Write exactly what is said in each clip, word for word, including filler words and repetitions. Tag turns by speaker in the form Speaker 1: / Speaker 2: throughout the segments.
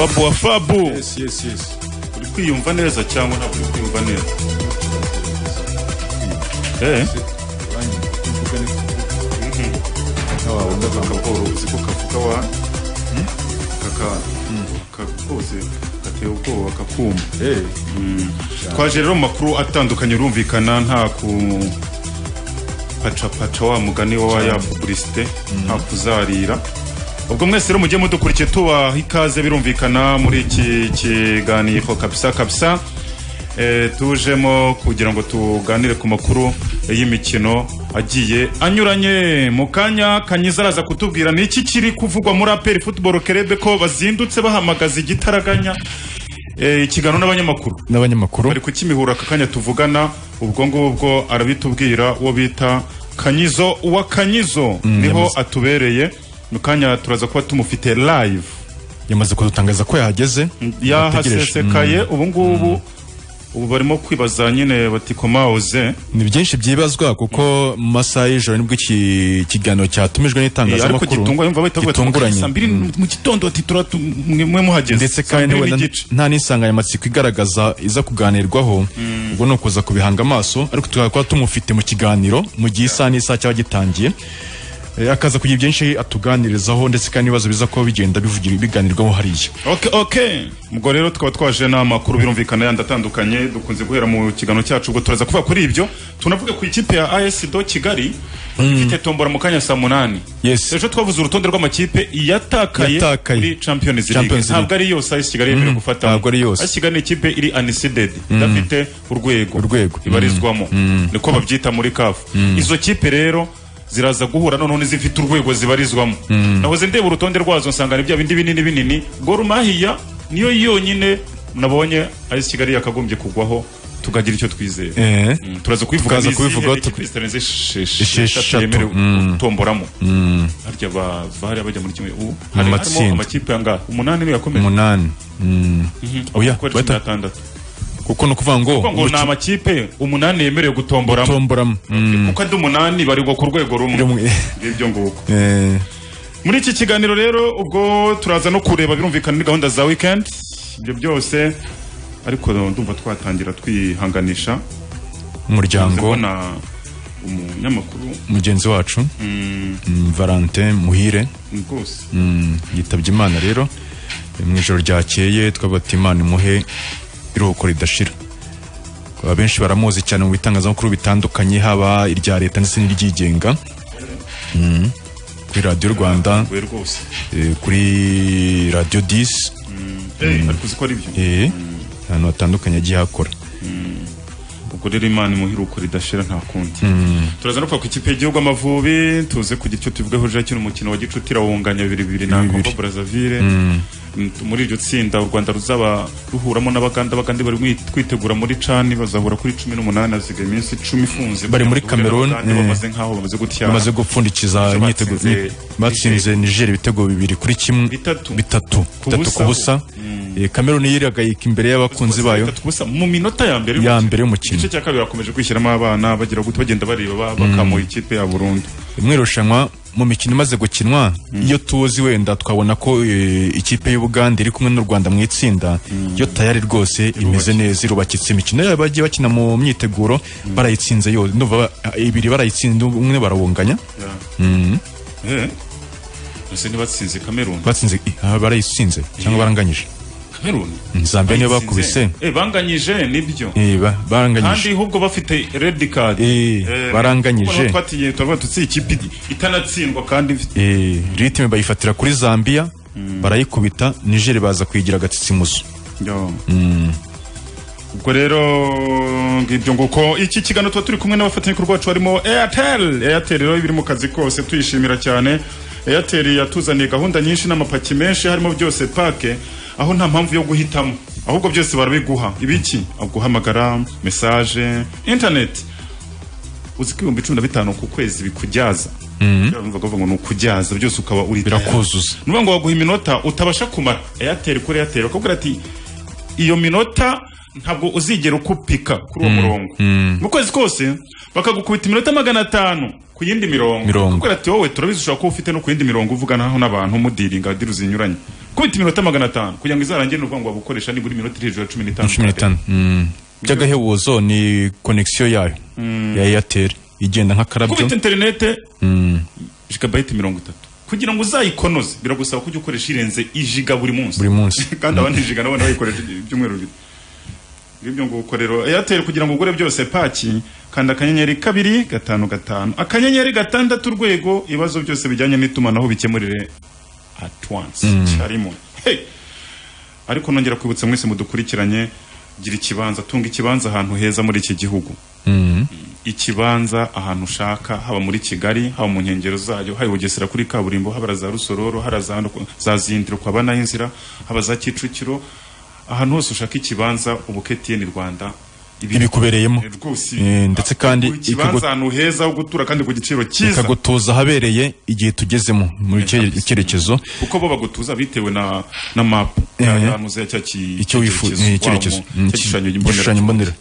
Speaker 1: Fabu wa Fabu.
Speaker 2: Yes yes yes.
Speaker 1: Uri kwiyumva neza cyangwa ntabwo uri kwiyumva neza? Eh.
Speaker 2: Hawa wenda kakaporo uziko kavuga wa kaka kakose kateye ubwoba kakuma. Eh. Twaje rero makuru atandukanye urumvikana nta ku pacha pacha wa mugani wa ya publicité nta kuzarira. Ubwo mwese rero mujye mudukurikiye tuba ikaze birumvikana muri iki kiganiro kabisa kabisa. Eh, tujemo kugira ngo tuganire ku makuru y'imikino agiye anyuranye. Mukanya Kanyiza araza kutubwira ni iki kiri kuvugwa muri A P R Football Club ko bazindutse bahamagaza igitaraganya eh, ikigano n'abanyamakuru
Speaker 3: n'abanyamakuru
Speaker 1: bari kukimihura akanya tuvugana. Ubwo ngubwo arabitubwira uwo bita Kanyizo wa Kanyizo mm, niho yamaze. Atubereye mukanya turaza kuba tumufite live,
Speaker 3: yamaze kudutangaza ko yahageze
Speaker 1: yahasesekaye. mm. ubu ngubu mm. ubu barimo kwibaza nyine bati komaoze
Speaker 3: ni byinshi byibazwa kuko mu masaha y'ijoro nibwo iki kiganiro cyatumijwe n'itangazamakuru
Speaker 1: ariko gitungwa yumva
Speaker 3: bitunguranye
Speaker 1: mu gitondo ati turamwe muhageze
Speaker 3: ndetse kandi nta n'insanganyamatsiko igaragaza iza kuganirwaho. ubwo no kuza kubihanga amaso ariko tukaba tumufite mu kiganiro mu gihe isa n'isa cyaba gitangiye akaza kugira byinshi atuganirizaho ndetse kandi ibibazo biza ko bigenda bivugira biganirwaho hariya.
Speaker 1: Okay okay ubwo rero tukaba twaje n'amakuru birumvikana yandi atandukanye dukunze guhera mu kigano cyacu. Ubwo turaza kuvuga kuri ibyo tunavuga ku ikipe ya A S do Kigali ifite tombora mu kanya saa munani.
Speaker 3: Yes.
Speaker 1: Ejo twavuze urutonde rw'amakipe yatakaye muri Champions League. Ntabwo ari yose A S Kigali yemerewe gufata.
Speaker 3: Ntabwo ari yose.
Speaker 1: A S Kigali ni ikipe iri unseeded idafite urwego
Speaker 3: urwego
Speaker 1: ibarizwamo niko babyita muri C A F. Izo kipe rero ziraza guhura none zifite urwego zibarizwamo. mm. Nahoze ndeba urutonde rwazo nsanga ni bya bindi binini binini. Gor Mahia niyo yonyine nabonye A S Kigali yakagombye kugwaho tugagira icyo twizeye.
Speaker 3: eh
Speaker 1: mm. Turaza kubivuga
Speaker 3: tukaza kubivuga
Speaker 1: tukisterenze sheshatu yemerewe gutomboramo. Harya ba bari bajya muri kimwe ubu harimo amakipe anga umunani niyo yakomeje
Speaker 3: umunani. oya
Speaker 1: batandatu
Speaker 3: kuko no kuvuga ngo
Speaker 1: ngo na amakipe umunani yemerewe gutomboramo
Speaker 3: gutomboramo
Speaker 1: kuko andi umunani bari go ku rwego rumwe ibyo nguko.
Speaker 3: eh
Speaker 1: muri iki kiganiro rero ubwo turaza no kureba birumvikana ni gahunda za weekend ibyo byose ariko ndumva twatangira twihanganisha
Speaker 3: umuryango
Speaker 1: na umunyamakuru
Speaker 3: mugenzi wacu
Speaker 1: mm.
Speaker 3: mm, Valentin Muhire
Speaker 1: rwose
Speaker 3: mm, yitabye Imana rero mu ijoro ryakeye twabati Imana muhe iruhuko ridashira. Abenshi baramuzi cyane mu bitangazamakuru bitandukanye haba irya leta ndetse n'iryigenga. mm. kuri Radio Rwanda e, kuri Radio dix
Speaker 1: eh ariko ziko ari byo
Speaker 3: eh hano hatandukanye agiye hakora.
Speaker 1: ubwo rero Imana imuhiruko ridashira nta kundi. Turaza no kwa ku ikipe y'igihugu Amavubi tuze kugira icyo tuvugaho je cyane umukino wa gicutira wunganya bibiri bibiri na Congo Brazzaville. Muri iryo tsinda u Rwanda ruzaba ruhuramo n'abaganda bagandi bari kwitegura muri Cani bazahura kuri cumi n'umunani azigaye iminsi icumi ifunze
Speaker 3: bari muri Cameroon
Speaker 1: bamaze nkaho bamaze gutya
Speaker 3: bamaze gupfundikiza imyiteguro batsinze Niger ibitego bibiri kuri kimwe bitatu bitatu ku busa. Cameroon yiragayika imbere y'abakunzi bayo
Speaker 1: mu minota ya mbere
Speaker 3: ya mbere y'umukino.
Speaker 1: Igice cya kabiri bakomeje kwishyiramo abana bagira gute bagenda bareba bakamuha ikipe ya Burundi.
Speaker 3: Imwirushanwa mu mikino imaze gukinwa iyo tuzi wenda twabona ko ikipe y'Ubuganda iri kumwe n'u Rwanda mu itsinda yo tayari rwose imeze neza irubakitse. Imikino yabo bagiye bakina mu myiteguro barayitsinze yo ndumva ibiri barayitsinda umwe barawunganya.
Speaker 1: eh ese ni batsinze Cameroon
Speaker 3: batsinze barayitsinze cyangwa baranganyije
Speaker 1: Cameroon.
Speaker 3: Zambia niyo bakubise
Speaker 1: eh banganyije nibyo
Speaker 3: eh baranganyije
Speaker 1: kandi ahubwo bafite red card
Speaker 3: eh baranganyije
Speaker 1: twatiye turwa tutsi ikipe itanatsindwa kandi
Speaker 3: eh ritme bayifatira kuri Zambia barayikubita Niger baza kwigira agatsitsimuzo.
Speaker 1: yo ubwo rero ngibyo nguko iki kigano tuba turi kumwe n'abafatanya ku rwacu harimo Airtel. Airtel rero ibiri mu kazi kose tuyishimira cyane. Airtel yatuzaniye gahunda nyinshi n'amapaki menshi harimo byose pake aho nta mpamvu yo guhitamo ahubwo byose barabiguha. Ibiki aguhamagara message internet uziko ibihumbi cumi na bitanu ku kwezi bikujyaza. Urumva ko ngo nukujyaza byose ukaba uri
Speaker 3: birakuzuza.
Speaker 1: Nuba ngo waguha iminota utabasha kumara. Airtel kuri Airtel bakubwira ati iyo minota ntabwo uzigera ukupika kuri uwo murongo. Mu kwezi kose bakagukubita iminota magana atanu ku yindi mirongo. Bakubwira ati wowe turabizi ushaka ko ufite no ku yindi mirongo uvugana naho n'abantu mudiringa diru zinyuranye. kubita iminota magana atanu kugira ngo izarangire n'uvuga ngo wabukoresha ni buri minota hejuru ya cumi n'itanu
Speaker 3: cumi n'itanu by'agahebuzo ni connection yayo ya Airtel igenda nk'akarabyo
Speaker 1: kubita interinete gigabyte mirongo itatu kugira ngo uzayikonoze biragusaba kujya ukoresha irenze ijiga buri munsi
Speaker 3: buri munsi
Speaker 1: kandi abandi ijiga nabo bayikoresha ibyumweru bibiri ibyo ngo ukorero Airtel kugira ngo ugure byose paki kanda akanyenyeri kabiri gatanu gatanu akanyenyeri gatandatu urwego ibibazo byose bijyanye n'itumanaho bikemurire at once cyarimo hey ariko nongera kwibutsa mwese mudukurikiranye gira ikibanza tunga ikibanza ahantu heza muri iki gihugu ikibanza ahantu ushaka haba muri Kigali haba mu nkengero zayo hari Bugesera kuri kaburimbo haba za Rusororo haraza za Zindiro kwa bana inzira haba za Kicukiro ahantu hose ushaka ikibanza ubuketiye ni Rwanda
Speaker 3: ibikubereyemo ndetse kandi
Speaker 1: ikibanza ahantu heza ho gutura kandi ku giciro cyiza
Speaker 3: ikagutuza habereye igihe tugezemo muri icyerekezo
Speaker 1: kuko bo bagutuza bitewe na na map y'ahantu za cyaki
Speaker 3: icyo wifuza icyerekezo igishushanyo mbonera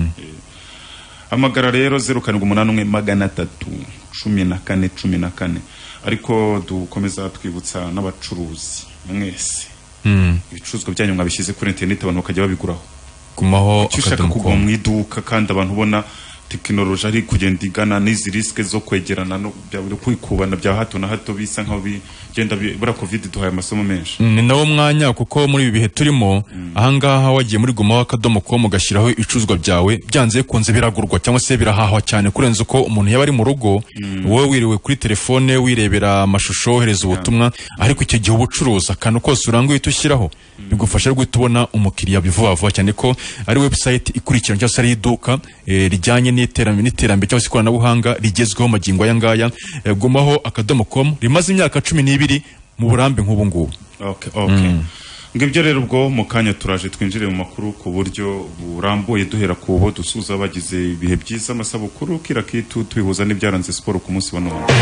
Speaker 1: amagara rero zeru karindwi umunani umwe magana atatu cumi na kane cumi na kane ariko dukomeza twibutsa n'abacuruzi mwese ibicuruzwa byanyu mwabishyize kuri internet abantu bakajya babiguraho
Speaker 3: kumaho
Speaker 1: ushaka kugwa mu iduka kandi abantu ubona tekinoloji ari kugenda igana n'izi risque zo kwegerana no byo kwikubana bya hato na hato bisa nkaho bigenda bura covid duhaye amasomo menshi
Speaker 3: ni nawo mwanya kuko muri ibi bihe turimo ahangaha wagiye muri gumaho akadomo com ugashyiraho icuzwa byawe byanze kunze biragurwa cyangwa se birahahwa cyane kurenza uko umuntu yaba ari mu rugo wowe wiriwe kuri telefone wirebera amashusho hereza ubutumwa ariko icyo gihe ubucuruza kandi kose uranguye tushyiraho bigufasha rwo tubona umukiriya bivuva vuba cyane ko ari website ikurikirana cyangwa se ari iduka rijyanye n'iterambere n'iterambere cyangwa se ikoranabuhanga rigezweho magingo aya ngaya gumaho akadomo com rimaze imyaka cumi n'ibiri mu burambe nk'ubu ngubu.
Speaker 1: Okay, okay. Ngibyo rero ubwo mu kanya turaje twinjire mu makuru ku buryo burambuye duhera ku bo dusuza bagize ibihe byiza amasabukuru kira kitu tubihuza n'ibyaranze siporo ku munsi wa none.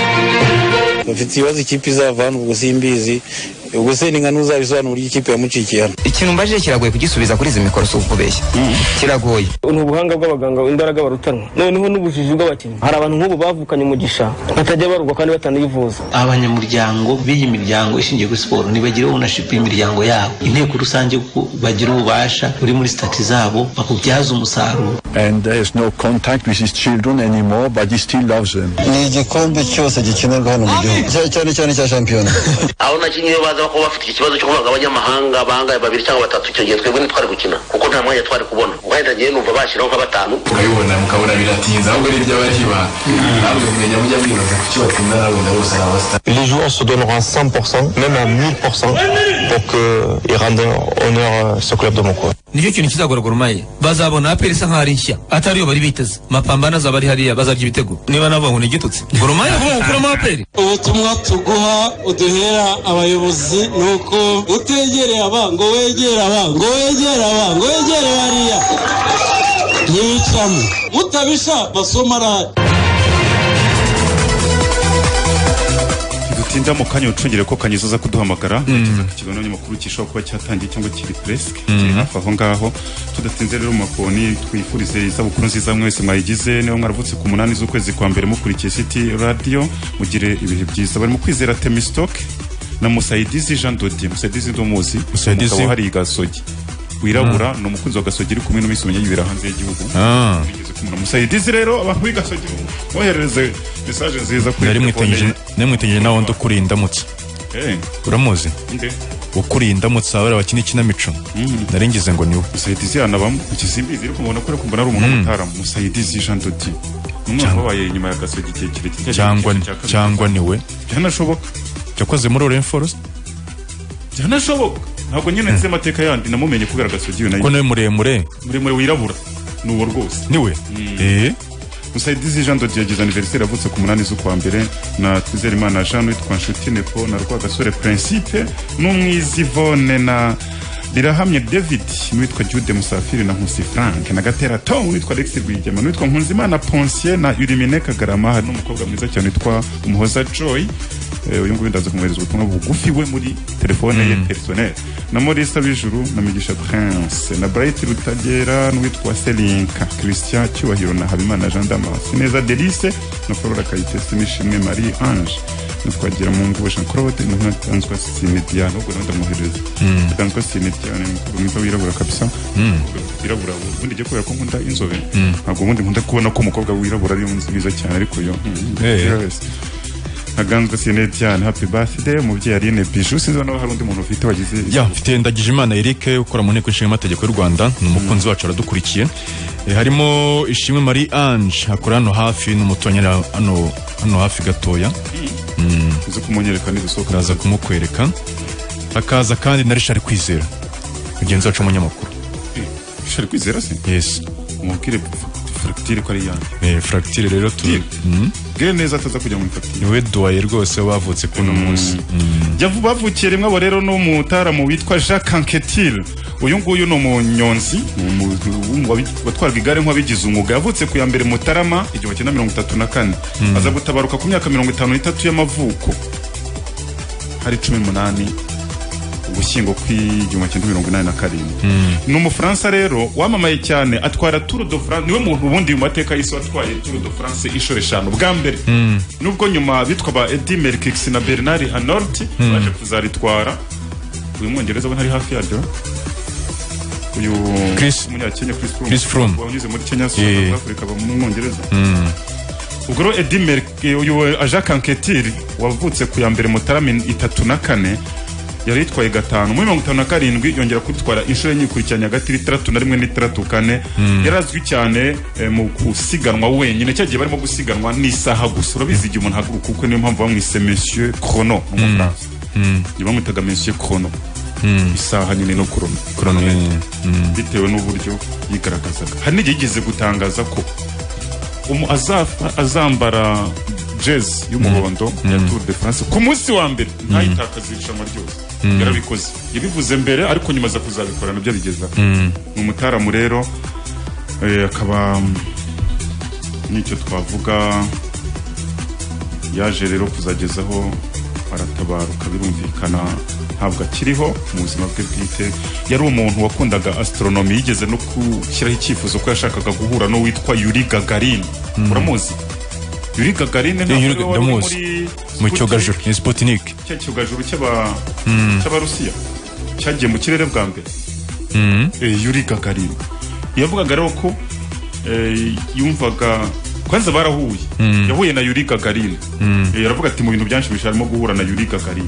Speaker 4: Bafite ibibazo ikipe izavana ubwo simbizi ubwo se ninga nuzabisobanura ikipe yamucikiye hano.
Speaker 5: Ikintu mbaje kiragoye kugisubiza kuri izi mikoro so kubeshya. Kiragoye.
Speaker 6: Ubuhanga bw'abaganga imbaraga barutanwa. Noneho n'ubujiji bw'abakinnyi. Hari abantu nk'ubu bavukanye umugisha batajya barugwa kandi batanivuza.
Speaker 7: Abanyamuryango b'iyi miryango ishingiye kuri siporo nibagire ownership y'imiryango yabo. Inteko rusange bagira ububasha uri muri stati zabo bakubyaza umusaruro.
Speaker 8: And there is no contact with his children anymore, but he still loves them.
Speaker 4: Ni igikombe cyose gikenerwa hano mu gihugu cyane cyane cya shampiyona.
Speaker 9: Aho nakinye baza ko bafite ikibazo cyo kuvuga abanyamahanga bangaye babiri cyangwa batatu icyo gihe twebwe ntitwari gukina kuko nta mwanya twari kubona. Wahita giye numva bashiraho nka batanu.
Speaker 10: Ukayibona mukabona biratinza ahubwo ari byo bariba. Ntabwo umenya mujya mwibaza ku kibazo kinda nabona bose ari abasta.
Speaker 11: Les joueurs se donneront à cent pour cent, même à mille pour cent pour que ils rendent honneur ce club de Mukura.
Speaker 12: Nicyo kintu kizagoragora maye. Bazabona aperi sa nkari nshya. Atari yo bari biteze. Mapambana zabari hariya bazarya ibitego. Niba nabo ni gitutse. Goromaya vuba gukura mu aperi.
Speaker 13: Ubutumwa tuguha uduhera abayobozi nuko utegereye abango wegera abango wegera abango wegera bariya. Yicamo. Mutabisha basomara.
Speaker 1: Tinda mu kanya ucungire ko kanyizoza kuduhamagara kiza kikigo n'amakuru kishobora kuba cyatangiye cyangwa kiri presque hafi aho ngaho tudatinze rero makoni twifurize isabukuru nziza mwese mwayigize niyo mwaravutse ku munani z'ukwezi kwa mbere mukurikiye City Radio mugire ibihe byiza bari mu kwizera Temistock na Musaidizi Jean Dodier Musaidizi ndomuzi Musaidizi hari Gasogi wirabura no mukunzi wa Gasogi uri kumwe n'umisumenya yibera hanze y'igihugu
Speaker 3: ah
Speaker 1: Musaidizi rero abantu w'igasogi bohereze message nziza kuri
Speaker 3: nari mwitegereje nari mwitegereje nawo ndukuri ndamutse
Speaker 1: eh
Speaker 3: uramuzi
Speaker 1: nde
Speaker 3: ukuri ndamutse abara bakina ikinamico nari ngize ngo niwe
Speaker 1: Musaidizi yanabamo ikisimbizi ariko mbona ko kumbona ari umuntu mutara Musaidizi Jean Dodier n'umwana wabaye nyuma ya Gasogi kirekire
Speaker 3: cyangwa cyangwa niwe
Speaker 1: byanashoboka
Speaker 3: cyakoze muri Orange Forest
Speaker 1: byanashoboka ntabwo nyine nzi amateka yandi namumenye kubera Gasogi nayo
Speaker 3: ko nawe muremure
Speaker 1: muremure wirabura nuwo rwose
Speaker 3: niwe eh
Speaker 1: Musaidizi Jean Dodier yagize anniversaire avutse ku munani z'ukwa mbere na Twizerimana Jean witwa Nshuti Nepo na Rwagasore Principe n'umwizivone na Lirahamye David witwa Jude Musafiri na Nkusi Frank na Gatera Tom witwa Alex Rwigema witwa Nkunzimana Ponsier na Urimine Kagarama hari n'umukobwa mwiza cyane witwa Umuhoza Joy uyu nguyu ndaza kumwereza ubutumwa bugufi we muri telefone ye personnel na Maurice Abijuru na Migisha Prince na Bright Rutagera n'uwitwa Selinka Christian Cyubahiro na Habimana Jean Damas neza Delice na Flora Kayitesi n'Ishimwe Marie Ange twagira mu ngo Jean Claude n'atanzwe Sinediano ubwo ndamuhereza tanzwe Sinediano n'umugabo wirabura kabisa wirabura ubundi je kubera ko nkunda inzobe ntabwo ubundi nkunda kubona ko umukobwa wirabura ari mwiza cyane ariko yo aganzwe Sinediano happy birthday umubyeyi Aline Bijou sinzi no hari undi muntu ufite wagize
Speaker 3: ya mfite ndagije Imana Eric ukora mu nteko ishinga amategeko y'u Rwanda n'umukunzi wacu aradukurikiye harimo Ishimwe Marie Ange akora hano hafi n'umutonyera hano hano hafi gatoya
Speaker 1: uzo kumunyereka n'ibisoka
Speaker 3: naza kumukwereka akaza kandi na Richard Kwizera mugenzi wacu umunyamakuru
Speaker 1: Richard Kwizera se
Speaker 3: yes
Speaker 1: umukire fracture ko ari yanjye
Speaker 3: eh fracture rero tu
Speaker 1: gere neza ataza kujya mu fracture
Speaker 3: niwe doye rwose bavutse kuno munsi
Speaker 1: yavu bavukiye rimwe abo rero no mutaramu witwa Jacques Anquetil uyu nguyu no munyonzi watwaraga igare nk'abigize umwuga yavutse ku ya mbere Mutarama igihumbi kimwe mirongo itatu na kane aza gutabaruka ku myaka mirongo itanu n'itatu y'amavuko hari cumi n'umunani ubushyingo kw'igihumbi kimwe mirongo inani na karindwi ni umufaransa rero wamamaye cyane atwara Tour de France niwe muntu ubundi mu mateka y'isi watwaye Tour de France inshuro eshanu bwa mbere nubwo nyuma bitwa ba Eddy Merckx na Bernard Arnault baje kuzaritwara uyu mwongereza we ntari hafi yaryo uyu
Speaker 3: Chris
Speaker 1: umunyakenya
Speaker 3: Chris Froome
Speaker 1: wanyuze muri Kenya South Africa ba mu mwongereza ubwo rero Eddy Merckx uyu Jacques Anquetil wavutse ku ya mbere Mutarama itatu na kane yari yitwaye gatanu muri mirongo itanu na karindwi yongera kwitwara inshuro nyikurikiranya hagati y'itandatu na rimwe n'itandatu kane yarazwi cyane mu gusiganwa wenyine cyagiye barimo gusiganwa n'isaha gusa urabizi igihe umuntu haguruka kuko niyo mpamvu bamwise Monsieur Chrono mu Faransa niyo bamwitaga Monsieur Chrono isaha nyine no chrono bitewe n'uburyo yigaragazaga hari n'igihe yigeze gutangaza ko umu azambara jazz y'umuhondo ya Tour de France ku munsi wa mbere ntayitakaza irushanwa ryose yarabikoze yabivuze mbere ariko nyuma za kuzabikora nabyo bigeza ni umutaramu rero akaba nicyo twavuga yaje rero kuzagezaho aratabaruka birumvikana ntabwo akiriho mu buzima bwe bwite yari umuntu wakundaga astronomy yigeze no gushyiraho icyifuzo ko yashakaga guhura no witwa Yuri Gagarin uramuzi Yuri Gagarin
Speaker 3: ntabwo wari muri mu cyogajuru ni Sputnik
Speaker 1: cya cyogajuru cy'aba cy'abarusiya cyagiye mu kirere bwa mbere eh Yuri Gagarin yavugaga rero ko yumvaga kwanza barahuye yahuye na Yuri Gagarin yaravuga ati mu bintu byinshi bisharimo guhura na Yuri Gagarin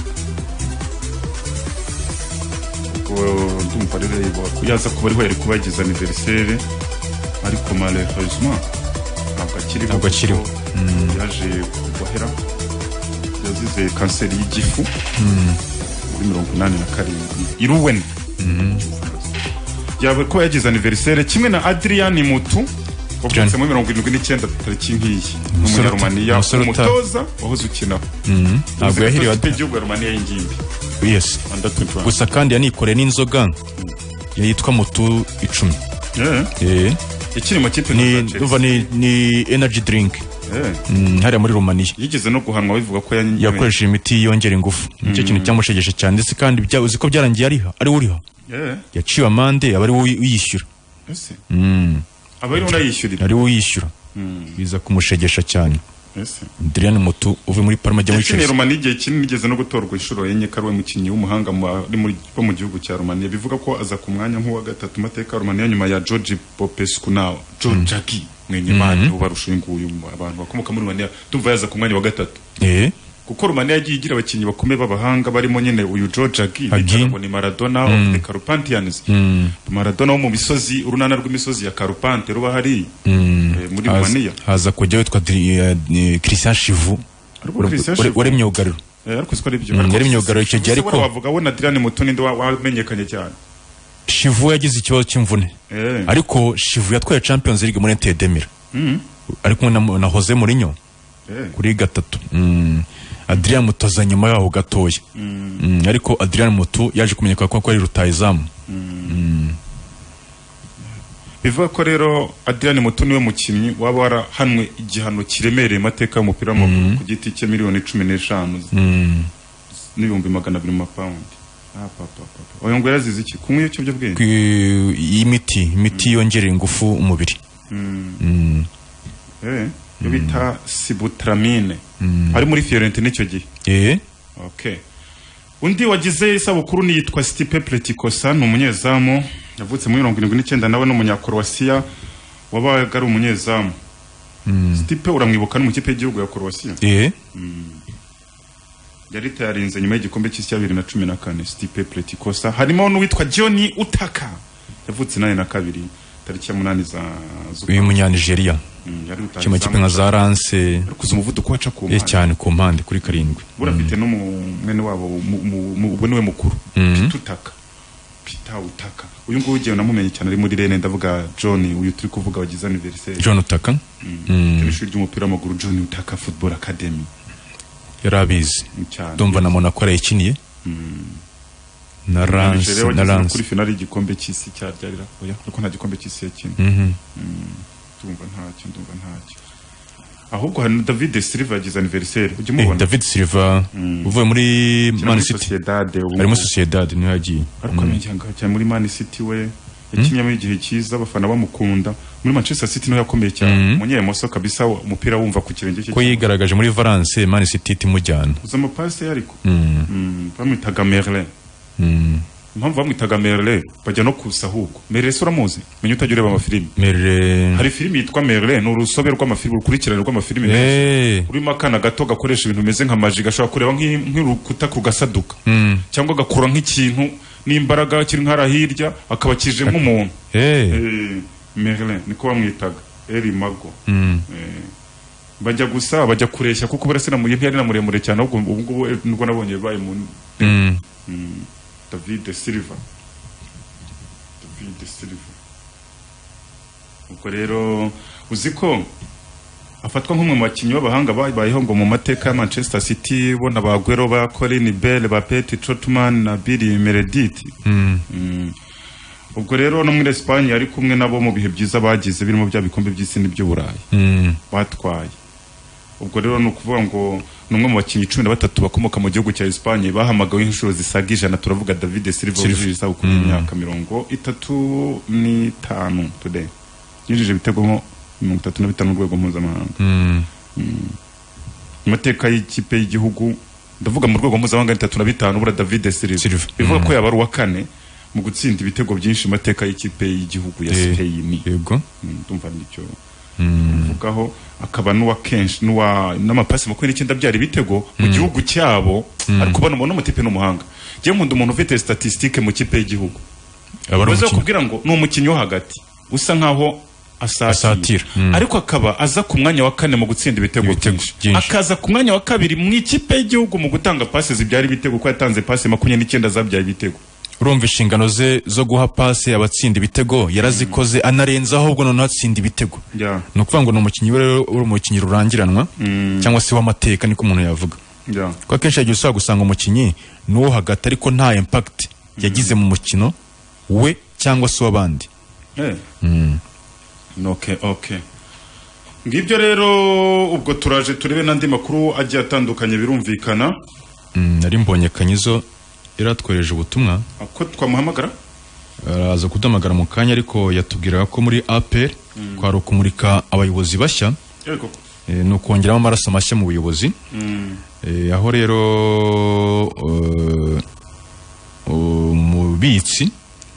Speaker 1: ndumva rero yaza kuba ariho yari kubagiza anniversaire ariko malheureusement ntabwo akiriho yaje guhera yazize kanseri y'igifu muri mirongo inani na karindwi iruwen yawe ko yagize anniversaire kimwe na Adrian Mutu wavutse muri mirongo irindwi n'icyenda tariki nk'iyi umunyarumaniya umutoza wahoze ukinaho
Speaker 3: ntabwo yahiriwe
Speaker 1: igihugu Rumaniya y'ingimbi
Speaker 3: yes gusa kandi yanikoreye n'inzoga yitwa Mutu icumi
Speaker 1: eh ikiri mu kipe
Speaker 3: ni ni energy drink hariya muri Rumaniya
Speaker 1: yigeze no guhanwa bivuga ko
Speaker 3: yakoresheje imiti yongera ingufu nicyo kintu cyamushegeshe cyane ndetse kandi uzi ko byarangiye ariha ari uriha yaciwe amande abari uyishyura
Speaker 1: abari unayishyurira
Speaker 3: ari uyishyura biza kumushegesha cyane Adrian Mutu uve muri Parma jya muri
Speaker 1: Chelsea Rumaniya igihe kinini nigeze no gutorwa inshuro yenye karwe mukinyi w'umuhanga muri mu gihugu cya Rumaniya bivuga ko aza ku mwanya nk'uwa gatatu mateka Rumaniya nyuma ya George Popescu nawe Georgiaki mwenye mani ubarusha nguyu abantu bakomoka muri Rumaniya tumva yaza ku mwanya wa gatatu
Speaker 3: eh
Speaker 1: kuko Rumaniya yagiye igira abakinyi bakomeye b'abahanga barimo nyene uyu Georgiaki ngo ni Maradona of the Carpathians Maradona wo mu misozi urunana rw'imisozi ya Carpathe ruba hari muri Rumaniya
Speaker 3: haza kujya witwa Christian Chivu wari myugariro
Speaker 1: ariko siko ari byo
Speaker 3: yari myugariro icyo gihe ariko
Speaker 1: bavuga we na Adrian Mutu ninde wamenyekanye cyane
Speaker 3: Chivu yagize ikibazo cy'imvune ariko Chivu yatwaye Champions League muri Inter de Milan ariko na Jose Mourinho kuri gatatu Adrian Mutu aza nyuma yaho gatoya ariko Adrian Mutu yaje kumenyeka ko ari rutayizamu
Speaker 1: bivuga ko rero Adrian Mutu niwe mukinnyi waba warahanwe igihano kiremereye mateka y'umupira w'amaguru ku giti cye miliyoni cumi n'eshanu n'ibihumbi magana abiri mu mapawundi oyo ngo yarazize iki kunywa icyo byo bwenge
Speaker 3: imiti imiti yongerera ingufu umubiri
Speaker 1: yo bita sibutramine ari muri Fiorentina icyo gihe
Speaker 3: eh
Speaker 1: okay undi wagize isabukuru ni yitwa Stipe Pletikosa ni umunyezamu yavutse mu mirongo irindwi n'icyenda nawe n'umunyakroatia wabaga ari umunyezamu Stipe uramwibuka no mu kipe y'igihugu ya Croatia
Speaker 3: eh
Speaker 1: yari tayarinze nyuma y'igikombe cy'isi cya bibiri na cumi na kane Stipe Pletikosa harimo n'uwitwa Johnny Utaka yavutse nane na kabiri tariki ya munani za
Speaker 3: uyu munyanigeria cyuma kipe nka za Lance
Speaker 1: kuza umuvuduko waca ku
Speaker 3: mpande cyane ku mpande kuri karindwi
Speaker 1: burafite no mwene wabo ubwo niwe mukuru Utaka Peter Utaka uyu nguyu ugiye namumenye cyane ari muri Rennes ndavuga John uyu turi kuvuga wagize anniversaire
Speaker 3: John Utaka
Speaker 1: mm ishuri ry'umupira w'amaguru John Utaka Football Academy
Speaker 3: yarabizi ndumva na Monaco yakiniye na Lance na Lance
Speaker 1: kuri finale y'igikombe cy'isi cyaryarira oya kuko nta gikombe cy'isi yakina ndumva ntacyo ndumva ntacyo ahubwo hari David Silva yagize anniversaire ujye mubona
Speaker 3: David Silva uvuye muri Man City ari muri Sociedad niho yagiye
Speaker 1: ariko amenyanga cyane muri Man City we yakinnye mu gihe cyiza abafana bamukunda muri Manchester City no yakomeye cyane munyemoso kabisa umupira wumva ku kirenge cye
Speaker 3: ko yigaragaje muri Valence Man City timujyana
Speaker 1: uzama passe yariko bamwitaga Merlin impamvu bamwitaga Merlin bajya no kusa ahubwo Merlin uramuzi menye utajya ureba amafilimi
Speaker 3: Merlin
Speaker 1: hari filimi yitwa Merlin ni urusobe rw'amafilimi ukurikirana rw'amafilimi
Speaker 3: menshi
Speaker 1: urimo akana gato gakoresha ibintu bimeze nka maji gashobora kureba nk'irukuta kugasaduka cyangwa gakura nk'ikintu n'imbaraga kiri nkara hirya akaba kije nk'umuntu Merlin niko bamwitaga Eri Mago bajya gusa bajya kureshya kuko barasira mu ntiyari na muremure cyane ahubwo ubu ngubu nubwo nabonye baye mu David Silva David Silva ubwo rero uziko afatwa nk'umwe mu bakinnyi b'abahanga babayeho ngo mu mateka ya Manchester City bona ba Aguero ba Colin Bell ba Petr Trotman na Billy Meredith ubwo rero no muri Espagne ari kumwe nabo mu bihe byiza bagize birimo bya bikombe by'isi n'iby'Uburayi batwaye ubwo rero no kuvuga ngo numwe mu bakinnyi cumi na batatu bakomoka mu gihugu cya Espagne bahamagawe inshuro zisaga ijana turavuga David Silva ujije ku myaka mirongo itatu n'itanu today yinjije ibitego nko mirongo itatu na bitanu rwego mpuzamahanga amateka y'ikipe y'igihugu ndavuga mu rwego mpuzamahanga itatu na bitanu bura David Silva bivuga ko yaba ari uwa kane mu gutsinda ibitego byinshi amateka y'ikipe y'igihugu ya Spain
Speaker 3: yego
Speaker 1: ndumva nicyo uvugaho akaba n'uwa kenshi n'uwa n'amapasi makumyabiri n'icyenda byari ibitego mu gihugu cyabo ariko bano umuntu umutipe n'umuhanga ngiye nkunda umuntu ufite statistique mu kipe y'igihugu baza kubwira ngo ni umukinnyi wo hagati usa nkaho asatira ariko akaba aza ku mwanya wa kane mu gutsinda ibitego byinshi akaza ku mwanya wa kabiri mu ikipe y'igihugu mu gutanga pasi zibyara ibitego ko yatanze pasi makumyabiri n'icyenda zabyaye ibitego
Speaker 3: urumva inshingano ze zo guha pase abatsinda ibitego yarazikoze anarenza ahubwo none atsinda ibitego no kuvuga ngo no mukinyi rero uri umukinyi rurangiranwa cyangwa se w'amateka niko umuntu yavuga ko akenshi yagiye usaba gusanga umukinyi nuwo hagati ariko nta impact yagize mu mukino we cyangwa se w'abandi
Speaker 1: eh okay okay ngibyo rero ubwo turaje turebe nandi makuru agiye atandukanye birumvikana
Speaker 3: nari mbonye Kanyizo iratworeje ubutumwa
Speaker 1: ko twamuhamagara
Speaker 3: araza kudamagara mu kanya ariko yatubwira ko muri A P R kwari ukumurika abayobozi bashya no kongeramo amaraso mashya mu buyobozi aho rero umubitsi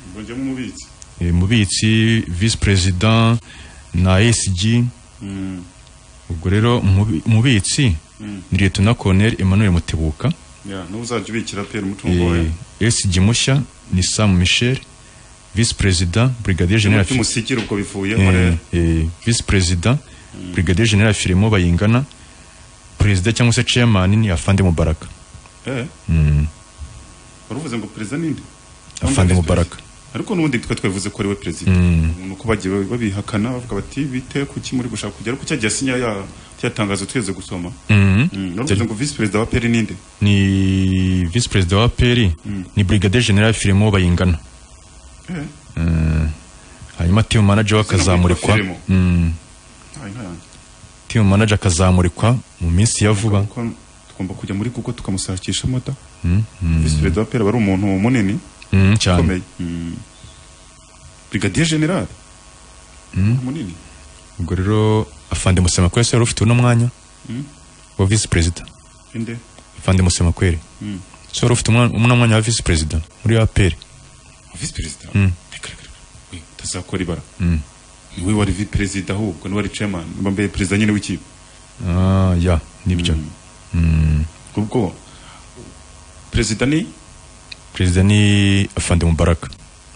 Speaker 3: umubitsi vice president na S G ubwo rero umubitsi ni Lieutenant Colonel Emmanuel Mutebuka
Speaker 1: ya n'uzajya ubikira P R umutungo we
Speaker 3: S G mushya ni Sam Michel vice president brigadier general
Speaker 1: cy'umusikiro ubwo bivuye muri
Speaker 3: eh vice president brigadier general Firemo Bayingana president cyangwa se chairman ni Afande Mubaraka
Speaker 1: eh
Speaker 3: mm
Speaker 1: baruvuze ngo president ninde
Speaker 3: Afande Mubaraka
Speaker 1: ariko nubundi twa twavuze ko ari we president nuko bagiye babihakana bavuga bati bite kuki muri gushaka kugera ku cyagiye sinya ya cyatangazo tweze gusoma naruvuze ngo vice president wa P R ninde
Speaker 3: ni vice president wa P R ni brigadier general Firemo Bayingana eh hanyuma team manager wakazamurikwa mm team manager akazamurikwa mu minsi ya vuba
Speaker 1: tugomba kujya muri Google tukamusakisha moda vice president wa P R bari umuntu munini
Speaker 3: cyane
Speaker 1: brigadier general munini
Speaker 3: ubwo rero afande Musemakweli se rufite uno mwanya
Speaker 2: Mm.
Speaker 3: wa vice president
Speaker 2: inde
Speaker 3: afande Musemakweli
Speaker 2: Mm.
Speaker 3: so rufite umwana mwanya wa vice president muri A P R
Speaker 2: vice president
Speaker 3: Mm.
Speaker 2: we tazakora ibara
Speaker 3: Mm.
Speaker 2: niwe wari vice president ahubwo ni wari chairman mbambe president nyine w'ikipe
Speaker 3: ah ya nibyo mm.
Speaker 2: ubwo president ni
Speaker 3: president ni afande Mubaraka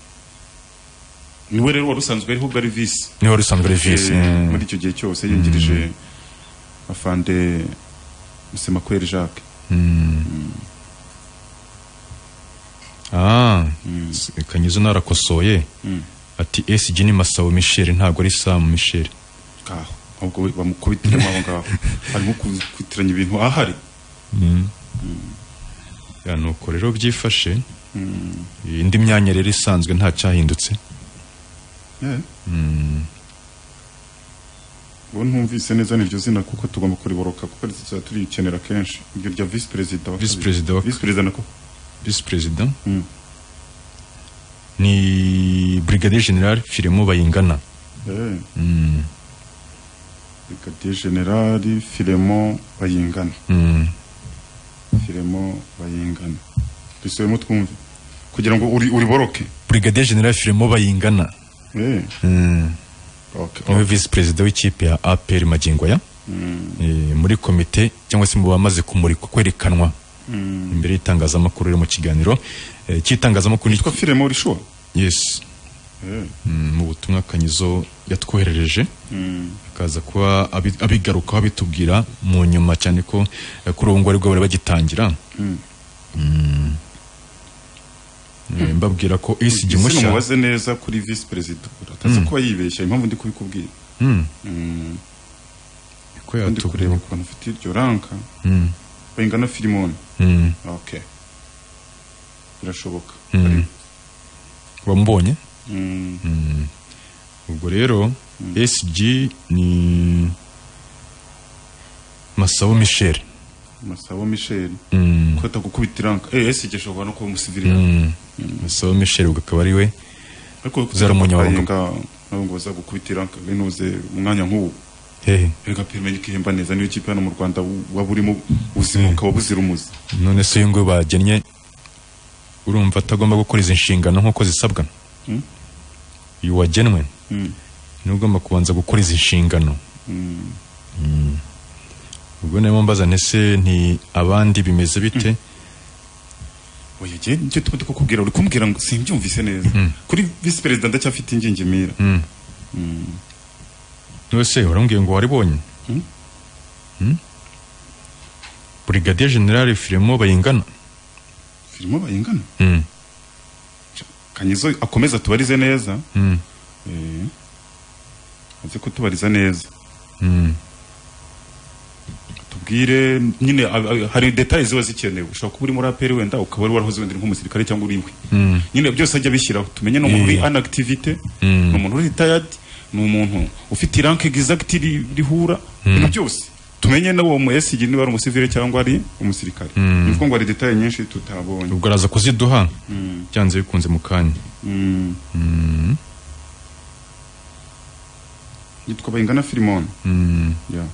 Speaker 2: niwe rero warusanzwe ariho bari vice
Speaker 3: niwe warusanzwe ari vice
Speaker 2: Eh, muri icyo gihe cyose yingirije afande Musemakweli Jacques
Speaker 3: Mm. Ah, Kanyizo narakosoye
Speaker 2: Mm.
Speaker 3: ati S G ni Masabo Michel ntabwo ari Sam Michel.
Speaker 2: kaho ahubwo bamukubitiramo aho ngaho harimo kwitiranya ibintu ahari.
Speaker 3: Mm. Ya nuko rero byifashe. Indi myanya rero isanzwe nta cyahindutse.
Speaker 2: Yeah.
Speaker 3: Mm.
Speaker 2: Bo ntumvise neza niryo zina kuko tugomba kuriboroka kuko rizaba turikenera kenshi. Iryo rya vice president wa
Speaker 3: Vice president
Speaker 2: vice president nako
Speaker 3: vice president
Speaker 2: mm.
Speaker 3: ni brigadier general Firemo Bayingana.
Speaker 2: Eh.
Speaker 3: Mm.
Speaker 2: Brigadier general Firemo Bayingana.
Speaker 3: Mm.
Speaker 2: Firemo Bayingana. Dusubiremo twumve kugira ngo uri uriboroke.
Speaker 3: Brigadier general Firemo Bayingana.
Speaker 2: Eh.
Speaker 3: Mm.
Speaker 2: Okay.
Speaker 3: Niwe vice president w'ikipe ya A P R Magingo ya.
Speaker 2: Mm.
Speaker 3: E, muri komite cyangwa se mu bamaze kumurikwa kwerekanwa
Speaker 2: Mm.
Speaker 3: imbere y'itangazamakuru rero mu kiganiro e, cy'itangazamakuru
Speaker 2: nitwa Firemo Risho.
Speaker 3: Yes.
Speaker 2: Eh.
Speaker 3: Mm, mu butumwa Kanyizo yatwoherereje
Speaker 2: Mm.
Speaker 3: akaza kuba abi- abigarukaho abitubwira mu nyuma cyane ko eh, kuri ubu ngo aribwo bari bagitangira.
Speaker 2: Mm.
Speaker 3: Mm. Mm. Mbabwira ko S G
Speaker 2: mushya
Speaker 3: mushya
Speaker 2: mubaze neza kuri vice president utaza
Speaker 3: Mm.
Speaker 2: kuba yibeshya impamvu ndi kubikubwira.
Speaker 3: Mm.
Speaker 2: Mm.
Speaker 3: ko
Speaker 2: Ndi kureba
Speaker 3: yatubwira
Speaker 2: ukuntu ufite iryo ranka
Speaker 3: Mm.
Speaker 2: Bayingana Filimon.
Speaker 3: Mm.
Speaker 2: Okay. Birashoboka.
Speaker 3: Mm. Wambonye?
Speaker 2: Mm.
Speaker 3: Mm. Ubwo rero S G ni Masabo Michel.
Speaker 2: Masabo Michel.
Speaker 3: Mm.
Speaker 2: Ko atagukubita ranka. Eh S G shobora no kuba umusivili.
Speaker 3: Mm. Masabo Michel ubwo akaba ari we
Speaker 2: Ariko
Speaker 3: zara umunyabanga
Speaker 2: nabo ngo bazagukubita ranka binuze umwanya nk'uwo.
Speaker 3: hehe
Speaker 2: Rega permenye kihemba neza niyo kipe hano mu Rwanda waburimo ubuzima ukaba buzira umuze.
Speaker 3: none se ngo bagennye urumva atagomba gukora izi nshingano nk'uko zisabwa.
Speaker 2: Mm.
Speaker 3: Uyu wagenwe
Speaker 2: Mm.
Speaker 3: ni ugomba kubanza gukora izi nshingano.
Speaker 2: Mm.
Speaker 3: Mm. Ubwo nayo mbaza nese nti abandi bimeze bite?
Speaker 2: Oya je nicyo tuba kukubwira uri kumbwira ngo simbyumvise neza. Kuri vice president ndacyafite ingingimira.
Speaker 3: Mm.
Speaker 2: Mm.
Speaker 3: Nose warambwiye ngo waribonye?
Speaker 2: Mm.
Speaker 3: Mm. Brigadier General Firemo Bayingana.
Speaker 2: Firimo Bayingana.
Speaker 3: Mm.
Speaker 2: Kanyizo akomeza tubarize neza.
Speaker 3: Mm.
Speaker 2: Eh. Aze kutubariza neza.
Speaker 3: Mm.
Speaker 2: Tubwire nyine a- a- hari details ziba zikenewe. Ushobora kuba uri muri A P R wenda ukaba wari warahoze wenda nk'umusirikare cyangwa uri inkwi.
Speaker 3: Mm.
Speaker 2: Nyine byose ajya bishyiraho tumenye no umuntu uri
Speaker 3: Eh.
Speaker 2: inactivity,
Speaker 3: Mm.
Speaker 2: no umuntu uri retired, no umuntu ufite rank exact ri- rihura,
Speaker 3: Mm.
Speaker 2: ibintu byose. Tumenye na uwo mu S G niba ari umusivile cyangwa ari umusirikare.
Speaker 3: Mm.
Speaker 2: Nivuga ngo hari details nyinshi tutabonye.
Speaker 3: Ubwo araza kuziduha
Speaker 2: Mm.
Speaker 3: byanze bikunze mu kanya.
Speaker 2: Mm.
Speaker 3: Mm.
Speaker 2: Yitwa Bayingana Filimon.
Speaker 3: Mm.
Speaker 2: Yeah.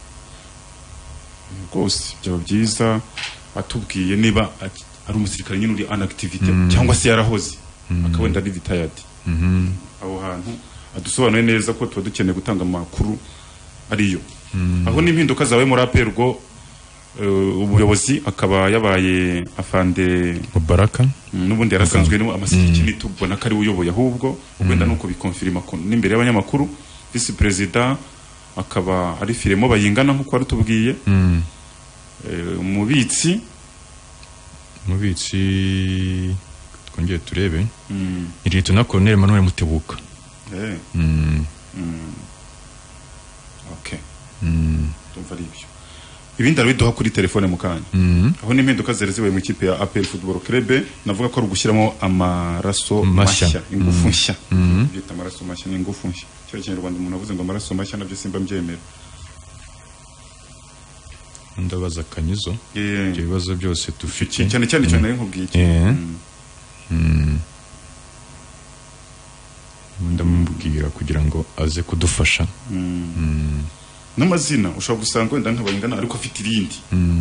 Speaker 2: Rwose byaba byiza atubwiye niba ati- ari umusirikare nyine uri inactivity
Speaker 3: Mm.
Speaker 2: cyangwa se yarahoze
Speaker 3: Mm.
Speaker 2: akaba wenda ari retired.
Speaker 3: Mhm.
Speaker 2: Aho hantu adusobanuye neza ko tuba dukeneye gutanga amakuru ariyo.
Speaker 3: Mm.
Speaker 2: Aho n'impinduka zawe muri A P R ubwo eh, ubuyobozi akaba yabaye afande
Speaker 3: Mubaraka.
Speaker 2: Mm, n'ubundi yarasanzwe ni amasirikare mm. tubona ko ari uyoboye ahubwo ugenda nuko bikonfirma ko n'imbere y'abanyamakuru vice president akaba ari Firemo Bayingana nkuko wari tubwiye.
Speaker 3: Mm.
Speaker 2: Eh, umubitsi
Speaker 3: Mubitsi twongeye turebe.
Speaker 2: Mm.
Speaker 3: Ni Lieutenant Colonel Emmanuel Mutebuka.
Speaker 2: eh
Speaker 3: Mm.
Speaker 2: mm. Okay.
Speaker 3: Mm.
Speaker 2: Tumva ari ibyo. Ibindi ari biduha kuri telefone mu kanya.
Speaker 3: Mm.
Speaker 2: Aho n'impinduka zari zibaye mu ikipe ya A P R Football Club navuga ko ari ugushyiramo amaraso
Speaker 3: Mashya.
Speaker 2: mashya, ingufu
Speaker 3: Mm.
Speaker 2: nshya.
Speaker 3: Mm.
Speaker 2: Byita amaraso mashya n'ingufu nshya. Cyo Kinyarwanda umuntu avuze ngo amaraso mashya nabyo simba mbyemera.
Speaker 3: Ndabaza Kanyizo.
Speaker 2: Yeah.
Speaker 3: Ibyo bibazo byose dufite.
Speaker 2: Cyane cyane cyane nari nkubwiye iki.
Speaker 3: Eh.
Speaker 2: Mm.
Speaker 3: Mm. Ndamubwira kugira ngo aze kudufasha.
Speaker 2: Mm.
Speaker 3: Mm.
Speaker 1: n'amazina ushobora gusanga wenda ntabayingana ariko afite irindi.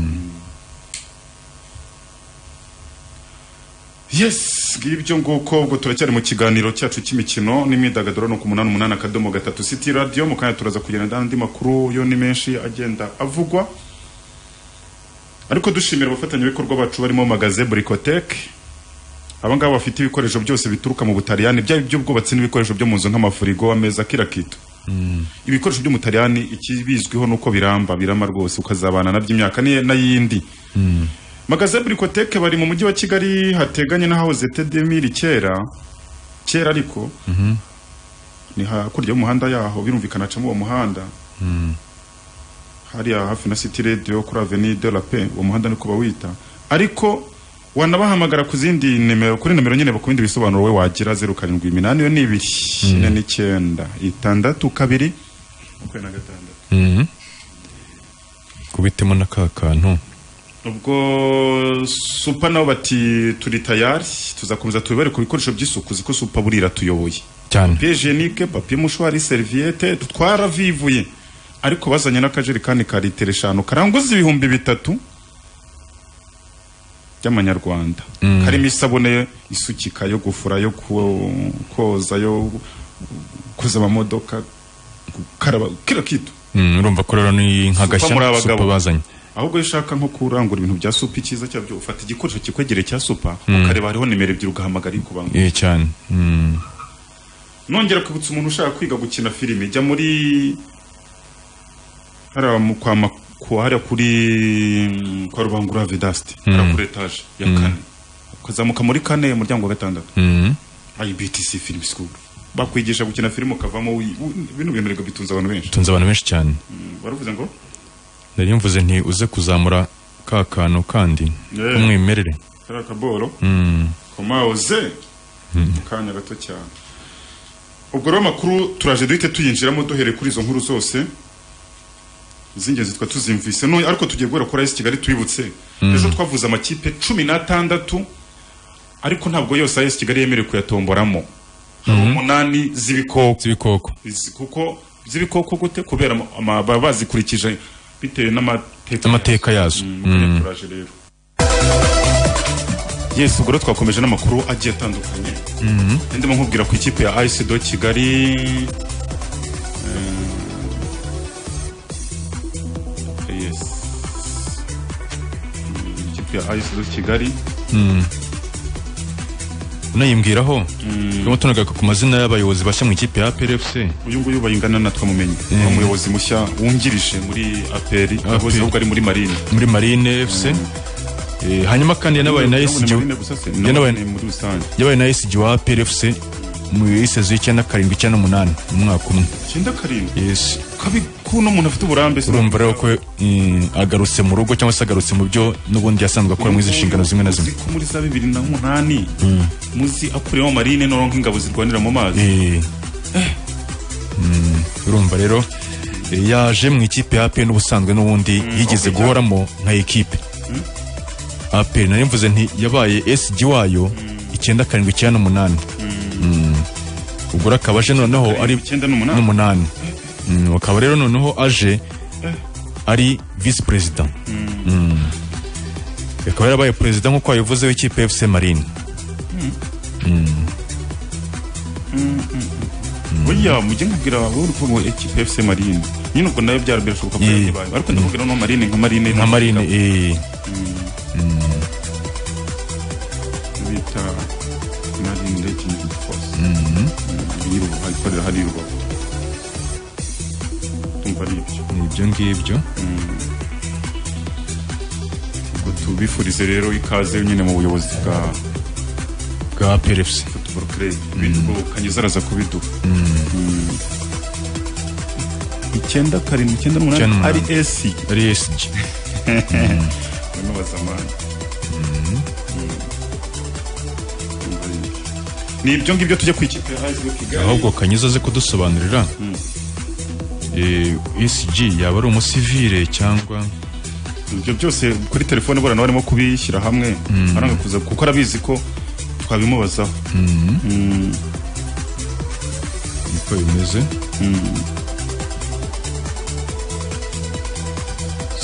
Speaker 1: Yes, ngibyo nguko ubwo turacyari mu kiganiro cyacu cy'imikino n'imyidagaduro no ku munani umunani akadomo gatatu City Radio mu kanya turaza kugenda andi makuru yo ni menshi agenda avugwa. Ariko dushimira abafatanyabikorwa bacu barimo Magaze Bricotech. Abangaba bafite ibikoresho byose bituruka mu Butaliyani byaba by'ubwubatsi n'ibikoresho byo mu nzu nk'amafurigo, ameza, kirakito. Mm. Ibikoresho byo mu Butaliyani ikibizwiho nuko biramba birama rwose ukazabana nabyo imyaka n'ayindi. Mm. Magaze Bricotech bari mu mujyi wa Kigali hateganye n'ahahoze Tedemiri kera kera ariko mhm mm ni hakurya y'umuhanda yaho birumvikana camo uwo muhanda. Mhm hari hafi na City Radio kuri Avenue de la Paix uwo muhanda niko bawita ariko wanabahamagara ku zindi nimero kuri nimero nyine bakubindi bisobanuro we wagira zero karindwi umunani yo ni ibiri ine n'icyenda itandatu kabiri uko na gatandatu. Mhm
Speaker 3: kubitemo nakakantu
Speaker 1: ubwo Super nabo bati turi tayari tuzakomeza tubere ku bikoresho by'isuku ziko Super burira tuyoboye
Speaker 3: cyane
Speaker 1: papier hygienique papier mouchoir serviette tutwara vivuye ariko bazanye n'akajerikani ka litiro eshanu karanguza ibihumbi bitatu by'amanyarwanda. Mm. Karimo isabune isukika yo gufura yo koza yo koza amamodoka karaba kira kitu.
Speaker 3: Mm, urumva ko rero ni nkagashya Super bazanye.
Speaker 1: Ahubwo yishaka nko kurangura ibintu bya Super cyiza cyabyo ufata igikoresho kikwegere cya Super mm. ukareba hariho nimero ebyiri ugahamagara ikubanga.
Speaker 3: Eh cyane. Mm.
Speaker 1: Nongera kubutsa umuntu ushaka kwiga gukina filime jya muri hara mu kwa makwa hari kuri kwa Rubangura Vedasti mm. ara kuri etage ya kane mm. ukazamuka muri kane umuryango wa gatandatu. Mhm I B T C Film School bakwigisha gukina filime ukavamo bino bintu rego bitunza abantu benshi
Speaker 3: tunza abantu benshi cyane.
Speaker 1: Mm. Baravuze ngo
Speaker 3: nari mvuze nti uze kuzamura ka kantu kandi yeah. kumwimerere
Speaker 1: kara kaboro
Speaker 3: mm.
Speaker 1: koma oze mm. kanya gato cyane. Ubwo rero makuru turaje duhite tuyinjiramo duhere kuri izo nkuru zose zingeze twa tuzimvise no ariko tugiye gukora kora Kigali twibutse mm. ejo twavuze amakipe cumi n'atandatu ariko ntabwo yose A S Kigali yemere kuyatomboramo hari mm. umunani zibikoko
Speaker 3: zibikoko
Speaker 1: kuko zibikoko gute kubera bazikurikije bitewe n'amateka
Speaker 3: amateka yazo.
Speaker 1: Mm. Turaje rero yes ubwo twakomeje n'amakuru agiye atandukanye.
Speaker 3: Mhm
Speaker 1: ndimo nkubwira ku ikipe ya A S do Kigali yes ikipe ya A S do Kigali
Speaker 3: mhm unayimbwiraho kama tunagaruka ku mazina y'abayobozi bashya mu ikipe ya A P R F C.
Speaker 1: Uyu nguyu bayingana natwa mumenye umuyobozi mushya wungirije muri A P R abayobozi ubwo ari muri Marine
Speaker 3: muri Marine F C. Eh hanyuma kandi yanabaye na S G yanabaye
Speaker 1: muri rusange
Speaker 3: yabaye na S G wa A P R F C mu isezo y'icyenda karindwi icyenda umunani mu mwaka umwe.
Speaker 1: Icyenda karindwi
Speaker 3: yes
Speaker 1: kabi kuno umuntu afite uburambe se
Speaker 3: urumva rero ko agarutse mu rugo cyangwa se agarutse mu byo n'ubundi yasanzwe akora mu izishingano zimwe na zimwe
Speaker 1: muri za bibiri na umunani muzi akuremo Marine no nk'ingabo zirwanira mu mazi.
Speaker 3: Eh urumva rero yaje mu ikipe ya A P R n'ubusanzwe n'ubundi yigeze guhoramo nka equipe. A P R nari mvuze nti yabaye S G wayo icyenda karindwi icyenda umunani. Ubwo rakabaje noneho ari
Speaker 1: icyenda n'umunani.
Speaker 3: Wakaba rero noneho aje ari vice president. Yakaba yarabaye president nkuko yavuze w'ikipe F C Marine.
Speaker 1: Oya mujye nkubwira uri kubo ikipe F C Marine nyine ubwo nayo byara birashoboka ko yabaye ariko ndakubwira no Marine nka Marine
Speaker 3: nka Marine eh
Speaker 1: bita Marine Legend Force. Mhm yiruba ikorera hari ruba tumva nibyo
Speaker 3: nibyo ngibyo.
Speaker 1: Ubwo tubifurize rero ikaze nyine mu buyobozi bwa
Speaker 3: bwa A P R F C
Speaker 1: Football Club bintu kanyizaraza kubidu. Icyenda karindwi icyenda n'umunani ari S G
Speaker 3: ari S G
Speaker 1: no bazamana. Nibyo ngibyo tujya kwikipe A S do Kigali
Speaker 3: ahubwo kanyiza ze kudusobanurira eh S G yaba ari umusivile cyangwa
Speaker 1: ibyo byose kuri telefone bora nabarimo kubishyira hamwe aranga kuza kuko arabizi ko twabimubazaho.
Speaker 3: Mhm niko bimeze.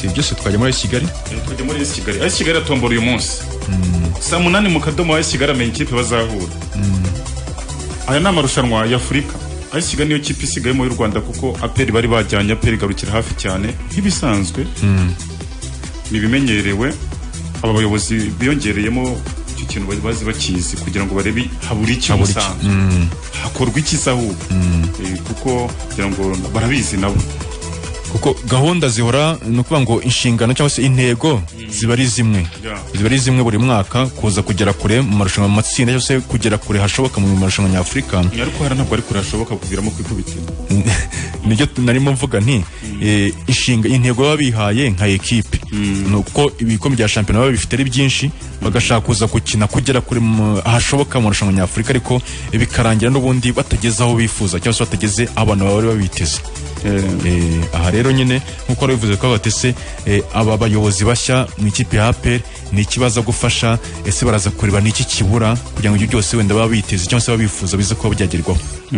Speaker 3: si byose twajya muri Kigali
Speaker 1: twajya muri Kigali ari Kigali atombora uyu munsi saa munani mu kadomo wa Kigali amenye ikipe bazahura aya ni amarushanwa ya Afurika ari Kigali niyo kipe isigayemo y'u Rwanda kuko aperi bari bajyanye aperi garukira hafi cyane nk'ibisanzwe nibimenyerewe aba bayobozi biyongereyemo icyo kintu bazi bakizi kugira ngo barebe haburi iki musanzwe hakorwa iki sahu kuko kugira ngo barabizi nabo
Speaker 3: kuko gahunda zihora no kuvuga ngo inshingano cyangwa se intego ziba ari zimwe ziba ari zimwe buri mwaka kuza kugera kure mu marushanwa mu matsinda cyangwa se kugera kure hashoboka mu marushanwa nyafurika
Speaker 1: ariko hari ntabwo ari kure hashoboka kuviramo kwikubitira
Speaker 3: nibyo narimo mvuga nti inshinga intego baba bihaye nka ekipe nuko ibikombe bya shampiyona baba bifite ari byinshi bagashaka kuza gukina kugera kure hashoboka mu marushanwa nyafurika ariko bikarangira n'ubundi batageze aho bifuza cyangwa se batageze abantu bari babiteze aha rero nyine nkuko bivuze ko batese aba bayobozi bashya mu ikipe ya A P R ni ikibazo gufasha ese baraza kureba niki kibura kugira ngo ibyo byose wenda baba biteze cyangwa se babifuza bize kuba byagerwaho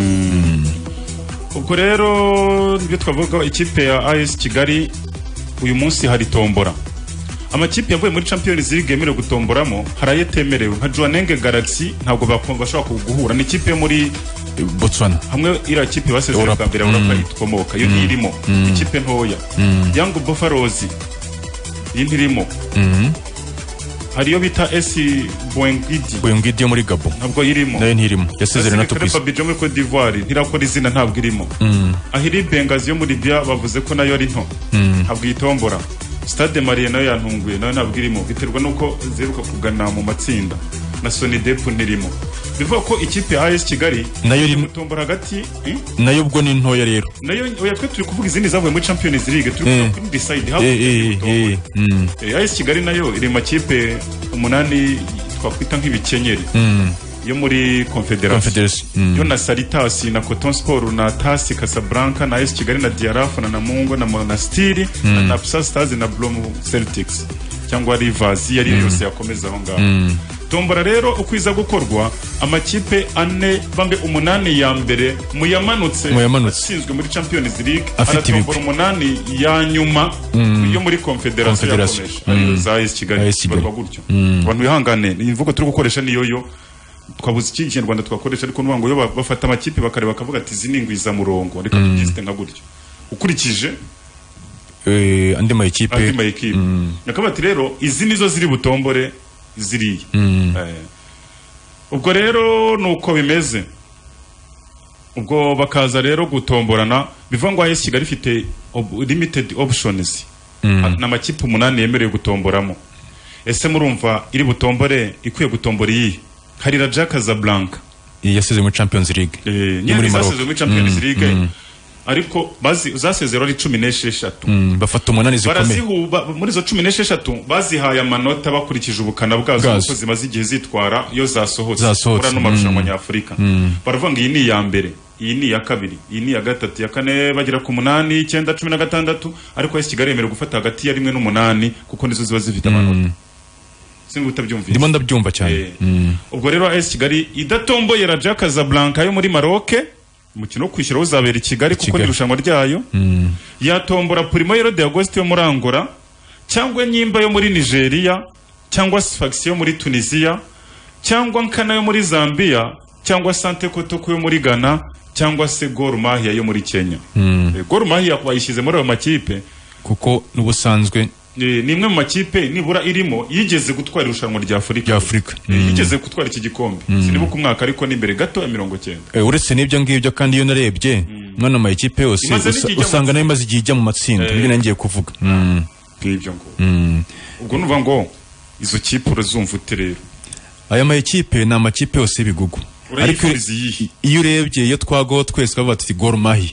Speaker 1: ubwo rero ibyo twavuga ikipe ya A S Kigali uyu munsi hari tombora amakipe yavuye muri Champions League yemerewe gutomboramo harayetemerewe nka Jwaneng Galaxy ntabwo bashobora guhura ni ikipe muri
Speaker 3: Botswana
Speaker 1: hamwe ira kipe basezerera bwa mbere urapa itkomoka yo nirimo ikipe ntoya Young Buffaloes yintirimo hariyo bita S Boengidi
Speaker 3: Boengidi yo muri Gabon
Speaker 1: ntabwo irimo
Speaker 3: nayo ntirimo yasezerera na Tupis
Speaker 1: Abidjan muri Cote d'Ivoire ntirakora izina ntabwo irimo ahiri Benghazi yo muri Libya bavuze ko nayo ari nto ntabwo yitombora Stade Marie nayo yantunguye nayo ntabwo irimo biterwa nuko zeruka kugana mu matsinda na Sonidep nirimo bivuga ko ikipe ya A S Kigali
Speaker 3: nayo iri
Speaker 1: mutombora hagati
Speaker 3: nayo ubwo ni ntoya rero
Speaker 1: nayo oya twe turi kuvuga izindi zavuye muri Champions League turi kuvuga kuri decide how A S Kigali nayo iri makipe umunani twakwita nk'ibikenyeri yo muri Confederation yo na Saritas na Coton Sport na Tasi Casablanca na A S Kigali na Diaraf na Namungo na Monastir na Napsa Stars na Blom Celtics cyangwa Rivers yari yose yakomeza aho ngaho tombora rero ukwiza gukorwa amakipe ane bambe umunani ya mbere muyamanutse ashinzwe muri Champions League aratombora umunani ya nyuma yo muri Confederation yakomeje za A S Kigali barwa gutyo abantu bihangane imvugo turi gukoresha niyo yo twabuze iki Kinyarwanda twakoresha ariko nubango yo bafata amakipe bakareba bakavuga ati ziningwiza murongo reka tugiste nka gutyo ukurikije
Speaker 3: eh andi ma equipe
Speaker 1: andi ma equipe nakabati rero izi nizo ziri butombore ziriye ubwo rero nuko bimeze ubwo bakaza rero gutomborana bivuga ngo A S Kigali ifite limited options na makipe umunani yemerewe gutomboramo ese murumva iri butombore ikwiye gutombora iyi hari Raja Casablanca
Speaker 3: yaseze muri Champions League
Speaker 1: muri Maroc muri Champions League ariko bazi uzasezero ari cumi n'esheshatu
Speaker 3: bafata umunani zikomeye
Speaker 1: barazihuba muri zo cumi n'esheshatu bazihaye amanota bakurikije ubukana bwazo uko zimaze igihe zitwara iyo zasohotse muri no marushanwa nyafurika baravuga ngo iyi ni ya mbere iyi ni ya kabiri iyi ni ya gatatu ya kane bagira ku munani icyenda cumi na gatandatu ariko A S Kigali yemerewe gufata hagati ya rimwe n'umunani kuko nizo ziba zifite amanota sinzi utabyumvise
Speaker 3: ndimo ndabyumva cyane
Speaker 1: ubwo rero A S Kigali idatomboye Raja Casablanca yo muri Maroc umukino wo kwishyura uzabera i Kigali kuko ni rushanwa ryayo yatombora Primeiro de Agosto yo muri Angola cyangwa Nyimba yo muri Nigeria cyangwa Sfax yo muri Tunisia cyangwa Nkana yo muri Zambia cyangwa Sante Kotoko yo muri Ghana cyangwa se Gor Mahia yo muri Kenya Gor Mahia kwayishyize muri ayo makipe
Speaker 3: kuko n'ubusanzwe
Speaker 1: ni imwe mu makipe nibura irimo yigeze gutwara irushanwa rya Afurika
Speaker 3: rya Afurika
Speaker 1: yigeze gutwara iki gikombe sinibuka umwaka ariko n'imbere gato ya mirongo cyenda
Speaker 3: uretse n'ibyo ngibyo kandi iyo narebye mwana ma ekipe yose usanga nayo maze igihe ijya mu matsinda ibyo nangiye kuvuga
Speaker 1: ngibyo ngo ubwo nuva ngo izo kipe urazumva ute rero
Speaker 3: aya ma ekipe ni amakipe yose y'ibigugu ariko iyo urebye iyo twagaho twese bavuga tuti Gor Mahia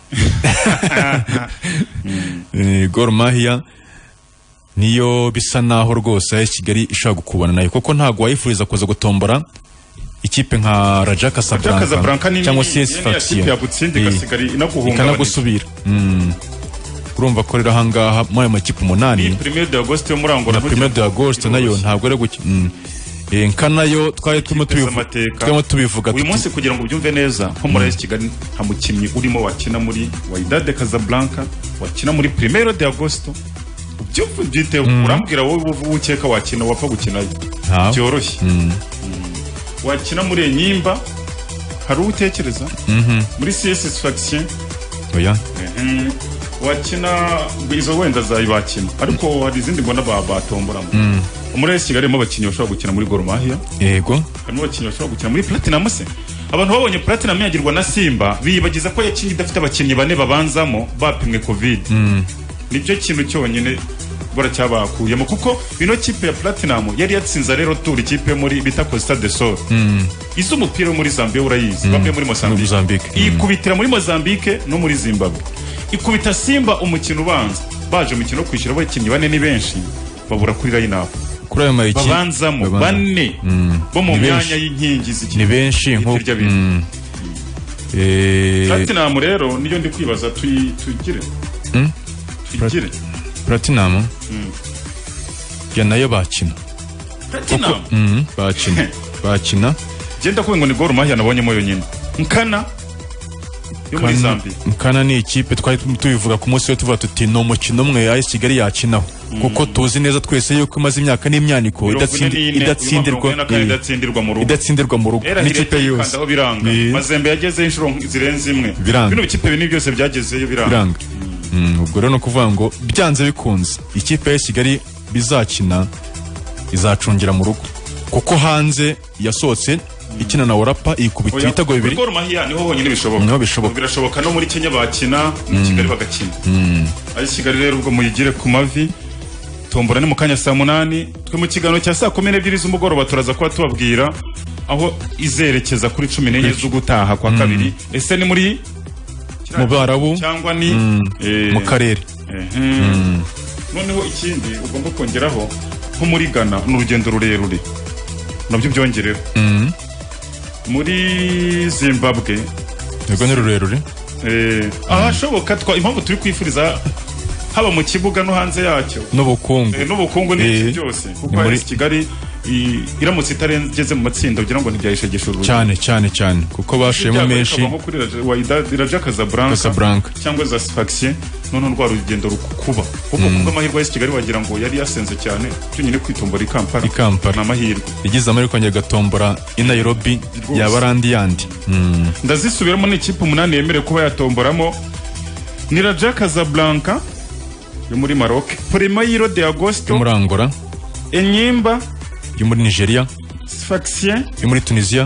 Speaker 3: Gor Mahia niyo bisa naho rwose A S Kigali ishaka gukubana nayo kuko ntago wayifuriza kuza gutombora ikipe nka Raja Casablanca cyangwa C S Faction ikanagusubira urumva ko rero ahangaha muri ayo makipe umunani
Speaker 1: Primeiro de Agosto yo muri Angola
Speaker 3: na Primeiro de Agosto nayo ntabwo ari guki nkanayo twari turimo tubivuga
Speaker 1: uyu munsi kugira ngo ubyumve neza nko muri A S Kigali nta mukinnyi urimo wakina muri Wydad Casablanca wakina muri Primeiro de Agosto byo byite urambwira wowe ukeka wakina wapfa gukina byoroshye wakina muri Enyimba hari utekereza muri C S Satisfaction
Speaker 3: oya
Speaker 1: wakina izo wenda zayibakina ariko hari izindi mbona batomboramo muri Kigali mo bakinyi bashobora gukina muri Gor Mahia
Speaker 3: yego
Speaker 1: harimo bakinyi bashobora gukina muri Platinum se abantu babonye Platinum yagirwa na Simba bibagiza ko yakinyi idafite abakinyi bane babanzamo bapimwe covid nibyo kintu cyonyine bora cyabakuyemo kuko bino kipe ya Platinum yari yatsinza rero tour ikipe muri bita Costa del Sol izo umupira muri Zambia urayizi bamwe muri Mozambique ikubitira muri Mozambique no muri Zimbabwe ikubita Simba umukino ubanza baje umukino kwishyira abakinyi bane ni benshi babura kuri line up
Speaker 3: kuri ayo mayiki
Speaker 1: babanzamo bane bo mu myanya y'inkingi z'iki
Speaker 3: ni benshi nko
Speaker 1: eh Platinum rero niyo ndi kwibaza tuyigire tuyigire
Speaker 3: Platinum ya nayo bakina
Speaker 1: Platinum
Speaker 3: mhm bakina bakina
Speaker 1: genda kubengo ni Gor Mahia nabonye mo yonyine nkana yo muri Zambia
Speaker 3: nkana ni ikipe twari tubivuga ku munsi we tuvuga tuti no mukino umwe ya Kigali yakinaho kuko tuzi neza twese yuko imaze imyaka n'imyaniko idatsindirwa
Speaker 1: idatsindirwa mu rugo
Speaker 3: idatsindirwa mu rugo n'ikipe yose
Speaker 1: Mazembe yageze inshuro zirenze imwe bino bikipe bini byose byagezeyo biranga
Speaker 3: ubwo rero no kuvuga ngo byanze bikunze ikipe ya Kigali bizakina izacungira mu rugo kuko hanze yasohotse ikina na Orapa ikubita ibitego bibiri
Speaker 1: Gor Mahia niho honyine bishoboka
Speaker 3: niho bishoboka
Speaker 1: birashoboka no muri Kenya bakina mu Kigali bagakina ari Kigali rero ubwo muyigire ku mavi tombora ni mu kanya saa munani twe mu kigano cya saa kumi n'ebyiri z'umugoroba turaza kuba tubabwira aho izerekeza kuri cumi n'enye z'ugutaha kwa kabiri ese ni muri
Speaker 3: mu Barabu
Speaker 1: cyangwa ni
Speaker 3: mu karere
Speaker 1: noneho ikindi ugomba kongeraho nko muri Ghana n'urugendo rurerure nabyo byongereho muri Zimbabwe
Speaker 3: yego ni rurerure
Speaker 1: eh ahashoboka twa impamvu turi kwifuriza haba mu kibuga no hanze yacyo
Speaker 3: n'ubukungu
Speaker 1: n'ubukungu n'iki byose kuko muri Kigali iramutse itarengeze mu matsinda ugira ngo ntibyayishegesha urugo
Speaker 3: cyane cyane cyane kuko bashemo menshi
Speaker 1: nko kuri Raja Casablanca cyangwa za Satisfaction none rwa rugendo rukuba kuko kuko amahirwe ya Kigali wagira ngo yari yasenze cyane cyonyine kwitombora ikampara
Speaker 3: ikampara
Speaker 1: n'amahirwe
Speaker 3: igize amahirwe kongera gatombora i Nairobi yabarandi yandi
Speaker 1: ndazisubiramo n'ikipe umunani yemerewe kuba yatomboramo ni Raja Casablanca yo muri Maroc Primeiro de Agosto
Speaker 3: muri Angola
Speaker 1: Enyimba
Speaker 3: yo muri Nigeria
Speaker 1: Satisfaction
Speaker 3: yo muri Tunisia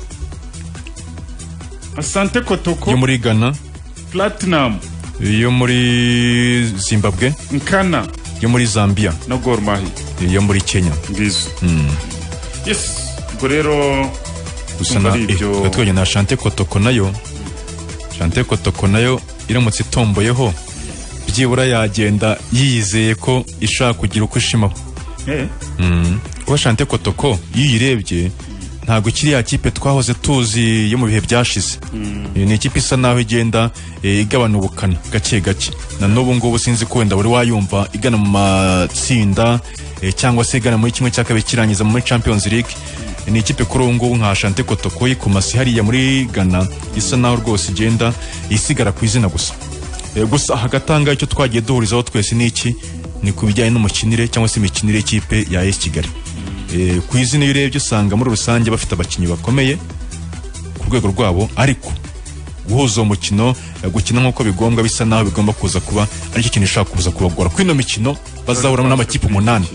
Speaker 1: Asante Kotoko
Speaker 3: yo muri Ghana
Speaker 1: Platinum
Speaker 3: yo muri Zimbabwe
Speaker 1: Nkana
Speaker 3: yo muri Zambia
Speaker 1: na Gor Mahia
Speaker 3: yo muri Kenya
Speaker 1: ngizo yes gorero
Speaker 3: usana ibyo twanye na Asante Kotoko nayo Asante Kotoko nayo iramutse itomboyeho byibura yagenda yizeye ko ishaka kugira uko ishimaho
Speaker 1: eh
Speaker 3: mm ko Asante Kotoko yiyirebye ntago kiri ya kipe twahoze tuzi yo mu bihe byashize ni ikipe isa naho igenda igabana ubukana gake gake na n'ubu ngubu sinzi ko wenda buri wayumva igana mu matsinda cyangwa se igana muri kimwe cya kabiri kirangiza muri Champions League ni ikipe kuri ubu ngubu nka Asante Kotoko yikomasi hariya muri Ghana isa naho rwose igenda isigara ku izina gusa gusa hagatanga icyo twagiye duhurizaho twese n'iki ni kubijyanye n'umukinire cyangwa se imikinire y'ikipe ya A S Kigali eh ku izina y'urebye usanga muri rusange bafite abakinyi bakomeye ku rwego rwabo ariko guhuza umukino gukina nkuko bigombwa bisa naho bigomba kuza kuba ari cyo kintu ishaka kuza kubagora kwino mikino bazahuramo n'amakipe umunani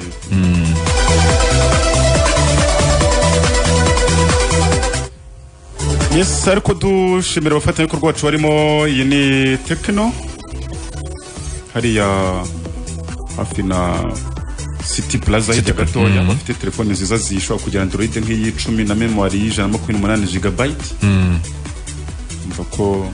Speaker 1: yes ariko dushimira abafatanya ko rwacu barimo iyi ni Tekno hariya hafi na City Plaza hirya gatoya bafite telefone nziza zishobora kugira Android nk'iyi cumi na memory y'ijana na makumyabiri n'umunani gigabyte mva ko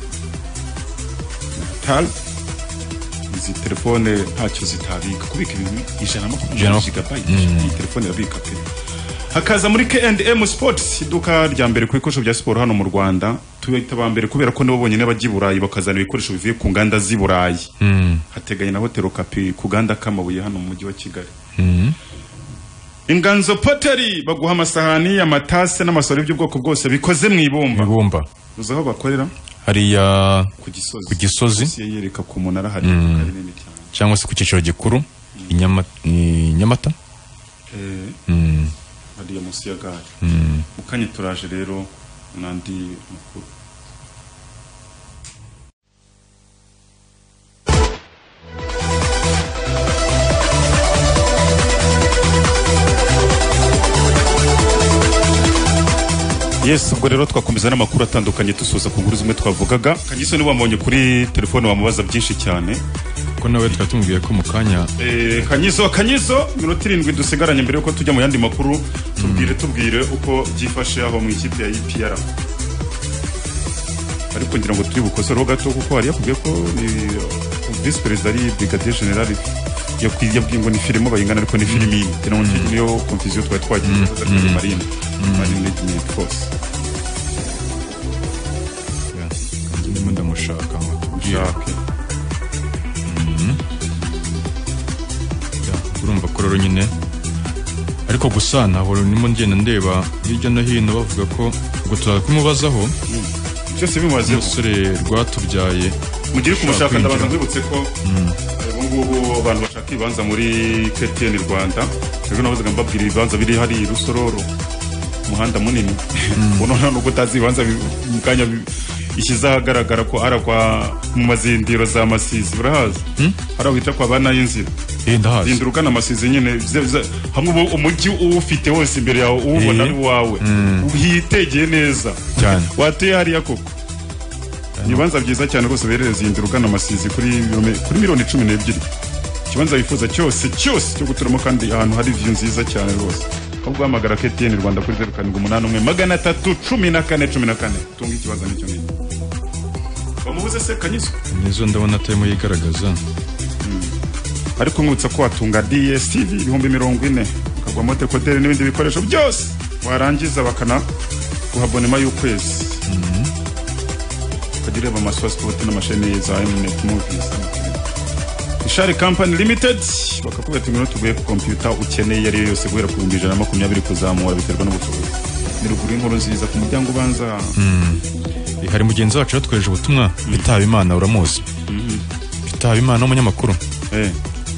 Speaker 1: tal izi telefone ntacyo zitabika kubika ibintu ijana na makumyabiri gigabyte iyi telefone irabika pe hakaza muri K and M Sports iduka rya mbere ku bikoresho bya siporo hano mu Rwanda tubita ba mbere kubera ko nibo bonyine bagiye Burayi bakazana ibikoresho bivuye ku nganda z'i Burayi hateganye na Hotel Okapi ku ganda k'amabuye hano mu mujyi wa Kigali Inganzo Pottery baguha amasahani amatase n'amasoro by'ubwoko bwose bikoze mu ibumba
Speaker 3: ibumba
Speaker 1: uzaho bakorera
Speaker 3: hariya
Speaker 1: ku Gisozi
Speaker 3: ku Gisozi
Speaker 1: yereka ku munara hari karinini cyane
Speaker 3: cyangwa se ku cyiciro gikuru Inyamata Inyamata
Speaker 1: eh
Speaker 3: mm
Speaker 1: hariya musi ya gare
Speaker 3: mm
Speaker 1: mukanye turaje rero nandi makuru Yes, ubwo rero twakomeza n'amakuru atandukanye dusoza ku nkuru zimwe twavugaga. Kanyiso ni wamubonye kuri telefone wamubaza byinshi cyane.
Speaker 3: Ko nawe twatumubwiye ko mukanya
Speaker 1: eh Kanyiso Kanyiso minota irindwi dusigaranye mbere yuko tujya mu yandi makuru tubwire tubwire uko byifashe aho mu ikipe ya E P R. Ariko ngira ngo turi bukosoro gato kuko hari yakubwiye ko ni vice president ari brigadier general yo kwiyabwiye ngo ni filimo bayingana ariko ni filimi tena wonje niyo confusion twa twagiye kuza kuri marine marine ni force
Speaker 3: ya ndimo ndamushaka ngo
Speaker 1: ushake
Speaker 3: ya urumva ko rero nyine ariko gusa ntabwo nimo ngenda ndeba hirya no hino bavuga ko ubwo tuzakumubazaho
Speaker 1: cyose bimubaze
Speaker 3: umusore rwatubyaye
Speaker 1: mugire kumushaka ndabanza nkwibutse ko ubungubu abantu bashaka ibanza muri K T N Rwanda rero nabazaga mbabwira ibibanza biri hari Rusororo umuhanda munini uno none uko tazibanza mukanya ishiza hagaragara ko arakwa mu mazindiro za Masizi urahaza ara wita kwa bana y'inzira
Speaker 3: eh ndahaza
Speaker 1: zindurukana Masizi nyene hamwe umujyi uwufite wose imbere yawe ubona ari wawe uhitegeye neza
Speaker 3: cyane
Speaker 1: wateye hari yakoko Nibanza byiza cyane rwose berereza indurukana Masizi kuri kuri miliyoni cumi n'ebyiri kibanza bifuza cyose cyose cyo guturamo kandi ahantu hari view nziza cyane rwose ubwo hamagara K T N Rwanda kuri zeru karindwi umunani umwe magana atatu cumi na kane cumi na kane tunga ikibazo nicyo ngicyo bamubuze se Kanyizo
Speaker 3: nizo ndabona atemo yigaragaza
Speaker 1: ariko nkutsa ko watunga D S T V ibihumbi mirongo ine ukagwa mote kodere n'ibindi bikoresho byose warangiza bakana guhabonema y'ukwezi kagireba amaswa sport n'amashene za Mnet Movies Ishari Company Limited bakakubeta ngo tuguye ku computer ukeneye yari yose guhera ku ijana na makumyabiri kuzamura biterwa n'ubushobozi ni ruguru inkuru nziza ku muryango ubanza
Speaker 3: hari mugenzi wacu yatweje ubutumwa bitaba Imana uramuzi bitaba Imana umunyamakuru
Speaker 1: eh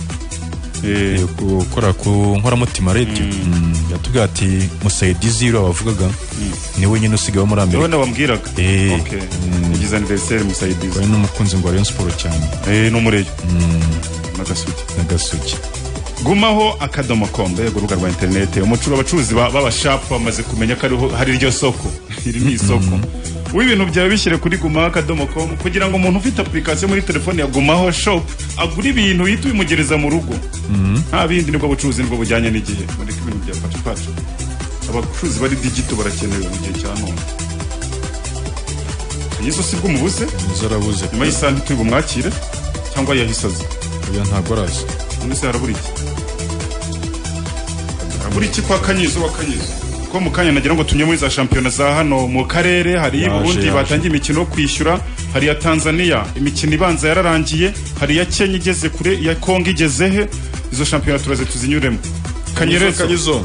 Speaker 3: eh gukora ku nkoramutima radio yatubwiye ati Musaidi Zero abavugaga ni we nyine usigaye muri Amerika
Speaker 1: none wambwiraga okay ugize anniversaire Musaidi
Speaker 3: Zero n'umukunzi ngo Rayon Sport cyane
Speaker 1: eh n'umureyo nagasugi
Speaker 3: nagasugi
Speaker 1: gumaho akadomo com bego rubuga rwa internet umucuru abacuruzi baba shop bamaze kumenya ko hari iryo soko iri ni isoko w'ibintu byawe bishyire kuri gumaho akadomo com kugira ngo umuntu ufite application muri telefone ya gumaho shop agura ibintu yita bimugereza mu rugo nta bindi nibwo bucuruzi nibwo bujyanye n'igihe muri ibintu bya pacu pacu abacuruzi bari digital barakenewe mu gihe cya none Yesu sibwo mubuze
Speaker 3: zarabuze
Speaker 1: nyuma y'isanti turi bumwakire cyangwa yahisaze
Speaker 3: oya ntago arazi
Speaker 1: none harabura iki harabura iki kwa Kanyizo wa Kanyizo ko mu kanya nagira ngo tunye muri za shampiyona za hano mu karere hari Burundi batangiye imikino kwishyura hari ya Tanzania imikino ibanza yararangiye hari ya Kenya igeze kure ya Kongo igeze he izo shampiyona turaze tuzinyuremo Kanyerezo
Speaker 3: Kanyizo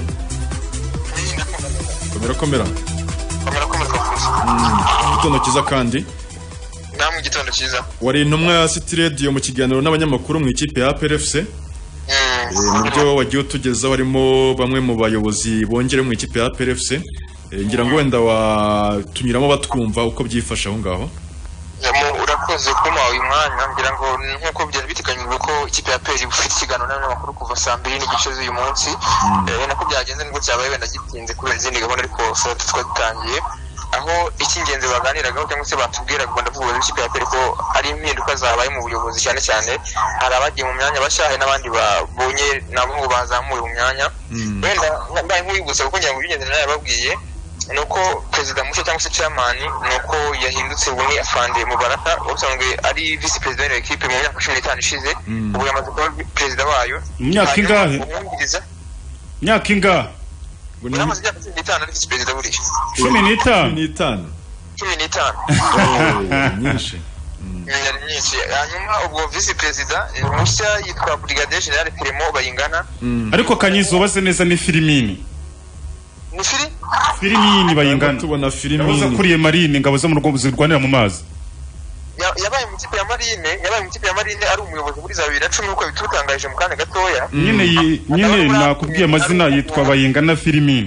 Speaker 3: komera komera
Speaker 14: komera komera
Speaker 3: gitondo kiza kandi
Speaker 14: namwe gitondo kiza
Speaker 3: wari intumwa ya City Radio mu kiganiro n'abanyamakuru mu ikipe ya A P R F C nibyo wagiye utugeza warimo bamwe mu bayobozi bongere mu ikipe ya A P R F C ngira ngo wenda watunyuramo batwumva uko byifasha aho ngaho
Speaker 14: urakoze kuma uyu mwanya ngira ngo nkuko byari biteganyijwe ko ikipe ya A P R ifite ikiganiro n'abanyamakuru kuva saa mbiri n'igice z'uyu munsi nako byagenze nibwo cyabaye wenda gitinze kubera izindi gahunda ariko saa tatu twatangiye aho icy'ingenzi baganiragaho cyangwa se batubwiraga ngo ndavuga ikipe ya A P R ko ari impinduka zabaye mu buyobozi cyane cyane hari abagiye mu myanya bashahe n'abandi babonye nabo ngo bazamuye mu myanya wenda mbaye nk'uyibutsa kuko ngira ngo ibigende nayo yababwiye nuko perezida mushya cyangwa se chairman nuko yahindutse ubumwe afande Mubaraka ubusanzwe ari vice president wa equipe mu myaka cumi n'itanu ishize ubu yamaze kuba perezida wayo
Speaker 1: myaka ingahe myaka ingahe
Speaker 14: Unamaze imyaka cumi n'itanu ari vice president buriya
Speaker 1: cumi n'itanu
Speaker 3: n'itanu
Speaker 14: cumi n'itanu
Speaker 3: nyinshi
Speaker 14: yari nyinshi hanyuma ubwo vice president mushya yitwa brigadier general Clement Bayingana
Speaker 1: ariko Kanyizo baze neza ni Filimini
Speaker 14: ni fili
Speaker 1: Filimini Bayingana
Speaker 3: tubona Filimini
Speaker 1: kuriye marine ngabo zo mu rugo zirwanira mu mazi
Speaker 14: yabaye mu kipe ya Marine yabaye mu kipe ya Marine ari umuyobozi muri za bibiri na cumi uko bitutangaje mu kanya gatoya
Speaker 1: nyine nyine nakubwiye amazina yitwa Bayingana Filimine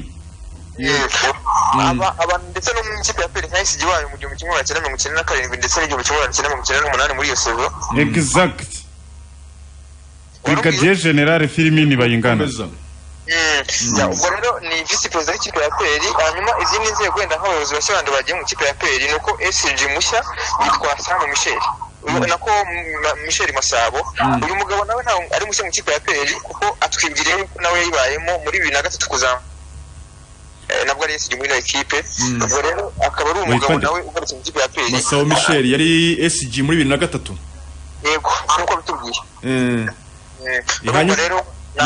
Speaker 14: aba aba ndetse no mu kipe ya Peri nka S G wayo mu gihumbi kimwe magana cyenda mirongo icyenda na karindwi ndetse n'igihumbi kimwe magana cyenda mirongo icyenda n'umunani muri iyo sezo
Speaker 1: exact Brigadier General Filimine Bayingana
Speaker 14: ubwo rero ni vice president w'ikipe ya Peri hanyuma izindi nzego wenda nk'abayobozi bashya bandi bagiye mu kipe ya Peri nuko S G mushya yitwa Sam Michel nako Michel Masabo uyu mugabo nawe ari mushya mu kipe ya Peri kuko atwibwiriye nawe yibayemo muri bibiri na gatatu kuzama nabwo ari S G muri equipe ubwo rero akaba ari umugabo nawe ugarutse mu kipe ya Peri
Speaker 3: Masabo Michel yari S G muri bibiri na gatatu
Speaker 14: yego nkuko bitubwiye
Speaker 3: eh
Speaker 14: rero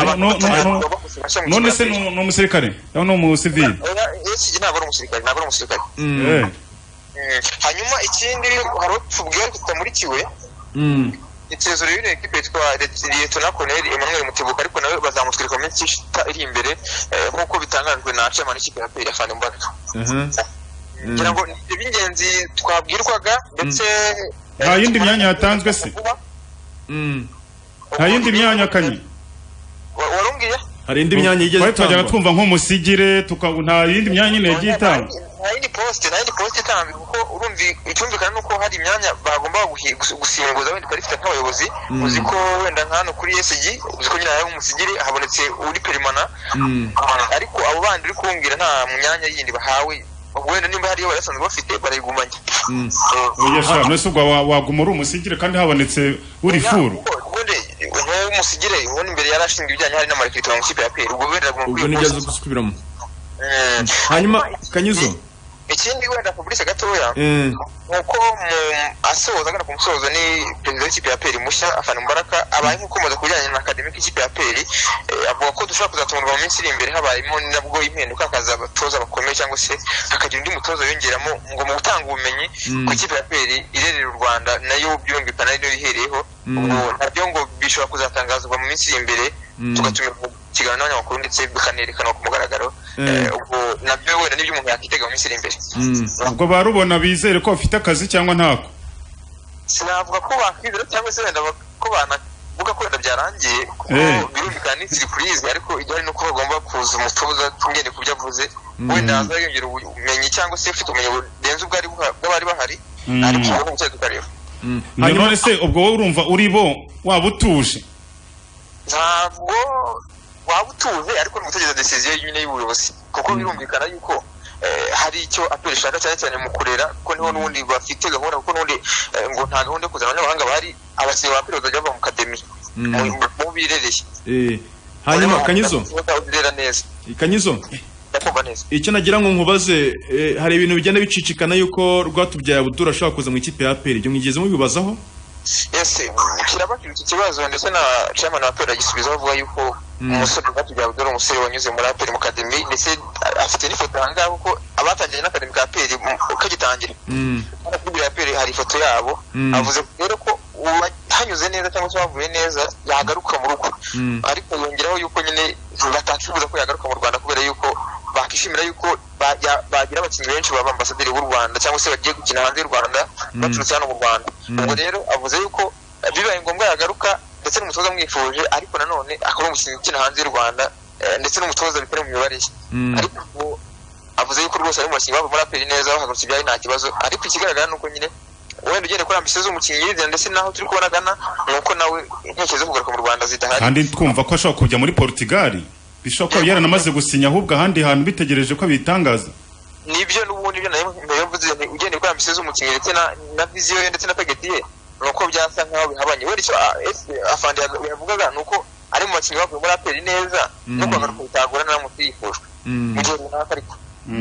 Speaker 1: none se no umusirikare no no umusivili
Speaker 14: S G ntabwo ari umusirikare ntabwo ari umusirikare eh hanyuma ikindi haro tubwiye tutamurikiwe mm itezo rero equipe yitwa Lieutenant Colonel Emmanuel Mutibuka ariko nawe bazamutwirika mu minsi iri imbere nkuko bitangajwe na chairman w'ikipe ya Peri afande Mbaraga ngira ngo ibingenzi twabwirwaga ndetse
Speaker 1: nta yindi myanya yatanzwe se mm nta yindi myanya kanye
Speaker 14: warungiye
Speaker 3: hari indi myanya yigeze
Speaker 1: twari twajyaga twumva nko musigire tukabona nta yindi myanya nyine yagiye itanga
Speaker 14: nta yindi poste nta yindi poste itanga kuko urumvi icyumvikana nuko hari imyanya bagomba gusimbuza wenda parifite nk'abayobozi uzi ko wenda nkano kuri S G uzi ko nyina yaho umusigire habonetse uri perimana ariko abo bandi uri kumbwira nta myanya yindi bahawe wenda nimba hari barasanzwe bafite barayigumanya
Speaker 1: oya sha no subwa waguma uri umusigire kandi habonetse uri furu
Speaker 14: umusigire ubona imbere yarashinzwe ibijyanye hari n'amarikito mu kipe ya Peri ubwo wenda
Speaker 3: ubwo nigeze gusubiramo hanyuma Kanyuzo
Speaker 14: ikindi wenda Fabrice gatoya nuko asoza agana ku musozo ni perezida w'ikipe ya Peri mushya afana Mbaraga abaye nk'ukomoza kujyanye na academic ikipe ya Peri avuga ko dushobora kuzatumurwa mu minsi iri imbere habayemo nabwo impinduka akaza abatoza bakomeye cyangwa se akagira undi mutoza yongeramo ngo mu gutanga ubumenyi ku ikipe ya Peri irerera u Rwanda nayo byumvikana ari bihereyeho ubwo nabyo ngo bishobora kuzatangazwa mu minsi iri imbere tugatumira kiganiro n'abanyamakuru ndetse bikanerekana ku mugaragaro ubwo nabyo wenda n'ibyo umuntu yakitega mu minsi iri imbere
Speaker 1: ubwo barubona bizere ko bafite akazi cyangwa ntako
Speaker 14: sinavuga ko bakwizera cyangwa se wenda ko banavuga ko wenda byarangiye kuko birumvikana ni surprise ariko igihari nuko bagomba kuza umutoza ngende kubyo avuze wenda azayongera ubumenyi cyangwa se ufite ubumenyi burenze ubwari bw'abari bahari ariko ubwo n'ubucye tukareba
Speaker 1: none se ubwo wowe urumva uri bo waba utuje
Speaker 14: ntabwo waba utuje ariko n'umutegereza decision y'nyine y'ubuyobozi kuko birumvikana yuko hari icyo Aperi ishaka cyane cyane mu kurera kuko niho n'ubundi bafite gahunda kuko n'ubundi ngo nta gahunda yo kuzana abanyamahanga bahari abakinnyi ba Aperi bazajya bava mu academy mu birereye
Speaker 3: hanyuma Kanyizo Kanyizo icyo nagira ngo nkubaze hari ibintu bigenda bicicikana yuko Rwatubyaye Abdul ashaka kuza mu ikipe ya Aperi ibyo mwigeze mubibazaho
Speaker 14: yes kirabakira iki kibazo ndetse na chairman wa Aperi agisubizaho avuga yuko umusore Rwatubyaye Abdul umusore wanyuze muri Aperi mu academy ndetse afite n'ifoto hanga kuko abatangiye n'academy ka Aperi kagitangira muri Aperi hari ifoto yabo avuze rero ko hanyuze neza cyangwa se bavuye neza yagaruka mu rugo ariko yongeraho yuko nyine batakibuza ko yagaruka mu Rwanda kubera yuko bakishimira yuko bagira abakinnyi benshi baba ambasaderi b'u Rwanda cyangwa se bagiye gukina hanze y'u Rwanda baturutse hano mu Rwanda ubwo rero avuze yuko bibaye ngombwa yagaruka ndetse n'umutoza amwifuje ariko nanone akaba umukinnyi ukina hanze y'u Rwanda ndetse n'umutoza bikora mu mibare ariko avuze yuko rwose ari mu bakinnyi bava muri Aperi neza bahagurutse ibyaye nta kibazo ariko ikigaragara nuko nyine wenda ugende kuri ambisiyo z'umukinnyi yizera ndetse naho turi kubonagana nuko nawe intekerezo kugaruka mu Rwanda zidahari
Speaker 1: kandi twumva ko ashobora kujya muri Portugal bishoboka ko yaranamaze gusinya ahubwo ahandi hantu bitegereje ko bitangaza
Speaker 14: nibyo n'ubundi byo nayo mbere mvuze ugende kuri ambisiyo z'umukinnyi ndetse na na viziyo ye ndetse na pageti ye nuko byasa nkaho bihabanye wenda icyo afande yavugaga nuko ari mu bakinnyi bavuye muri Aperi neza no kwagaruka bitagorana n'amuti yifujwe mu gihe runaka ariko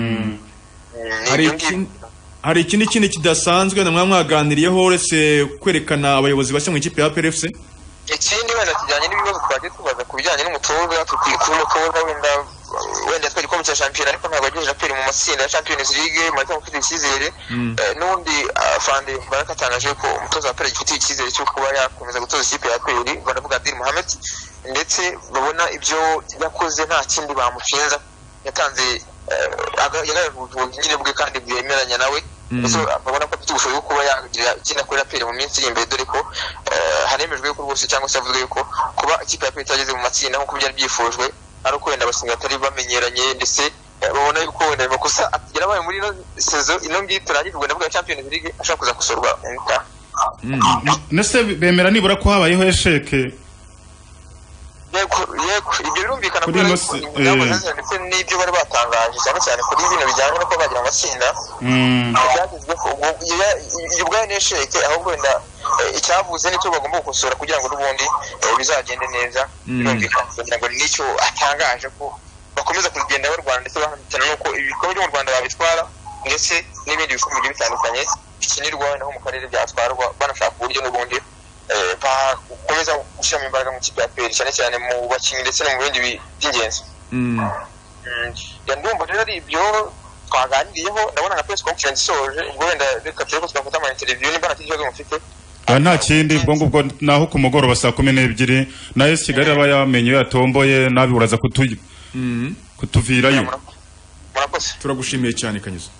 Speaker 3: hari ikindi kintu kidasanzwe namwe mwaganiriyeho uretse kwerekana abayobozi bashya mu ikipe ya Aperi F C
Speaker 14: ikindi wenda kijyanye n'ibibazo twagiye tubaza ku bijyanye n'umutoza tukwiye kuba umutoza wenda wenda twari igikombe cya shampiyona ariko ntabwo yagejeje Aperi mu matsinda ya Champions League marita mufite icyizere n'undi afande Mbaraga atangaje ko umutoza wa Aperi gifitiye icyizere cyo kuba yakomeza gutoza ikipe ya Aperi baravuga Adil Mohamed ndetse babona ibyo yakoze nta kindi bamushinja yatanze yagaragaje ubushobozi nyine bwe kandi bwemeranya nawe so babona ko afite ubushobozi bwo kuba yagira ikina kuri aperi mu minsi imbere dore ko haremejwe yuko rwose cyangwa se avuzwe yuko kuba ikipe ya aperi itageze mu matsinda nk'uko byari byifujwe ari uko wenda abasinga batari bamenyeranye ndetse babona yuko wenda amakosa atigera abaye muri ino sezo ino ngiyi turangije ubwo ndavuga Champions League ashaka kuza gusorwa
Speaker 1: nese bemera nibura ko habayeho esheke
Speaker 14: yego yego ibyo birumvikana ko ndetse n'ibyo bari batangaje cyane cyane kuri bino bijyanye no kuba bagira amatsinda byagezweho iyo ubwayo n'esheke ahubwo wenda icyavuze nicyo bagomba gukosora kugira ngo n'ubundi bizagende neza birumvikana kugira ngo nicyo atangaje ko bakomeza kugenda barwana ndetse bahanitana nuko ibikorwa byo mu Rwanda babitwara ndetse n'ibindi bikombe bitandukanye bikinirwa naho mu karere byatwarwa banashaka uburyo n'ubundi bakomeza gushyiramo imbaraga mu kipe ya aperi cyane cyane mu bakinnyi ndetse no mu bindi by'ingenzi ndumva rero ari ibyo twaganiriyeho ndabona nka press conference isoje ubwo wenda reka turebe ko twafata ama interview nimba nta kibazo mufite
Speaker 1: nta kindi ubwo ngubwo naho ku mugoroba saa kumi n'ebyiri na esi Kigali aba yamenye yatomboye nabi uraza kutu kutuvirayo
Speaker 3: turagushimiye cyane Kanyizo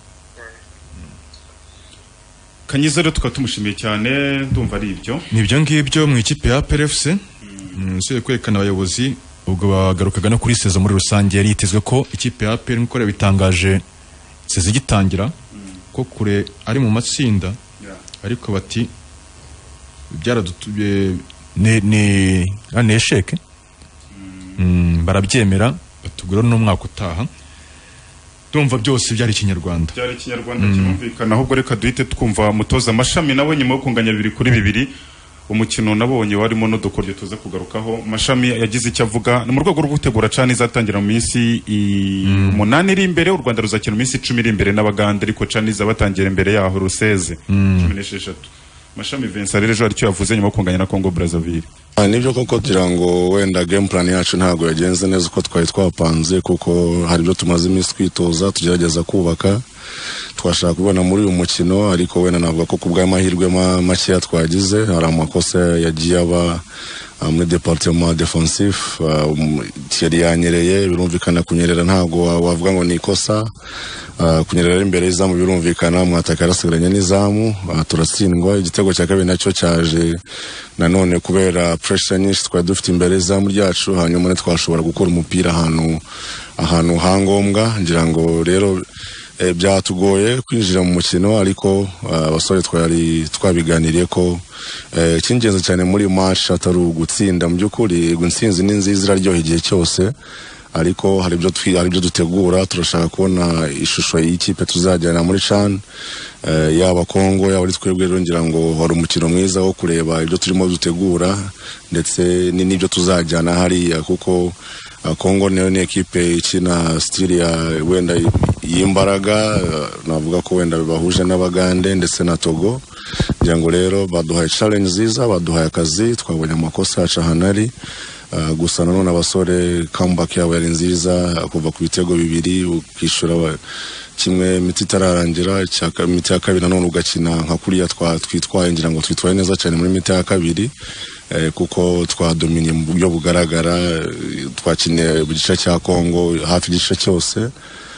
Speaker 1: Kanyizo rero tukaba tumushimiye cyane ndumva ari ibyo
Speaker 3: nibyo ngibyo mu ikipe ya P R F C nse kwerekana abayobozi ubwo bagarukaga no kuri sezo muri rusange yari yitezwe ko ikipe ya P R nk'uko bitangaje sezo gitangira ko kure ari mu matsinda ariko bati byaradutuye ne ne anesheke barabyemera batugura n'umwaka utaha tumva byose byari kinyarwanda
Speaker 1: byari kinyarwanda kimumvikana ahubwo reka duhite twumva mutoza Mashami nawe nyuma yo kunganya bibiri kuri bibiri umukino nabonye warimo no dokoryo tuza kugarukaho Mashami yagize icyo avuga mu rwego rwo gutegura cani izatangira mu minsi umunani iri imbere u Rwanda ruzakina mu minsi icumi iri imbere n'abaganda ariko cani izabatangira imbere yaho ruseze cumi n'esheshatu Mashami Vincent rero aricyo yavuze nyuma yo kunganya na Congo Brazzaville
Speaker 15: nibyo koko kugira ngo wenda game plan yacu ntago yagenze neza uko twari twapanze kuko hari byo tumaze iminsi twitoza tugerageza kubaka twashaka kubona muri uyu mukino ariko wenda navuga ko kubwa amahirwe make twagize hari amakosa yagiye aba muri departement defensif yari yanyereye birumvikana kunyerera ntago wavuga ngo ni ikosa kunyerera imbere y'izamu birumvikana mwataka yarasigaranye n'izamu turatsindwa igitego cya kabiri nacyo cyaje nanone kubera pressure nyinshi twari dufite imbere y'izamu ryacu hanyuma twashobora gukora umupira ahantu ahantu hangombwa ngira ngo rero byatugoye kwinjira mu mukino ariko abasore twari twabiganiriye ko icy'ingenzi cyane muri match atari ugutsinda mu by'ukuri intsinzi ni nziza iraryoha igihe cyose ariko hari ibyo hari ibyo dutegura turashaka kubona ishusho y'ikipe tuzajyana muri CHAN yaba Kongo yaba ari twebwe rero ngira ngo hari umukino mwiza wo kureba ibyo turimo dutegura ndetse n'ibyo tuzajyana hariya kuko Kongo niyo ni ekipe ikina style ya wenda y'imbaraga navuga ko wenda bahuje n'abagande ndetse na Togo ngira ngo rero baduhaye challenge nziza baduhaye akazi twabonye amakosa yacu hanari Uh, gusa nanone abasore comeback yabo yari nziza kuva ku bitego bibiri ukishura kimwe miti tararangira cyaka miti ya kabiri nanone ugakina nka kuriya twa twitwaye ngira ngo twitwaye neza cyane muri miti ya kabiri eh, kuko twadominiye mu buryo bugaragara twakine mu gice cya Kongo hafi igice cyose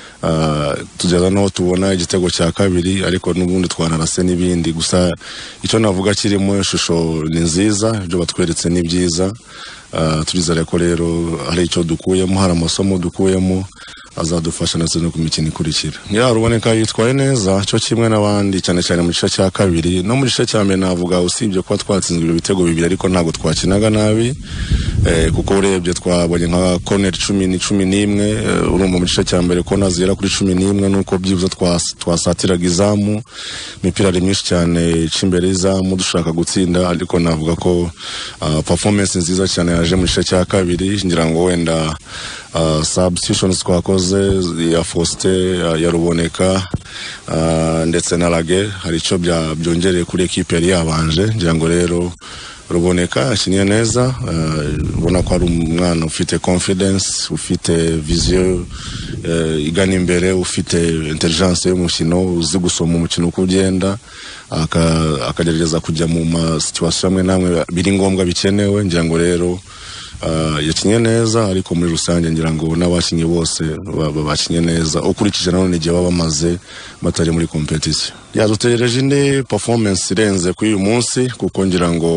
Speaker 15: Uh, tugeza no tubona igitego cya kabiri ariko n'ubundi twanarase n'ibindi gusa icyo navuga kirimo ishusho ni nziza ibyo batweretse ni byiza uh, turizere ko rero hari icyo dukuyemo hari amasomo dukuyemo azadufasha ndetse no ku mikino ikurikira ya ruboneka yitwaye neza cyo kimwe n'abandi cyane cyane mu gice cya kabiri no mu gice cya mbere navuga usibye kuba twatsinzwe ibyo bitego bibiri ariko ntabwo twakinaga nabi eh, kuko urebye twabonye nka corner cumi ni cumi n'imwe eh, urumva mu gice cya mbere kona zira kuri cumi n'imwe nuko byibuze twasatiraga izamu imipira ari myinshi cyane c'imbere y'izamu dushaka gutsinda ariko navuga ko uh, performance nziza cyane yaje mu gice cya kabiri ngira ngo wenda Uh, substitutions twakoze ya Faustin uh, ya Ruboneka uh, ndetse na Lage hari icyo byongereye kuri equipe yari yabanje ngira ngo rero Ruboneka ashiniye neza ubona uh, ko ari umwana ufite confidence ufite vision uh, igana imbere ufite intelligence y'umukino uzi gusoma umukino uko ugenda akagerageza kujya mu ma situation amwe namwe biri ngombwa bikenewe ngira ngo rero uh, yakinye neza ariko muri rusange ngira ngo n'abakinyi bose bakinye neza ukurikije nanone igihe baba bamaze batari muri competition. Yadutegereje indi performance irenze kuri uyu munsi kuko ngira ngo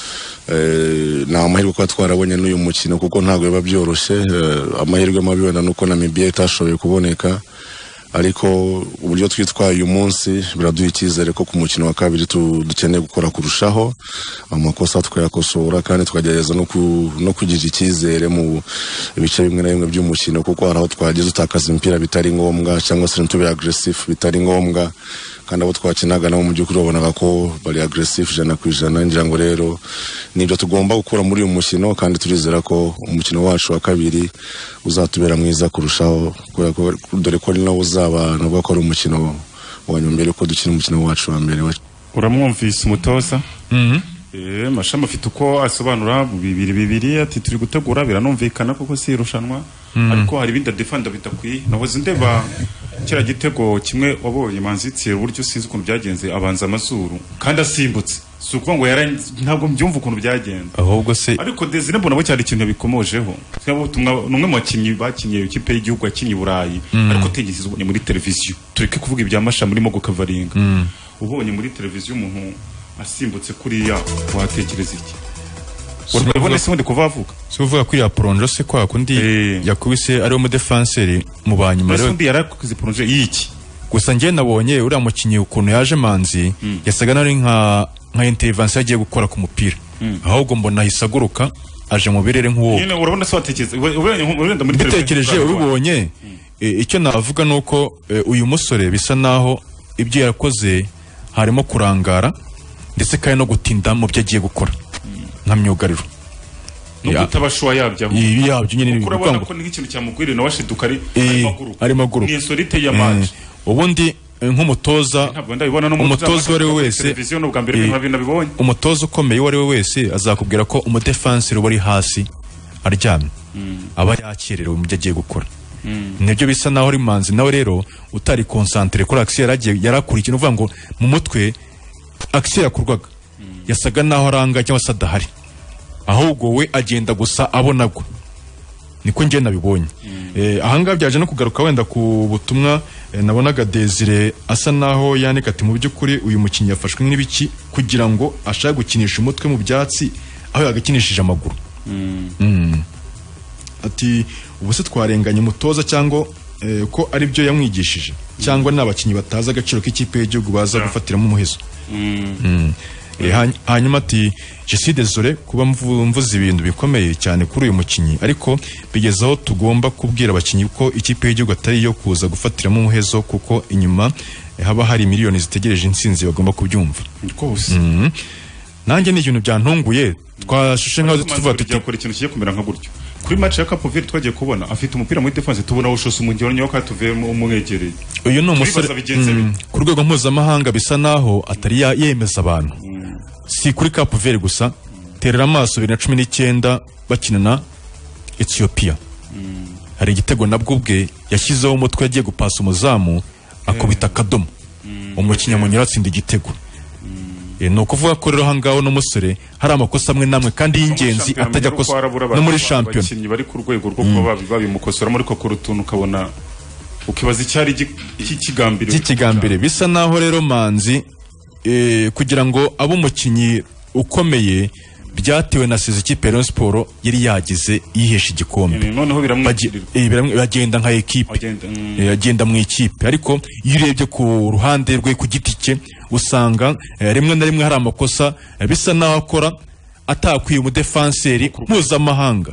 Speaker 15: eh, na amahirwe ko twarabonye n'uyu mukino kuko ntago biba byoroshye, eh, amahirwe mabi wenda nuko Namibia itashoboye kuboneka, ariko uburyo twitwaye uyu munsi biraduha icyizere ko ku mukino wa kabiri dukeneye gukora kurushaho, amakosa tukayakosora kandi tukagerageza no ku, no kugira icyizere mu bice bimwe na bimwe by'umukino kuko hari aho twagize utakaza imipira bitari ngombwa cyangwa se ntube aggressive bitari ngombwa, kandi abo twakinaga nabo mu by'ukuri babonaga ko bari aggressive ijana ku ijana. Ngira ngo rero nibyo tugomba gukura muri uyu mukino kandi turizera ko umukino wacu wa kabiri uzatubera mwiza kurushaho, dore ko nawo uzaba navuga ko ari umukino wa nyuma mbere ko dukina umukino wacu wa mbere.
Speaker 1: Uramwumvise umutoza?
Speaker 3: Mhm.
Speaker 1: Eh, Mashami afite uko asobanura bibiri bibiri ati turi gutegura biranumvikana kuko si irushanwa,
Speaker 3: Mhm.
Speaker 1: ariko hari ibindi defender bitakwiye. Nahoze ndeba kira gitego kimwe wabonye Manzitsi uburyo sinzi ukuntu byagenze, abanza amazuru kandi asimbutse, suko ngo yara ntabwo mbyumva ukuntu byagenze,
Speaker 3: ahubwo se
Speaker 1: ariko Desire mbona bo cyari ikintu bikomojeho. Twabo tumwe numwe mu bakinyi bakinye ikipe y'igihugu yakinye Burayi,
Speaker 3: Mm.
Speaker 1: ariko tegeze ubonye muri televiziyo. Tureke kuvuga ibya Mashami muri mo gukavaringa.
Speaker 3: Mm.
Speaker 1: Ubonye muri televiziyo umuntu asimbutse kuriya watekereza iki? Urabona se wundi kuvavuga?
Speaker 3: Si uvuga kuri ya Pronjo se kwa kundi yakubise ari mu defenseur mu banyuma
Speaker 1: rero. Undi yarakuze Pronjo yiki.
Speaker 3: Gusa ngiye nabonye uriya mukinyi ukuntu yaje Manzi yasaga nari nka nka intervention yagiye gukora ku mupira. Ahubwo mbona hisaguruka aje mu birere nk'uwo.
Speaker 1: Nyine urabona se watekereza urenda muri
Speaker 3: televiziyo ubibonye. Icyo navuga nuko uyu musore bisa naho ibyo yakoze harimo kurangara ndetse kandi no gutinda mu byo agiye gukora nka myugariro
Speaker 1: no kutabashwa yabyo
Speaker 3: ibi yabyo nyine
Speaker 1: urabona ko n'ikintu cyamugwire no washidukari
Speaker 3: ari maguru
Speaker 1: ni insolite ya match.
Speaker 3: Ubundi nk'umutoza umutoza wari wese umutoza ukomeye wari wese azakubwira ko umudefenseur wari hasi aryamye aba yakirerewe mu byo agiye gukora. Nibyo bisa naho ari Manzi nawe rero utari concentré kuri action yaragiye yarakurikiye uvuga ngo mu mutwe action yakurwaga yasaga naho aranga cyangwa se adahari, ahubwo we agenda gusa abonagwa. Niko ngiye nabibonye. Eh, ahanga byaje no kugaruka wenda ku butumwa eh, nabonaga Desire asa naho yanika ati mu by'ukuri uyu mukinnyi yafashwe n'ibiki kugira ngo ashaka gukinisha umutwe mu byatsi aho yagakinishije amaguru. Mm. Mm. Ati ubuse twarenganye umutoza cyangwa eh, ko ari byo yamwigishije cyangwa n'abakinnyi bataza agaciro k'ikipe y'igihugu baza gufatiramo umuhezo. Mm. Mm. E, hanyuma ati je suis désolé kuba mvuze ibintu bikomeye cyane kuri uyu mukinyi, ariko bigezaho tugomba kubwira abakinyi ko ikipe y'igihugu atari yo kuza gufatiramo umuhezo kuko inyuma e, haba hari miliyoni zitegereje insinzi bagomba kubyumva
Speaker 1: rwose.
Speaker 3: Mm. Nanjye ni ibintu byantunguye twashushe nkaho tuvuga
Speaker 1: tuti yakora ikintu kigiye kumera nka gutyo kuri match ya Cape Verde twagiye kubona afite umupira muri defense tubona ushose umugero nyo ka tuve umwegereye.
Speaker 3: Uyu no musore mm, ku rwego mpuzamahanga bisa naho atari yemeza abantu. Mm. Si kuri Cape Verde gusa terera amaso bibiri na cumi n'icyenda bakina na Ethiopia. Mm. Hari igitego nabwo ubwe yashyizeho umutwe yagiye gupasa umuzamu akubita kadomo. Mm. Umukinya munyura atsinda igitego. E, no kuvuga ko rero hangaho no musore hari amakosa amwe namwe kandi y'ingenzi atajya kosa no muri champion
Speaker 1: abakinnyi bari ku rwego rwo kuba babimukosora muri ko kurutuntu ukabona ukibaza icyari cy'ikigambire
Speaker 3: cy'ikigambire bisa naho rero Manzi e, kugira ngo abo umukinnyi ukomeye byatewe na sezi ikipe Rayon Sport yari yagize yihesha igikombe.
Speaker 1: Noneho biramwigirira
Speaker 3: bagenda nka equipe yagenda mu ikipe, ariko iyo urebye ku ruhande rwe ku giti cye usanga rimwe na rimwe hari amakosa bisa naho akora atakwiye umudefenseri mpuzamahanga.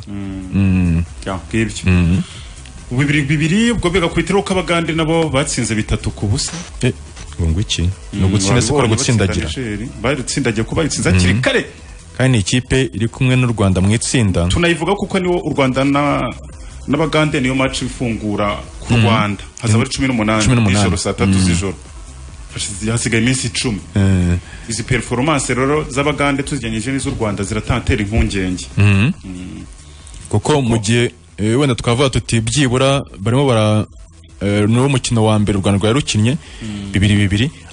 Speaker 1: bibiri bibiri ubwo bega kwitira uko abagande nabo batsinze bitatu ku busa.
Speaker 3: ngo iki no gutsinda se ko gutsindagira
Speaker 1: baritsindagiye ko bayitsinza kiri kare
Speaker 3: kandi ni ikipe iri kumwe n'u Rwanda mu itsinda.
Speaker 1: Tunayivuga kuko niwo u Rwanda na n'abagande niyo match ifungura ku Rwanda hazaba ari cumi n'umunani ijoro saa tatu z'ijoro hasigaye iminsi icumi. Izi performance rero z'abagande tuzijyanyije n'iz'u Rwanda ziratantera impungenge
Speaker 3: kuko mu gihe wenda twavuga tuti byibura barimo bara n'uwo mukino wa mbere u Rwanda rwarukinnye bibiri bibiri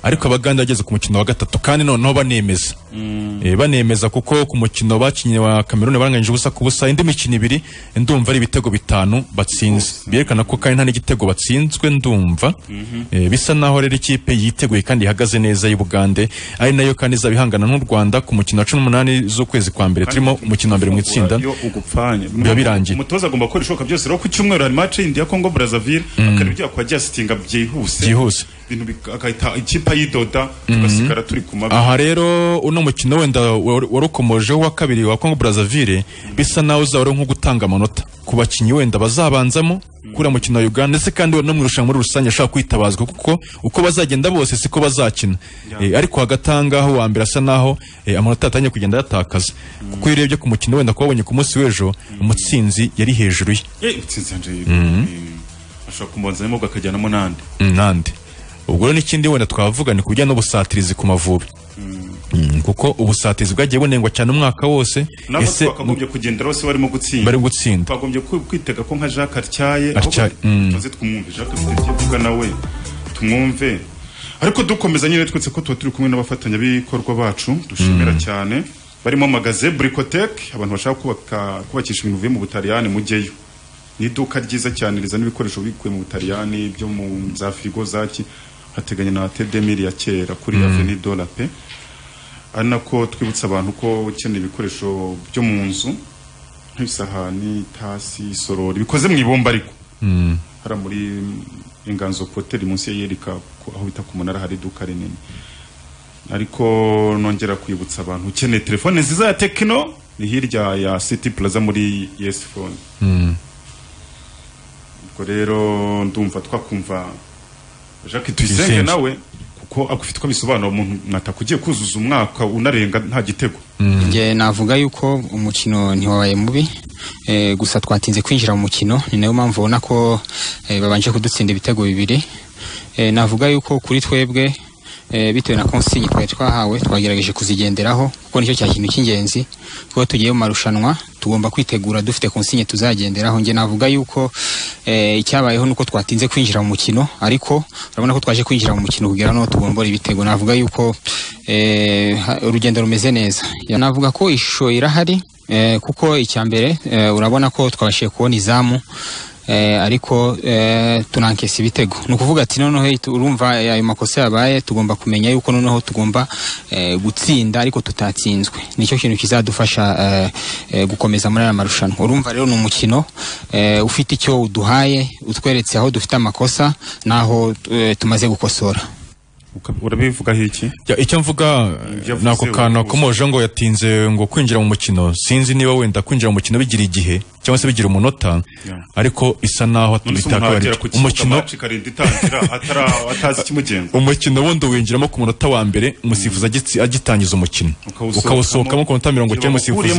Speaker 3: ariko abaganda bageze ku mukino wa gatatu kandi noneho banemeza eh banemeza kuko ku mukino bakinye wa Cameroon baranganyije ubusa ku busa indi mikino ibiri ndumva ari ibitego bitanu batsinze byerekana ko kandi nta n'igitego batsinzwe ndumva eh bisa naho rero ikipe yiteguye kandi ihagaze neza y'Ubugande ari nayo kandi izabihangana n'u Rwanda ku mukino wa cumi n'umunani z'ukwezi kwa mbere turimo umukino wa mbere mu itsinda biba birangiye.
Speaker 1: Umutoza agomba gukora ishoboka byose rero ku cyumweru hari match y'indi ya Congo Brazzaville akareba ibyo kwa Justinga byihuse
Speaker 3: byihuse
Speaker 1: ibintu akahita ikipe yidoda tugasigara turi ku mabi.
Speaker 3: Aha rero uno mukino wenda warukomoje wa kabiri wa Congo Brazzaville bisa naho uzahora nko gutanga amanota ku bakinyi wenda bazabanzamo kuri mukino wa Uganda ndetse kandi no mu rushanwa muri rusange ashaka kwitabazwa kuko uko bazagenda bose siko bazakina e, ariko hagatanga aho wa mbere asa naho e, amanota atanye kugenda yatakaza mm. kuko irebye ku mukino wenda kwabonye ku munsi w'ejo umutsinzi yari hejuru ye
Speaker 1: eh utsinzi anje ashaka kumbonzamo gakajyanamo nande
Speaker 3: nande ubwo rero n'ikindi wenda twavuga ni kujya no busatirizi ku Mavubi Mm, kuko ubusatizi bwagiye bunengwa cyane umwaka wose
Speaker 1: ese twagombye kugenda rose barimo gutsinda
Speaker 3: bari gutsinda
Speaker 1: twagombye kwitega ko nka Jacques Artyaye tuze twumve Jacques Artyaye nawe tumwumve ariko dukomeza nyine twetse ko tuba turi kumwe n'abafatanya bikorwa bacu dushimira cyane barimo Magaze Bricotech abantu bashaka kubaka kubakisha ibintu bivuye mu Butaliyani mujyeyo ni iduka ryiza cyane rizana ibikoresho bikuye mu Butaliyani byo mu za frigo zaki hateganye na Tedemir ya kera kuri mm. Avenue de la Paix anako twibutsa abantu ko ukeneye ibikoresho byo mu nzu nk'isahani tasi sorori bikoze mu ibomba ariko
Speaker 3: mm.
Speaker 1: hara muri Inganzo Hotel munsi ya Yerika aho bita ku munara hari duka rinini ariko nongera kwibutsa abantu ukeneye telefone nziza ya Tecno ni hirya ya City Plaza muri Yes Phone
Speaker 3: mm.
Speaker 1: ubwo rero ndumva twakumva Jacques Tuyisenge nawe kuko agufite ko bisobanura umuntu mwatakugiye kuzuza umwaka unarenga nta gitego
Speaker 16: nge navuga yuko umukino ntiwabaye mubi eh gusa twatinze kwinjira mu mukino ni nayo mpamvu ubona ko eh, babanje kudutsinda ibitego bibiri eh, navuga yuko kuri twebwe eh, bitewe na consigne twaye twahawe twagerageje kuzigenderaho kuko nicyo cya kintu cy'ingenzi kuko tugiye mu marushanwa tugomba kwitegura dufite consigne tuzagenderaho nge navuga yuko eh icyabayeho nuko twatinze kwinjira mu mukino ariko urabona ko twaje kwinjira mu mukino kugera no tugombora ibitego navuga yuko eh urugendo rumeze neza navuga ko ishusho irahari eh kuko icyambere eh, urabona ko twabashiye kubona izamu eh ariko eh tunankesa ibitego nukuvuga ati noneho urumva ayo makosa yabaye tugomba kumenya yuko noneho tugomba eh, gutsinda ariko tutatsinzwe nicyo kintu kizadufasha eh, eh, gukomeza muri aya marushanwa urumva rero n'umukino eh, ufite icyo uduhaye utweretse aho dufite amakosa naho eh, tumaze gukosora
Speaker 1: urabivuga hiki
Speaker 3: icyo mvuga nako kana komoje ngo yatinze ngo kwinjira mu mukino sinzi niba wenda kwinjira mu mukino bigira igihe cyangwa se bigira umunota ariko isa naho
Speaker 1: tubitakara umukino atazi kimugenza
Speaker 3: umukino wundi winjiramo ku munota wa mbere umusifuzi agitangiza umukino ukawusohokamo ku munota mirongo icyenda umusifuzi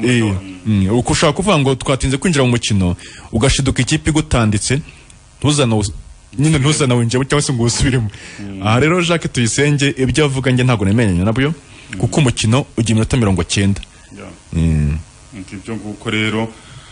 Speaker 3: uko ushaka kuvuga ngo twatinze kwinjira mu mukino ugashiduka ikipe igutanditse ntuzana nyine ntuzana winjemo cyangwa se ngo usubiremo aha rero Jacques Tuyisenge ibyo avuga nge ntabwo nemeranya nabyo kuko umukino ugiye iminota mirongo cyenda
Speaker 1: ibyo nguko rero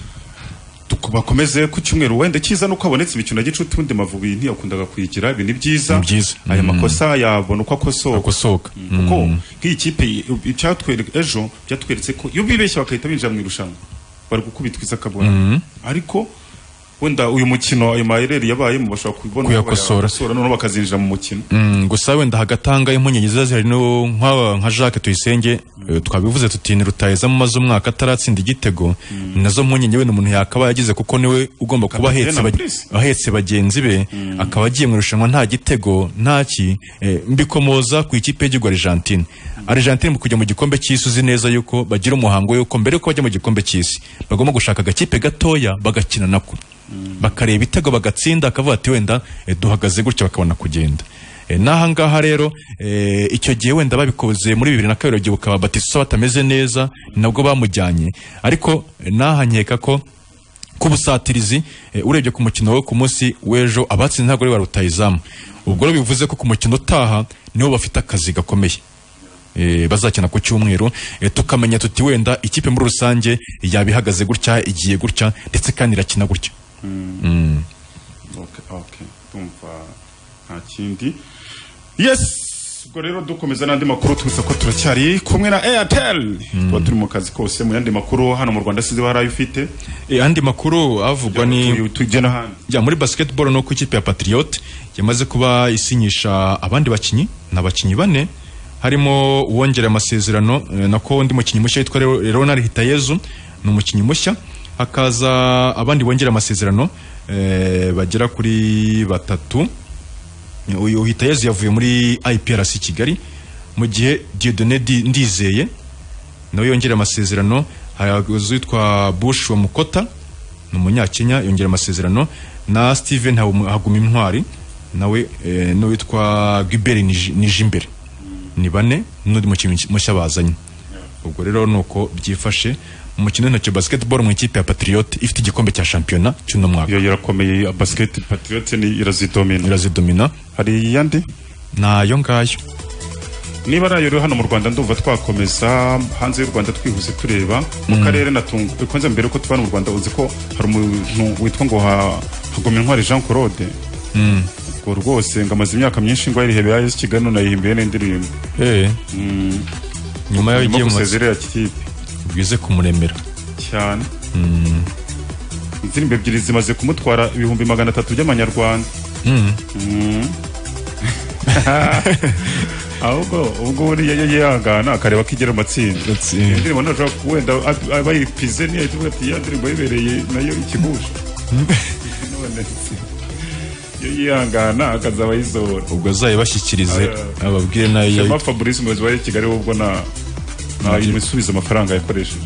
Speaker 1: bakomeze ku cyumweru wenda cyiza nuko abonetse imikino gicuti undi Mavubi ntiyakundaga kuyigira ibi ni byiza aya makosa yabona uko
Speaker 3: akosoka
Speaker 1: kuko nk'iyi kipe icyatwereka ejo byatweretse ko iyo bibeshya bakahita binjira mu irushanwa bari gukubitwa isakabona ariko wenda uyu mukino ayo mayereri yabaye mu bashaka kubona
Speaker 3: kuyakosora
Speaker 1: none bakazinjira mu mukino
Speaker 3: gusa wenda hagatanga impunyenyi zizari no nka Jacques Tuyisenge twabivuze tutini rutayeza mu mazo umwaka ataratsinda igitego nazo mpunyenyi we n'umuntu yakaba yagize kuko niwe ugomba kuba ahetse ahetse bagenzi be akaba agiye mu irushanwa nta gitego ntaki mbikomoza ku ikipe y'igihugu Argentine Argentine mu kujya mu gikombe cy'isi uzi neza yuko bagira umuhango yuko mbere ko bajya mu gikombe cy'isi bagomba gushaka agakipe gatoya bagakina nako bakareba ibitego bagatsinda akavuga ati wenda duhagaze gutya bakabona kugenda naha ngaha rero icyo gihe wenda babikoze muri bibiri na kabiri gihe ukaba Batista batameze neza nabwo bamujyanye ariko naha nkeka ko kubusatirizi urebye ku mukino wo ku munsi w'ejo abatsinze ntabwo ari barutayizamu ubwo rero bivuze ko ku mukino utaha niho bafite akazi gakomeye bazakina ku cyumweru tukamenya tuti wenda ikipe muri rusange yabihagaze gutya igiye gutya ndetse kandi irakina gutya
Speaker 1: okay okay tumva nta kindi yes ubwo rero dukomeza n'andi makuru tuza ko turacyari kumwe na Airtel tuba turi mu kazi kose mu yandi makuru hano mu Rwanda size barayo ufite
Speaker 3: e, andi makuru avugwa ni
Speaker 1: tujye hano
Speaker 3: ya muri basketball no ku ikipe ya Patriot yamaze kuba isinyisha abandi bakinyi n'abakinyi bane harimo uwongera amasezerano nako undi mukinyi mushya yitwa Leonard Hitayezu ni umukinyi mushya hakaza abandi bongera amasezerano e, bagera kuri batatu. Uyu Hitayezu yavuye muri I P R C Kigali mu gihe Dieudonné Ndizeye nawe yongera amasezerano hayazitwa Bush wa Mukota no munyakenya yongera amasezerano na Steven Haguma Intwari nawe e, no witwa Gilbert Nijimbere ni bane n'undi mukinyi mushya bazanye. Ubwo rero nuko byifashe umukino ntoki basketball mu ikipe ya Patriot ifite igikombe cya championnat cy'uno mwaka.
Speaker 1: Yo yarakomeye basket Patriot ni irazidomina.
Speaker 3: Irazidomina.
Speaker 1: Hari yandi
Speaker 3: nayo ngayo.
Speaker 1: Niba rayo hano mu Rwanda ndumva twakomeza hanze y'u Rwanda twihuse tureba mu mm. karere natunga kwanza mbere ko tubana mu Rwanda uzi ko hari umuntu witwa ngo Haguma Intwari Jean Claude.
Speaker 3: Mm.
Speaker 1: Ko rwose ngamaze imyaka myinshi ngo yarihebe yaje Kigali no nayihimbiye n'indirimbo.
Speaker 3: Eh.
Speaker 1: Mm.
Speaker 3: Nyuma yaho igiye
Speaker 1: mu sezerera kipe
Speaker 3: bize kumuremera
Speaker 1: cyane.
Speaker 3: Mm.
Speaker 1: Indirimbo ebyiri zimaze kumutwara ibihumbi magana atatu by'amanyarwanda.
Speaker 3: Mm.
Speaker 1: Mm. Ahubwo ubwo uri yayangana akareba kigera amatsinda. Indirimbo nashaka kuwenda abayipize ni ati ati indirimbo yibereye nayo ikigusha. None yo yangana akazaba yizora.
Speaker 3: Ubwo zaye bashyikirize ababwire nayo
Speaker 1: ya Shema Fabrice umuyobozi wa Kigali ubwo na na imisubiza amafaranga yakoresheje.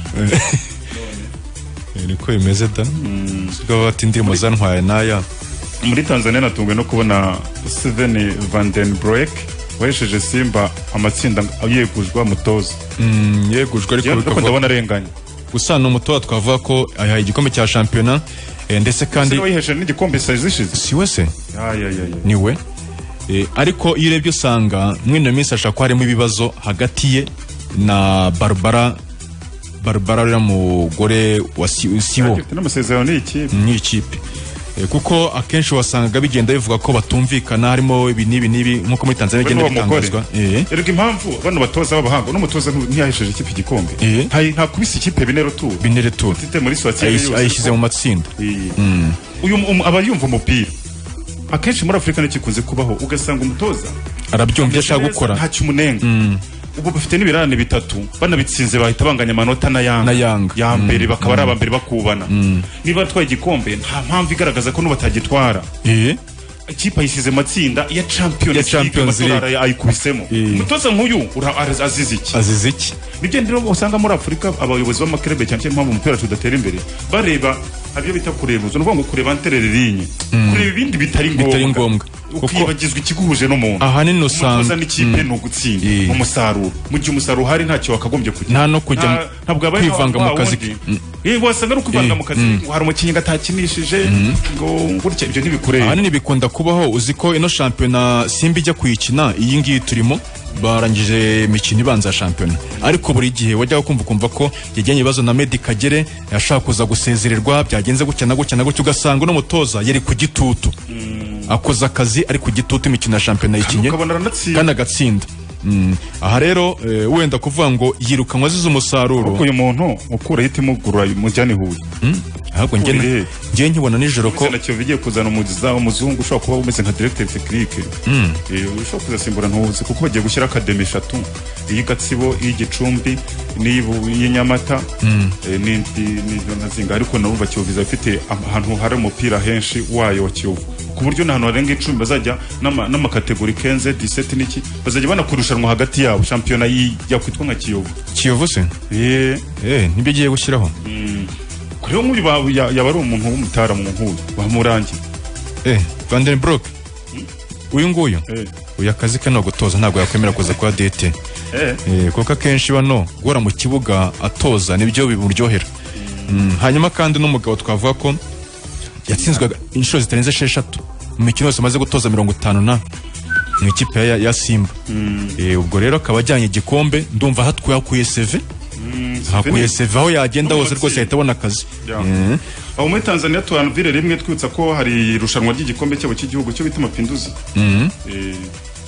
Speaker 3: Niko bimeze da. Sigaba bati indirimbo zantwaye naya.
Speaker 1: Muri Tanzania natungwe no kubona Steven Van Den Broek wesheje Simba amatsinda yegujwa mutoza.
Speaker 3: Mm, yegujwe ariko
Speaker 1: bikava ndabona arenganya.
Speaker 3: Gusa no mutoza twavuga ko ayaha igikombe cya championnat e, ndetse kandi
Speaker 1: wiheshe n'igikombe sazishize.
Speaker 3: Si wese?
Speaker 1: Ya ya ya.
Speaker 3: Niwe. E, ariko iyo urebye usanga mwino minsi ashaka harimo ibibazo hagati ye na Barbara Barbara uri mugore wa Siwo.
Speaker 1: N'amasezerano ni ikipe.
Speaker 3: Ni ikipe. E, kuko akenshi wasangaga bigenda bivuga ko batumvikana harimo ibi nibi nibi nkuko muri Tanzania bigenda bitangazwa.
Speaker 1: Eh. Erega impamvu bano batoza babahanga n'umutoza ntiyahesheje ikipe igikombe. Nta nta kubisa ikipe binero tu.
Speaker 3: Binero tu.
Speaker 1: Tite muri Swatini
Speaker 3: ayishyize mu matsinda.
Speaker 1: Mm. Uyu aba yumva umupira. Akenshi muri Afrika n'ikikunze kubaho ugasanga umutoza
Speaker 3: arabyumva ashaka gukora.
Speaker 1: Nta cyumunenga. Mm. Ubu bafite n'ibirane bitatu banabitsinze bahita banganya amanota na yanga.
Speaker 3: Na yanga.
Speaker 1: Ya mbere bakaba ari abambere bakubana. Niba twaye igikombe nta mpamvu igaragaza ko nubatagitwara.
Speaker 3: Eh.
Speaker 1: Ikipe yisize matsinda ya Champions
Speaker 3: ya Champions
Speaker 1: League ayikubisemo. Umutoza nk'uyu azize iki?
Speaker 3: Azize iki?
Speaker 1: Nibyo ndiro usanga muri Afrika abayobozi b'amakrebe cyane cyane mpamvu umupira tudatera imbere. Bareba habyo bita kurebuza no ngo kureba ntererinye. Kureba ibindi bitari ngombwa.
Speaker 3: Bitari ngombwa.
Speaker 1: Ukibagizwe ikiguhuje no muntu.
Speaker 3: Ahanini usanga
Speaker 1: n'ikipe no gutsinda umusaruro. Mu gihe umusaruro hari ntacyo wakagombye kugira.
Speaker 3: Nta no kujya kwivanga mu kazi.
Speaker 1: Eh wasanga no kwivanga mu kazi ngo hari umukinyi gatakinishije ngo ngurike ibyo ntibikureye.
Speaker 3: Ahanini bikunda kubaho uziko ino championnat Simba ijya kuyikina iyi ngiyi turimo barangije imikino ibanza ya championnat ariko buri gihe wajya kumva kumva ko yajyanye ibibazo na Medi Kagere yashaka kuza gusezererwa byagenze gutya na gutya na gutya ugasanga no mutoza yari ku gitutu akoza akazi ari ku gitutu imikino ya championnat yikinye kandi agatsinda. Mm. Aha rero e, wenda kuvuga ngo yirukanwa azize umusaruro
Speaker 1: kuko uyu muntu ukura hiti mugura mujyane huye.
Speaker 3: Mm. Ahubwo ngene ngiye nkibona nijoro ko
Speaker 1: nacyo bigiye kuzana umugiza umuzungu ushobora kuba umeze nka directeur technique.
Speaker 3: Mm.
Speaker 1: Eh ushobora kuzasimbura ntuzi kuko bagiye gushyira academy eshatu iyi Gatsibo iyi Gicumbi nibu y'inyamata
Speaker 3: mm.
Speaker 1: e, n'indi n'ibyo nazinga ariko nabumva Kiyovu afite ahantu hari umupira henshi wayo wa Kiyovu ku buryo nahantu harenga icumi bazajya n'ama kategori kenze dix-sept niki bazajya banakurushanwa hagati yabo championnat yakwitwa nka Kiyovu.
Speaker 3: Kiyovu se?
Speaker 1: Eh
Speaker 3: eh nibigiye gushyiraho.
Speaker 1: Mm. Kuri uwo muri yaba ari umuntu w'umutara mu nkuru bamurangi.
Speaker 3: Eh Van Den Broek.
Speaker 1: Hmm?
Speaker 3: Uyu nguyu.
Speaker 1: Eh.
Speaker 3: Uya kazi ke no gutoza ntabwo yakwemera kuza kwa D T.
Speaker 1: Eh.
Speaker 3: Eh kuko akenshi bano gora mu kibuga atoza nibyo bimuryohera. Mm. Hanyuma kandi n'umugabo twavuga ko yatsinzwe inshuro zitarenze esheshatu mu mikino yose amaze gutoza mirongo itanu na mu ikipe ya, ya Simba.
Speaker 1: Mm.
Speaker 3: Eh ubwo rero akaba ajyanye igikombe ndumva hatwe yakuye C V.
Speaker 1: Mm.
Speaker 3: Hakuye C V aho yagenda hose rwose ahita abona akazi.
Speaker 1: Mm. Aho muri Tanzania tuanvire rimwe twitsa ko hari irushanwa ry'igikombe cyabo cy'igihugu cyo bita Mapinduzi.
Speaker 3: Mm.
Speaker 1: Eh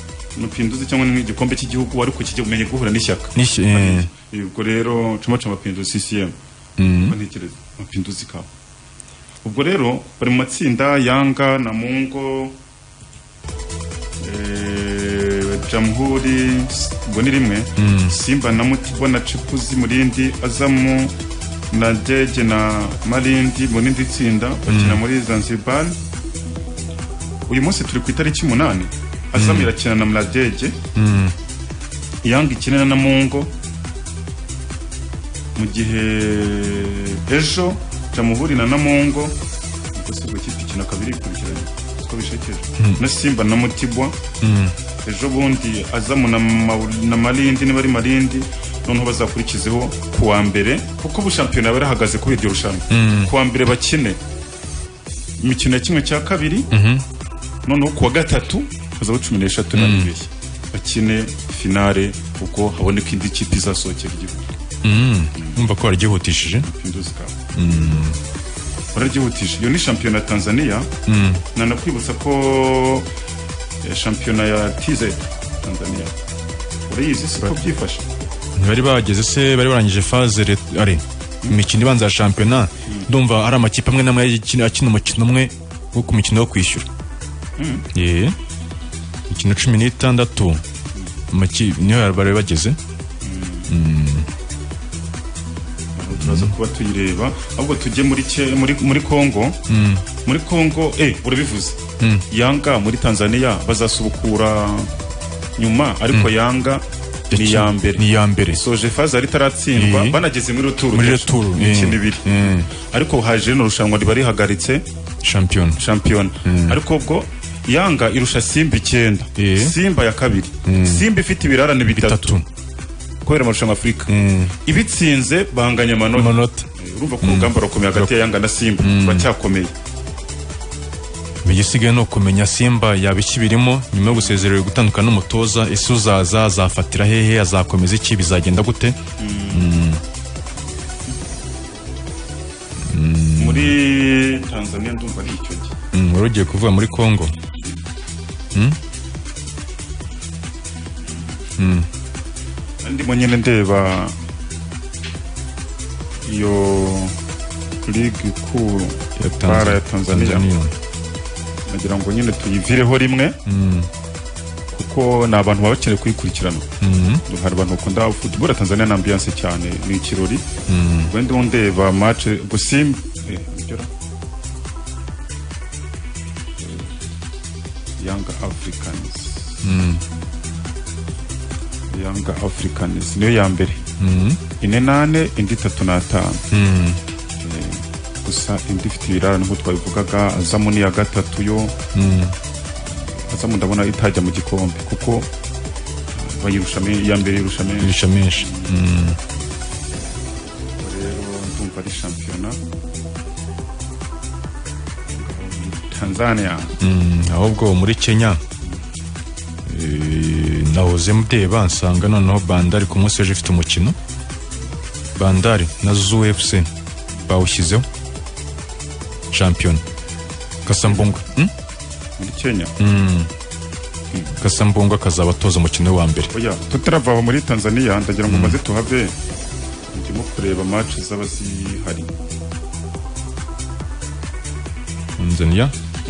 Speaker 1: Mapinduzi cyangwa n'igikombe cy'igihugu wari kukijya umenye guhura n'ishyaka ubwo rero cuma cuma Mapinduzi C C M ntekereza Mapinduzi ka ubwo rero bari mu matsinda Yanga na Mungo eh Jamhuri ubwo ni rimwe Simba na Mutibwa na Chipuzi Murindi Azamu na Jeje na Malindi mu nindi tsinda bakina muri Zanzibar. Uyu munsi turi ku itariki umunani Azamu irakina na Mladeje Yanga ikina na Mungo mu gihe ejo Jamhuri na Namungo gusa bwo kiti na kabiri kurikiranye ko bishekeje na Simba na Mutibwa ejo bundi Azamu na na Malindi ni bari Malindi noneho bazakurikizeho kuwa mbere kuko bu championnat barahagaze kuri iryo rushanwa kuwa mbere bakine imikino ya kimwe cya kabiri noneho kuwa gatatu hazaba cumi n'eshatu na bibiri bakine finale kuko haboneka indi kipe izasokera igihugu
Speaker 3: umva ko aragihutishije
Speaker 1: Mapinduzi ka baragihutishije iyo ni championnat Tanzania na nakwibutsa ko championnat ya T Z Tanzania urayizi siko byifashe
Speaker 3: bari bageze se bari barangije phase ari imikino ibanza ya championnat ndumva ari amakipe amwe namwe akina umukino umwe wo ku mikino yo kwishyura eh imikino cumi n'itandatu amakipe niyo bari bageze
Speaker 1: turaza kuba tuyireba ahubwo tujye muri muri muri Kongo muri Kongo eh urabivuze Yanga muri Tanzania bazasubukura nyuma ariko Yanga ni ya mbere
Speaker 3: ni ya mbere
Speaker 1: soje phase ari taratsindwa banageze muri ruturu
Speaker 3: muri ruturu
Speaker 1: imikino ibiri ariko haje no rushanwa ribari hagaritse
Speaker 3: champion
Speaker 1: champion ariko ubwo Yanga irusha Simba icyenda Simba ya kabiri Simba ifite ibirarane bitatu kubera amarushanwa Afrika ibitsinze banganya amanota urumva ko urugamba rukomeye hagati ya Yanga na Simba bacyakomeye
Speaker 3: bigisigaye no kumenya Simba yabikibirimo nyuma yo gusezerera gutandukana n'umutoza ese uzaza azafatira hehe azakomeza iki bizagenda gute
Speaker 1: muri Tanzania ndumva ari icyo gihe
Speaker 3: urugiye kuvuga muri Kongo
Speaker 1: ndimo nyine ndeba iyo ligue kuru ya Tanzania nagira ngo nyine tuyivireho rimwe kuko ni abantu baba bakeneye kuyikurikirana hari abantu bakunda football ya Tanzania na ambiance cyane ni ikirori wenda ndeba match gusimba Young Africans Young Africans niyo ya mbere ine nane indi itatu n'atanu gusa indi ifite ibirara nkuko twabivugaga Azamu ni ya gatatu yo Azamu ndabona itajya mu gikombe kuko bayirusha ya mbere irusha
Speaker 3: menshi menshi
Speaker 1: rero ndumva ari championnat Tanzania
Speaker 3: ahubwo muri Kenya nahoze mudeba nsanga noneho Bandari ku munsi ejo ifite umukino Bandari na Zoo F C bawushyizeho champion Kasambunga
Speaker 1: muri Kenya
Speaker 3: Kasambunga kazabatoza umukino wa mbere
Speaker 1: oya tutarava muri Tanzania ndagira ngo maze tuhave ndimo kureba match zaba zihari
Speaker 3: Tanzania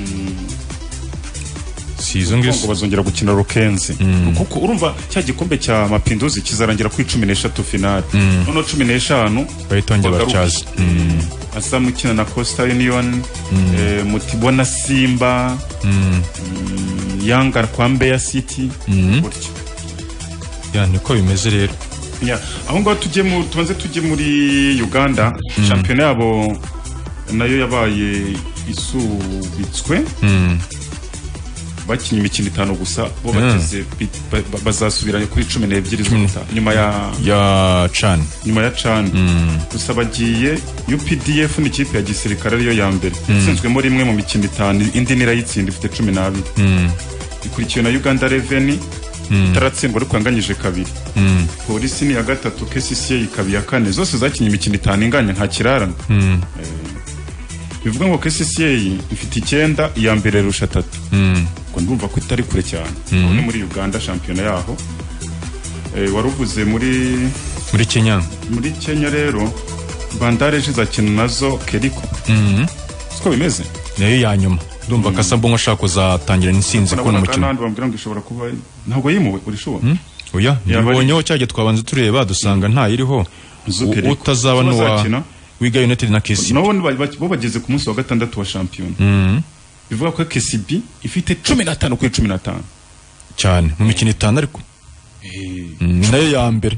Speaker 3: season
Speaker 1: ngo bazongera gukina Rukenzi kuko urumva cya gikombe cya Mapinduzi kizarangira ku cumi n'eshatu finale none cumi n'eshanu
Speaker 3: bayitongera bacaza
Speaker 1: Azamu ikina na Coastal Union Mutibwa na Simba Yanga kwa Mbeya City gutyo
Speaker 3: ya niko bimeze rero
Speaker 1: ya aho ngo tujye mu tubanze tujye muri Uganda champion yabo nayo yabaye isubitswe bakinye imikino itanu gusa bo bateze bazasubiranye kuri cumi n'ebyiri nyuma ya
Speaker 3: ya Chan
Speaker 1: nyuma ya Chan gusa bagiye U P D F ni ikipe ya gisirikare ariyo ya mbere itsinzwemo rimwe mu mikino itanu indi nirayitsinda ifite cumi n'abiri ikurikiwe na Uganda Revenue taratsindwa ariko yanganyije kabiri polisi ni ya gatatu K C C A ikaba ya kane zose zakinye imikino itanu inganya nta kirarana bivuga ngo K C C A ifite icyenda iya mbere rusha tatu ubwo ndumva ko itari kure cyane ni muri Uganda shampiyona yaho eh waruvuze muri
Speaker 3: muri Kenya
Speaker 1: muri Kenya rero Bandari izakina nazo Keriko
Speaker 3: mhm
Speaker 1: siko bimeze
Speaker 3: nayo ya nyuma ndumva Kasabo ngashaka kuzatangira n'insinzi ko n'umukino
Speaker 1: kandi bambwira ngo ishobora kuba ntabwo yimuwe uri shuwa
Speaker 3: oya nibonyeho cyaje twabanze tureba dusanga nta iriho utazaba nuwa Wiga United na K C B
Speaker 1: none bo bageze ku munsi wa gatandatu wa shampiyona
Speaker 3: mhm
Speaker 1: bivuga ko K C B ifite cumi na tanu kuri cumi na tanu
Speaker 3: cyane mu mikino itanu ariko eh nayo ya mbere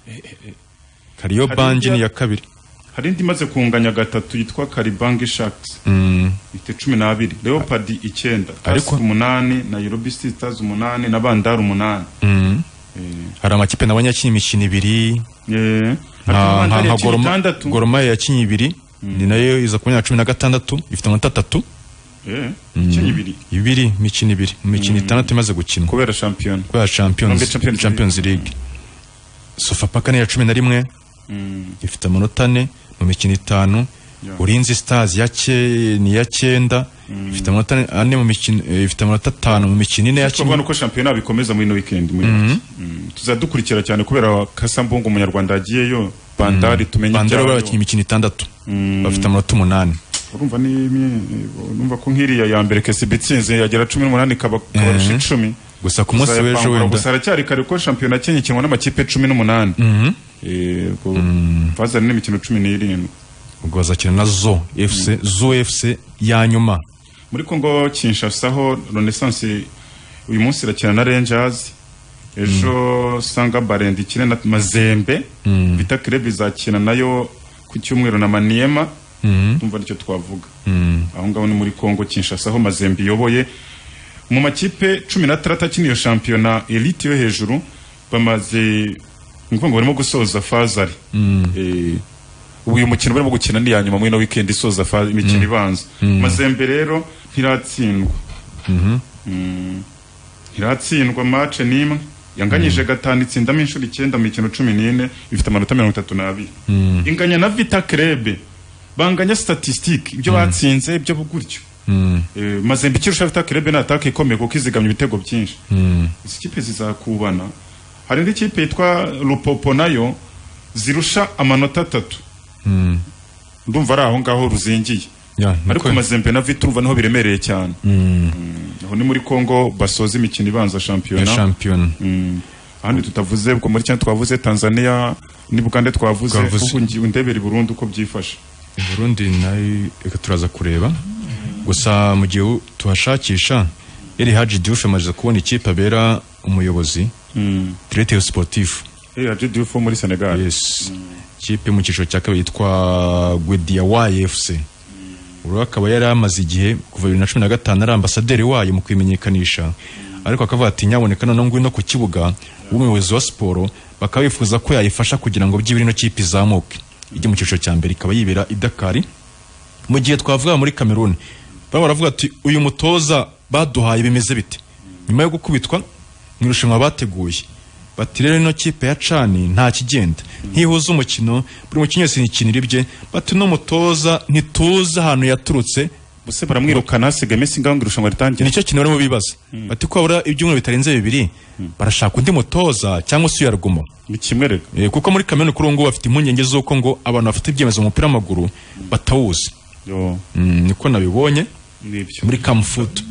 Speaker 3: Kariyo Banji ni ya kabiri
Speaker 1: hari indi maze kunganya gatatu yitwa Karibangi Sharks
Speaker 3: mhm
Speaker 1: ifite cumi na babiri Leopard icyenda ariko umunani na Nairobi Stars umunani na Bandari umunani
Speaker 3: mhm hari amakipe n'abanyakinyi imikino ibiri
Speaker 1: eh
Speaker 3: nka Goroma yakinye ibiri ni nayo iza kunya cumi na gatandatu ifite amanota atatu
Speaker 1: eh ikinyi ibiri
Speaker 3: ibiri mikino ibiri mikino itandatu imaze gukina
Speaker 1: kubera champion
Speaker 3: kubera champions Champions League Sofapaka ni ya cumi na rimwe ifite amanota ane mu mikino itanu Ulinzi Stars yake ni ya cyenda ifite amanota ane mu mikino ifite amanota atanu mu mikino ine
Speaker 1: yakina kubona ko championnat bikomeza muri no weekend muri tuzadukurikira cyane kubera Kasambungu umunyarwanda agiyeyo Bandari tumenye
Speaker 3: cyane Bandari bakinnye imikino itandatu bafite amanota umunani
Speaker 1: urumva ni numva ko nkiriya ya mbere K C B tsinze yagera cumi n'umunani kabarusha icumi
Speaker 3: gusa ku munsi w'ejo wenda
Speaker 1: gusa aracyari kare ko championnat Kenya kinwa n'amakipe cumi n'umunani eh ko faza n'imikino cumi n'irindwi
Speaker 3: ubwo bazakina na Zo F C Zo F C ya nyuma
Speaker 1: muri Kongo Kinshasa ho Renaissance uyu munsi irakina na Rangers ejo Sanga Barendi ikina na Mazembe Vita Club izakina nayo ku cyumweru na Maniema tumva nicyo twavuga aho ngaho ni muri Kongo Kinshasa ho Mazembe yoboye mu makipe cumi na tatu akiniyo championnat elite yo hejuru bamaze ngo barimo gusoza fazari eh uyu mukino barimo gukina ni ya nyuma muri no weekend isoza imikino ibanza Mazembe rero ntiratsindwa mhm ntiratsindwa match nimwe yanganyije gatanu itsindamo inshuro icyenda mu mikino cumi n'ine ifite amanota mirongo itatu n'abiri inganya na Vita Club banganya statistique ibyo batsinze ibyo buguryo eh Mazembe kirusha Vita Club na attaque ikomeye kuko izigamye ibitego byinshi izi kipe zizakubana hari indi kipe yitwa Lupopo nayo zirusha amanota atatu ndumva ari aho ngaho ruzingiye ariko Mazembe na Vita urumva niho biremereye cyane aho ni muri Kongo basoza imikino ibanza championnat
Speaker 3: champion
Speaker 1: ahandi tutavuze ubwo muri cyane twavuze Tanzania ni Bugande twavuze uko ngiye ndebera Burundi uko byifashe
Speaker 3: Burundi nayo eka turaza kureba gusa mu gihe tuhashakisha Eri Haji Diouf amaze kubona ikipe abera umuyobozi directeur sportif
Speaker 1: Eri Haji Diouf muri Senegal
Speaker 3: yes kipe mu cyiciro cya kabiri yitwa Gwedia Y F C uru akaba yari amaze igihe kuva bibiri na cumi na gatanu ari ambasaderi wayo mu kwimenyekanisha ariko akavuga ati nyaboneka none ngwino ku kibuga umuyobozi wa siporo bakabifuza ko yayifasha kugira ngo byibiri no kipe izamuke ijye mu cyiciro cya mbere ikaba yibera i Dakar mu gihe twavuga muri Cameroon baba baravuga ati uyu mutoza baduhaye bimeze bite nyuma yo gukubitwa mwirushanwa bateguye bati rero no kipe ya Cani nta kigenda ntihuza umukino buri mukinyi wese nikinira ibye bati no mutoza ntituza ahantu yaturutse
Speaker 1: bose baramwirukana hasigaye Messi ngaho ngirushanwa ritangira
Speaker 3: nicyo kintu barimo bibaza bati ko abura ibyumwe bitarenze bibiri barashaka undi mutoza cyangwa se uyarugumo
Speaker 1: kimwe rero
Speaker 3: eh kuko muri Cameroon kuri ngo bafite impungenge z'uko ngo abantu bafite ibyemezo mu mupira w'amaguru batawuzi
Speaker 1: yo
Speaker 3: niko nabibonye muri Camfoot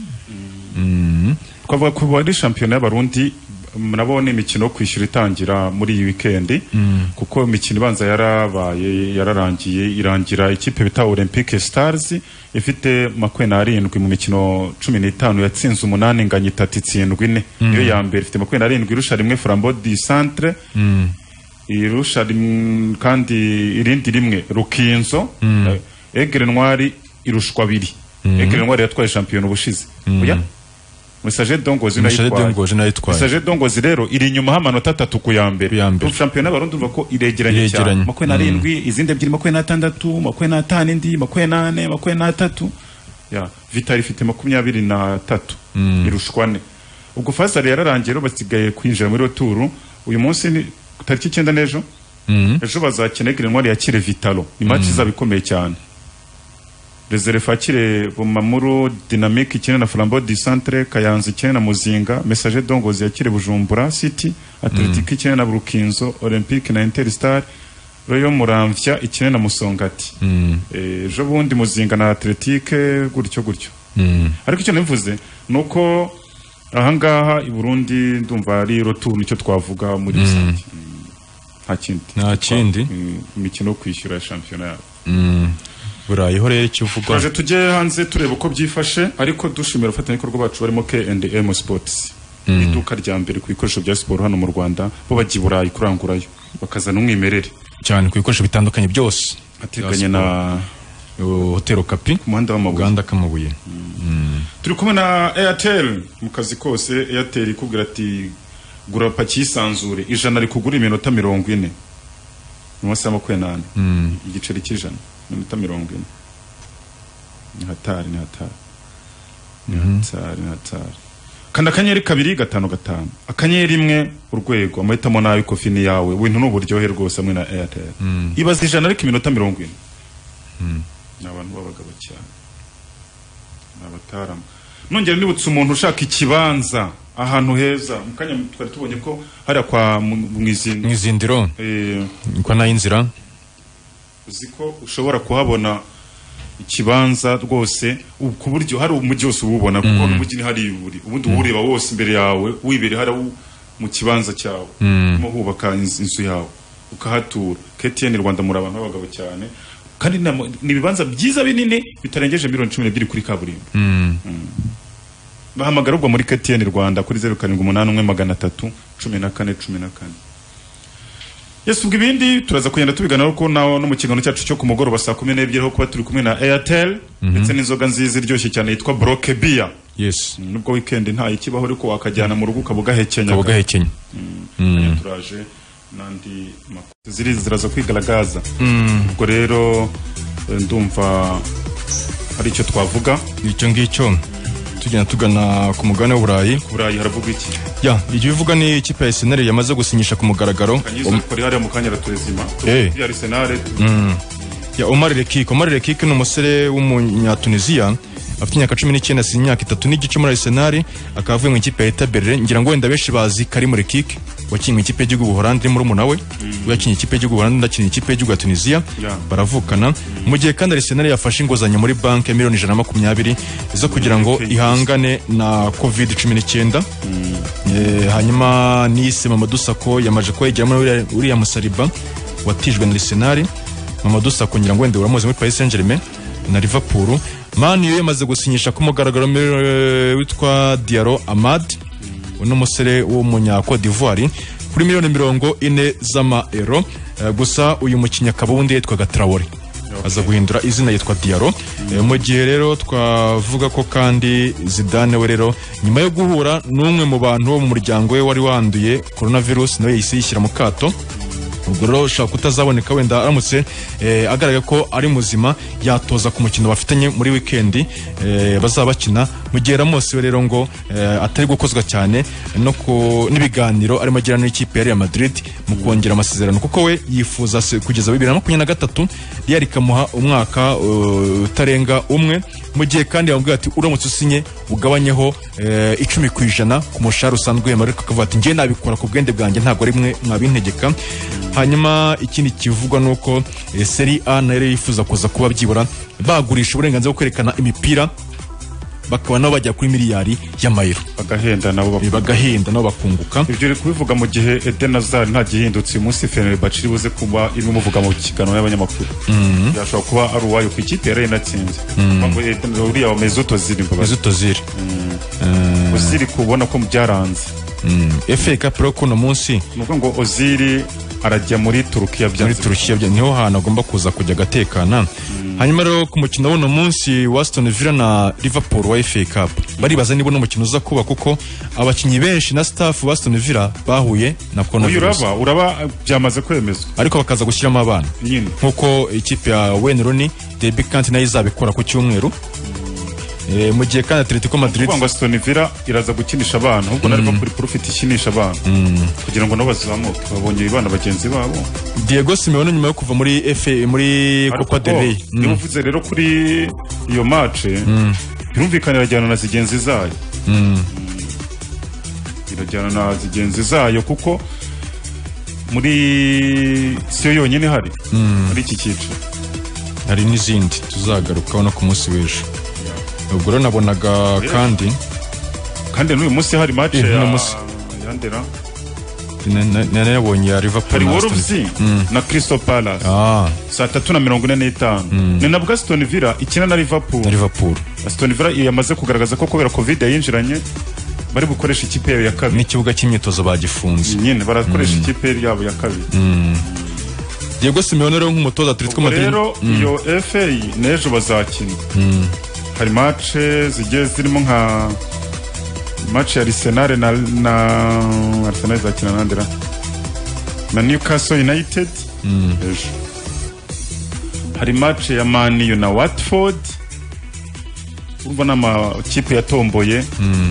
Speaker 1: twavuga ko bari championnat y'Abarundi murabona imikino kwishyura itangira muri iyi weekend kuko imikino ibanza yarabaye yararangiye irangira ikipe bita Olympique Stars ifite makumyabiri n'arindwi mu mikino cumi n'itanu yatsinze umunani nganya itatu itsindwa ine niyo ya mbere ifite makumyabiri n'arindwi irusha rimwe Flambeau du Centre irusha kandi irindi rimwe Rukinzo Aigle Noir irushwa abiri Aigle Noir yatwaye champion ubushize oya Message Dongozi
Speaker 3: nayitwaye
Speaker 1: Message Dongozi rero iri inyuma hamanota atatu ku ya mbere champion y'Abarundi uva ko iregeranye cyane makumyabiri n'arindwi izindi ebyiri makumyabiri n'atandatu makumyabiri n'atanu indi makumyabiri n'ane makumyabiri n'atatu ya Vital ifite makumyabiri n'atatu irushwa ne ubwo Fazal yararangiye rero basigaye kwinjira muri retour uyu munsi ni tariki icyenda n'ejo ejo bazakina Aigle Noir yakire Vitalo ni match izabikomeye cyane Reserve Fakire Bumamuru Dynamique ikine na Flambeau du Centre, Kayanza ikine na Muzinga, Messager Dongozi yakire Bujumbura City, Athletic ikine na Burukinzo, Olympique na Interstar, Royo Muramvya ikine na Musongati. Eh jo bundi Muzinga na Athletic gutyo gutyo. Ariko icyo nivuze nuko ahangaha i Burundi ndumva ari retour nicyo twavuga muri rusange. Nta kindi.
Speaker 3: Nta kindi.
Speaker 1: Imikino kwishyura championnat.
Speaker 3: Burayi hore cyuvugwa.
Speaker 1: Twaje tujye hanze tureba uko byifashe ariko dushimira abafatanyabikorwa bacu barimo K and M Sports. Iduka rya mbere ku bikoresho bya siporo hano mu Rwanda bo bagiye Burayi kurangurayo bakazana umwimerere
Speaker 3: cyane ku bikoresho bitandukanye byose
Speaker 1: ateganye na
Speaker 3: Hotel Kapi
Speaker 1: ku muhanda w'amabuye
Speaker 3: Uganda Kamabuye.
Speaker 1: Turi kumwe na Airtel mu kazi kose. Airtel ikubwira ati gura paki isanzure ijana ari kugura iminota mirongo ine mu masaha makumyabiri n'ane igiceri cy'ijana iminota mirongo ine. Ni hatari ni hatari ni hatari ni hatari. Kanda akanyenyeri kabiri gatanu gatanu akanyenyeri imwe urwego amahitamo nawe kofi ni yawe wintu n'uburyohe rwose hamwe na Airtel. Ibaza ijana ariko iminota mirongo ine. N'abantu babagabo cyane n'abatarama. Nongera nibutse umuntu ushaka ikibanza ahantu heza mukanya twari tubonye ko hari kwa mwizindiro
Speaker 3: mwizindiro eh kwa na inzira
Speaker 1: uziko ushobora kuhabona ikibanza rwose ku buryo hari umujyi wose ububona kuko umujyi ni hari iburi ubundi ureba wose imbere yawe wibere hari mu kibanza cyawe mo hubaka inzu yawe ukahatura. K T N Rwanda muri abantu babagabo cyane kandi ni ibibanza byiza binini bitarengeje miliyoni cumi n'ebyiri kuri kaburimbo. Bahamagara ubwo muri K T N Rwanda kuri zeru karindwi umunani umwe magana atatu cumi na kane cumi na kane. Yesu ubwo ibindi turaza kugenda tubiganiraho ko nawo no mu kiganiro cyacu cyo ku mugoroba saa kumi n'ebyiri aho kuba turi kumwe na Airtel ndetse n'inzoga nziza iryoshye cyane yitwa Broke Beer.
Speaker 3: Yes.
Speaker 1: Nubwo weekend nta ikibaho ariko wakajyana mu rugo ukabugahekenya.
Speaker 3: Ukabugahekenya.
Speaker 1: Mm. Turaje nandi ziri ziraza kwigaragaza. Ubwo rero ndumva hari icyo twavuga
Speaker 3: icyo ngicyo tugenda tugana ku mugabane w'Uburayi.
Speaker 1: Ku Burayi haravuga iki?
Speaker 3: Ya, ibyo bivuga ni ikipe ya Arsenal yamaze gusinyisha ku mugaragaro.
Speaker 1: Kuri hariya mu kanya ratwezima.
Speaker 3: Eh.
Speaker 1: Ya Arsenal.
Speaker 3: Ya Omar Lekik, Omar Lekik ni umusore w'umunya-Tunisia afite imyaka cumi n'icyenda si imyaka itatu n'igice muri Arsenal akaba avuye mu ikipe ya Eta Berlin. Ngira ngo wenda benshi bazi Karim Lekik wakinnye mu ikipe y'igihugu Buholandi muri muna we yakinnye ikipe y'igihugu Buholandi ndakinnye ikipe y'igihugu ya Tunisia baravukana. Mu gihe kandi Arsenal yafashe inguzanyo muri banki miliyoni ijana na makumyabiri zo kugira ngo ihangane na covid cumi n'icyenda. Hanyuma Nice Mamadou Sakho yamaje ko yegera muri uriya Musaliba watijwe na Arsenal. Mamadou Sakho ngira ngo wenda uramuzi muri Paris Saint-Germain na Liverpool. Man U yamaze gusinyisha ku mugaragaro witwa Diallo Amad uno musore w'umunya Cote d'Ivoire kuri miliyoni mirongo ine z'ama euro. Gusa uyu mukinnyi akaba wundi yitwaga Traoré aza guhindura izina yitwa Diallo. Mu gihe rero twavuga ko kandi Zidane we rero nyuma yo guhura n'umwe mu bantu bo mu muryango we wari wanduye coronavirus nawe yise yishyira mu kato. Ubwo rero ushaka kutazaboneka wenda aramutse agaragaye ko ari muzima yatoza ku mukino bafitanye muri weekend bazaba bakina. Mu gihe Ramos we rero ngo atari gukozwa cyane no n'ibiganiro arimo agirana n'ikipe ya Real Madrid mu kongera amasezerano kuko we yifuza kugeza bibiri na makumyabiri na gatatu Real ikamuha umwaka utarenga umwe. Mu gihe kandi yamubwira ati uramutse usinye ugabanyeho icumi ku ijana ku mushahara usanzwe yemerera akavuga ati njye nabikora ku bwende bwanjye ntabwo ari mwe mwabintegeka. Hanyuma ikindi kivugwa nuko Serie A nayo yifuza kuza kuba byibura bagurisha uburenganzira bwo kwerekana imipira bakaba nabo bajya kuri miliyari y'amayero
Speaker 1: bagahenda nabo
Speaker 3: bagahenda nabo bakunguka.
Speaker 1: Ibyo uri kubivuga mu gihe Eden Hazard nta gihindutse umunsi Fenerbahce buze kuba irimo muvuga mu kiganiro y'abanyamakuru. Yashobora kuba ari uwayo ku ikipe yari inatsinze ngo Eden uriya wa Mesut Ozil
Speaker 3: Mesut Ozil
Speaker 1: Ozil kubona ko byaranze
Speaker 3: F A Cup pro kuno munsi
Speaker 1: nuko ngo Ozil arajya muri Turukiya bya
Speaker 3: muri Turukiya bya niho hana agomba kuza kujya gatekana. Hanyuma rero ku mukino w'uno munsi wa Aston Villa na Liverpool wa F A Cup baribaza niba no mukino uza kuba kuko abakinyi benshi na staff wa Aston Villa bahuye na coronavirus.
Speaker 1: Uraba uraba byamaze kwemezwa
Speaker 3: ariko bakaza gushyiramo abana nkuko ikipe ya Wayne Rooney Derby County nayo izabikora ku cyumweru. eh mu gihe kandi Atletico Madrid
Speaker 1: ngo Aston Villa iraza gukinisha abana ahubwo na Liverpool profit ishinisha abana kugira ngo nabo bazamuke babonye ibana bagenzi babo.
Speaker 3: Diego Simeone nyuma yo kuva muri F A muri Copa del Rey
Speaker 1: niba uvuze rero kuri iyo match birumvikana irajyana na zigenzi zayo irajyana na zigenzi zayo kuko muri siyo yonyine hari muri iki cyiciro
Speaker 3: hari n'izindi tuzagarukaho no ku munsi w'ejo. Ubwo rero nabonaga kandi
Speaker 1: kandi n'uyu munsi hari match ya Yandera
Speaker 3: nane yabonye ya Liverpool
Speaker 1: hari Wolves na Crystal Palace saa tatu na mirongo ine n'itanu ni nabwo Aston Villa ikina na Liverpool
Speaker 3: Liverpool
Speaker 1: Aston Villa yamaze kugaragaza ko kubera Covid yinjiranye bari gukoresha ikipe yabo ya kabiri
Speaker 3: n'ikibuga cy'imyitozo bagifunze
Speaker 1: nyine barakoresha ikipe yabo ya kabiri.
Speaker 3: Diego Simeone rero nk'umutoza Atletico Madrid
Speaker 1: rero iyo F A n'ejo bazakina hari match zigiye zirimo nka match ya Arsenal na na Arsenal zakina nandera na Newcastle United ejo hari match ya Man U na Watford urumva n'amakipe yatomboye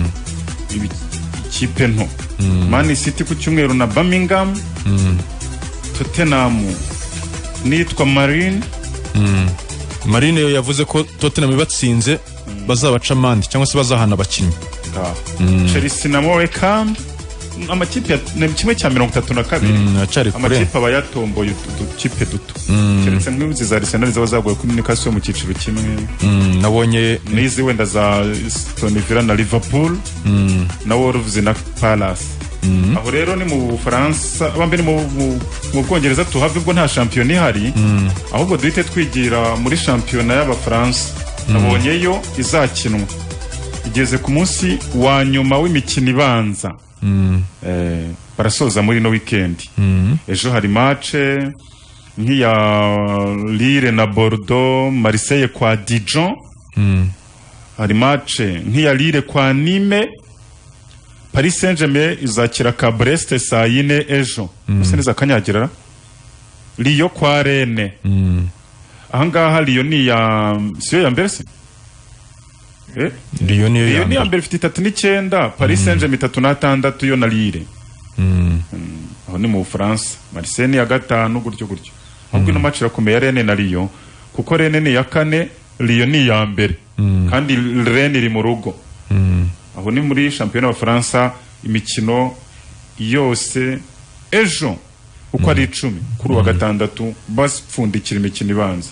Speaker 1: ikipe nto Man City ku cyumweru na Birmingham Tottenham nitwa Marine
Speaker 3: Marine yavuze ko Tottenham ibatsinze bazabaca amande cyangwa se bazahana abakinnyi.
Speaker 1: Chelsea na Morecambe amakipe ni kimwe cya mirongo itatu na kabiri amakipe aba yatomboye udukipe duto keretse nk'izi za Arsenal zaba zagoye kuri Newcastle mu cyiciro kimwe
Speaker 3: nabonye
Speaker 1: n'izi wenda za Aston Villa na Liverpool na Wolves na Palace. Aho rero ni mu Bufaransa abambere mu mu Bwongereza tuhave ubwo nta champion ihari ahubwo duhite twigira muri championnat y'Abafaransa nabonyeyo izakinwa igeze ku munsi wa nyuma w'imikino ibanza eh barasoza muri no weekend ejo hari match nk'iya Lille na Bordeaux Marseille kwa Dijon hari match nk'iya Lille kwa Nîmes Paris Saint-Germain izakira ka Brest saa yine ejo ese neza kanyagira Lyon kwa Rennes ahangaha Lyon ni ya siyo ya mbere se eh
Speaker 3: Lyon
Speaker 1: ni ya mbere ifite itatu n'icyenda Paris Saint-Germain itatu na tandatu yo na Lille aho ni mu France Marseille ya gatanu gutyo gutyo ahubwo no match irakomeye Rennes na Lyon kuko Rennes ni ya kane Lyon ni ya mbere kandi Rennes iri mu rugo aho ni muri championnat wa France imikino yose ejo uko ari icumi kuri wa gatandatu basfundikira imikino ibanza.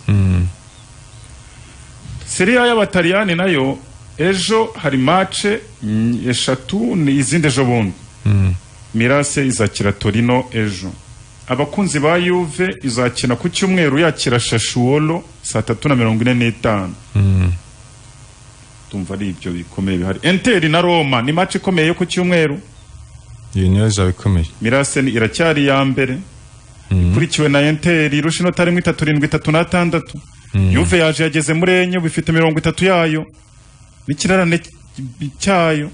Speaker 1: Serie A y'Abataliyani nayo ejo hari match eshatu ni izindi ejo bundi Mirase izakira Torino ejo abakunzi ba Juve izakina ku cyumweru yakira Sassuolo saa tatu na mirongo ine n'itanu tumva ari ibyo bikomeye bihari. Inter na Roma ni match ikomeye yo ku cyumweru
Speaker 3: iyi niyo zabikomeye
Speaker 1: Mirase ni iracyari ya mbere kurikiwe na Inter irusha inota rimwe itatu irindwi itatu na tandatu Juve yaje yageze muri enye bifite mirongo itatu yayo n'ikirarane cyayo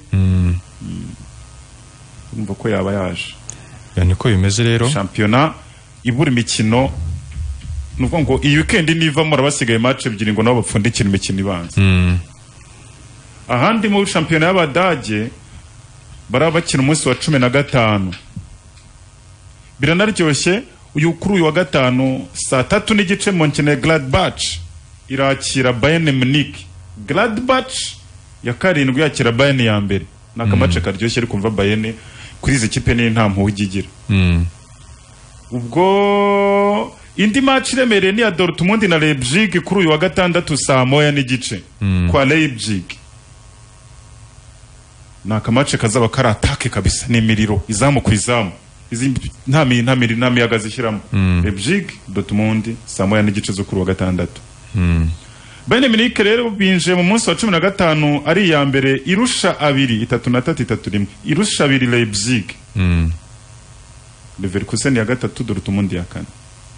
Speaker 1: umva ko yaba yaje
Speaker 3: yani ko bimeze rero
Speaker 1: championnat ibura imikino nuvuga ngo iyi weekend niva muri abasigaye match ebyiri ngo nabo bapfundikira imikino ibanza ahandi mu championnat y'Abadage barabakina umunsi wa cumi na gatanu biranaryoshye uyu kuri uyu wa gatanu saa tatu n'igice Mönchengladbach irakira Bayern Munich. Gladbach ya karindwi yakira Bayern ya mbere nakamace karyoshye ari kumva Bayern kuri izi kipe ni nta mpuwe igigira ubwo indi match iremereye ni ya Dortmund na Leipzig kuri uyu wa gatandatu saa moya n'igice kwa Leipzig nakamace kazaba kari atake kabisa n'imiriro izamu ku izamu izi nta mi nta miri nta miyaga zishyiramo Leipzig Dortmund saa moya n'igice zo kuri wa gatandatu. Bayern Munich rero binje mu munsi wa cumi na gatanu ari ya mbere irusha abiri itatu na tatu itatu rimwe irusha abiri Leipzig Leverkusen ya gatatu Dortmund ya kane.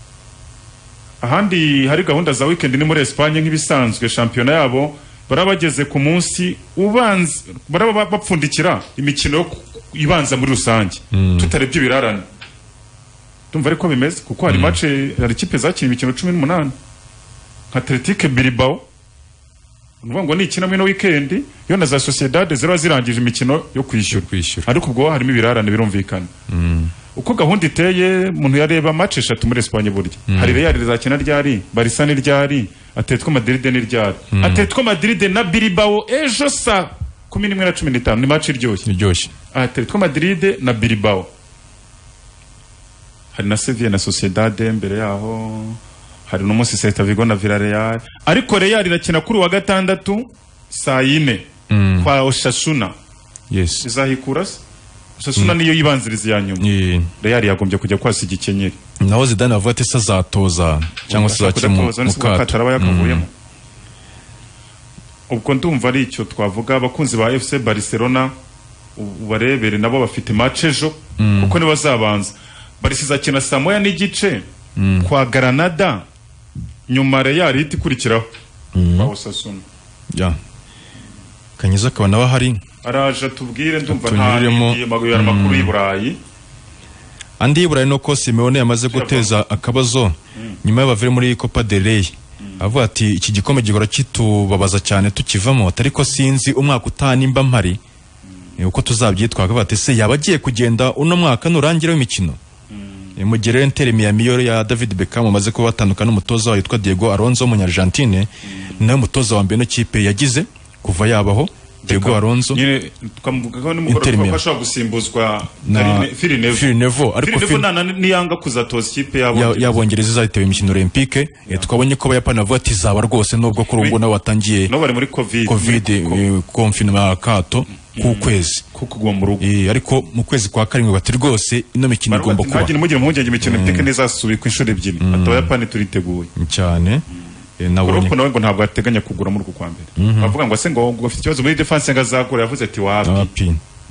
Speaker 1: Ahandi hari gahunda za weekend ni muri Espagne nk'ibisanzwe championnat yabo barabageze ku munsi ubanza baraba bapfundikira imikino ibanza muri rusange tutarebye ibirarane tumva ariko bimeze kuko hari match hari ikipe zakina imikino cumi n'umunani nka Athletic Bilbao nuvuga ngo ni ikinamwe no weekend yo na za Sociedad ziba zirangije imikino yo kwishyura ariko ubwo harimo ibirarane birumvikana uko gahunda iteye umuntu yareba match eshatu muri Espagne burya hari Real izakina ryari Barca ni ryari Atletico Madrid ni ryari Atletico Madrid na Bilbao ejo sa kumi n'imwe na cumi n'itanu ni match iryoshye
Speaker 3: iryoshye
Speaker 1: Atletico Madrid na Bilbao hari na Sevilla na Sociedad mbere yaho hari n'umunsi Celta Vigo na Villarreal ariko Real irakina kuri wa gatandatu saa yine mm. kwa Osasuna
Speaker 3: yes
Speaker 1: izahikura Osasuna mm. niyo yibanziriza ya nyuma yeah. Real yagombye kujya kwasa igikenyeri
Speaker 3: naho Zidane avuga ati sazatoza cyangwa se zakira mu kato
Speaker 1: yakavuyemo ubwo ndumva ari icyo twavuga abakunzi ba F C Barcelona ubarebere nabo bafite match ejo mm. kuko nibo bazabanza Barca izakina saa moya n'igice mm. kwa Granada nyuma Real ihita ikurikiraho
Speaker 3: mm.
Speaker 1: ba Osasuna
Speaker 3: ya Kanyiza akaba nawe hari
Speaker 1: araje tubwire ndumva nta maguru makuru y'Iburayi
Speaker 3: andi y'Iburayi no ko Simeone yamaze guteza akabazo mm. nyuma y'abavire muri Copa del Rey mm. avuga ati iki gikombe gihora kitubabaza cyane tukivamo ariko sinzi umwaka utanimba mpari mm. uko tuzabyitwaga bati se yabagiye kugenda uno mwaka nurangira w'imikino mu gihe Inter Miami ya David Beckham amaze kuba batandukana n'umutoza witwa Diego Alonso w'umunyargentine mm. nawe mutoza wa mbere no kipe yagize kuva yabaho Diego Alonso
Speaker 1: nyine twamuvuga ko n'umugoroba ashobora gusimbuzwa
Speaker 3: Filinevo
Speaker 1: ariko Filinevo niyanga kuzatoza kipe
Speaker 3: yabongereza izahitewe imikino Olympique twabonye ko abayapani bavuga ati zaba rwose nubwo kuri ubu nabo batangiye
Speaker 1: no bari muri covid
Speaker 3: covid confinement kato ku kwezi
Speaker 1: kugwa mu rugo
Speaker 3: eh ariko mu kwezi kwa karindwi bati rwose ino mikino igomba kuba
Speaker 1: ntagira mugire muhungenge imikino Olympique nezasubikwa inshuro ebyiri abayapani turiteguye
Speaker 3: cyane
Speaker 1: nabonye nawe ngo ntabwo ateganya kugura muri uko kwa mbere bavuga ngo ase ngo bafite ikibazo muri defense ngazakora yavuze ati wapi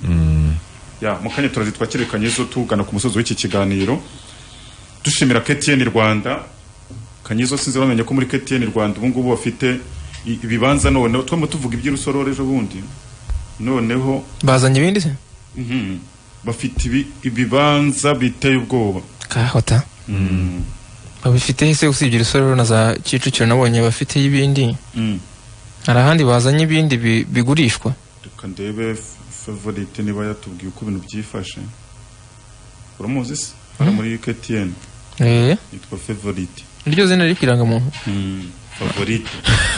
Speaker 1: ya mukanya turazitwa kirekanye zo tugana ku musozo w'iki kiganiro dushimira K T N Rwanda Kanyizo sinzi bamenye ko muri K T N Rwanda ubu ngubu bafite ibibanza none twamo tuvuga iby'urusorore ejo bundi noneho
Speaker 17: bazanye ibindi se
Speaker 1: mhm bafite ibibanza biteye ubwoba
Speaker 17: kahota mhm babifite hese usibye urusorore na za Kicukiro nabonye bafite y'ibindi mhm hari ahandi bazanye ibindi bigurishwa
Speaker 1: reka ndebe favorite niba yatubwiye uko ibintu byifashe uramuzi se ara muri K T N
Speaker 17: eh
Speaker 1: yitwa favorite
Speaker 17: iryo zina rikiranga muntu
Speaker 1: mhm favorite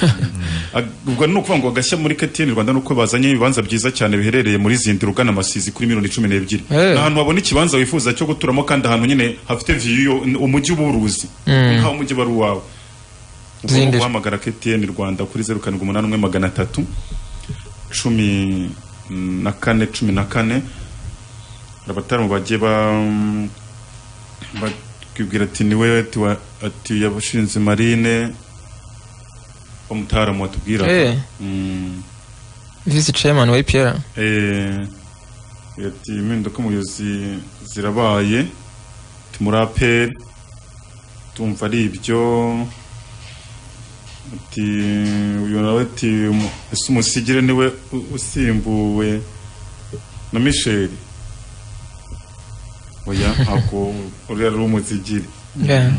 Speaker 1: ubwo nuko ngo gashya muri K T N Rwanda nuko bazanye ibibanza byiza cyane biherereye muri Zindiro ugana Masizi kuri miliyoni cumi n'ebyiri nahantu wabona ikibanza wifuza cyo guturamo kandi ahantu nyine hafite view umujyi w'uburuzi nka umujyi bari wawe Zindiro uhamagara K T N Rwanda kuri zero karindwi umunani umwe magana atatu cumi na kane cumi na kane abatari bagiye ba bakibwira ati niwe ati yabushinze Marine umutaramu watubwira
Speaker 17: eh mm vice chairman wa I P R
Speaker 1: eh yati impinduka umuyobozi zirabaye tumurapere tumva ari ibyo ati uyu nawe ati umusigire niwe usimbuwe na Michel oya hako uri ari umuzigire
Speaker 17: yeah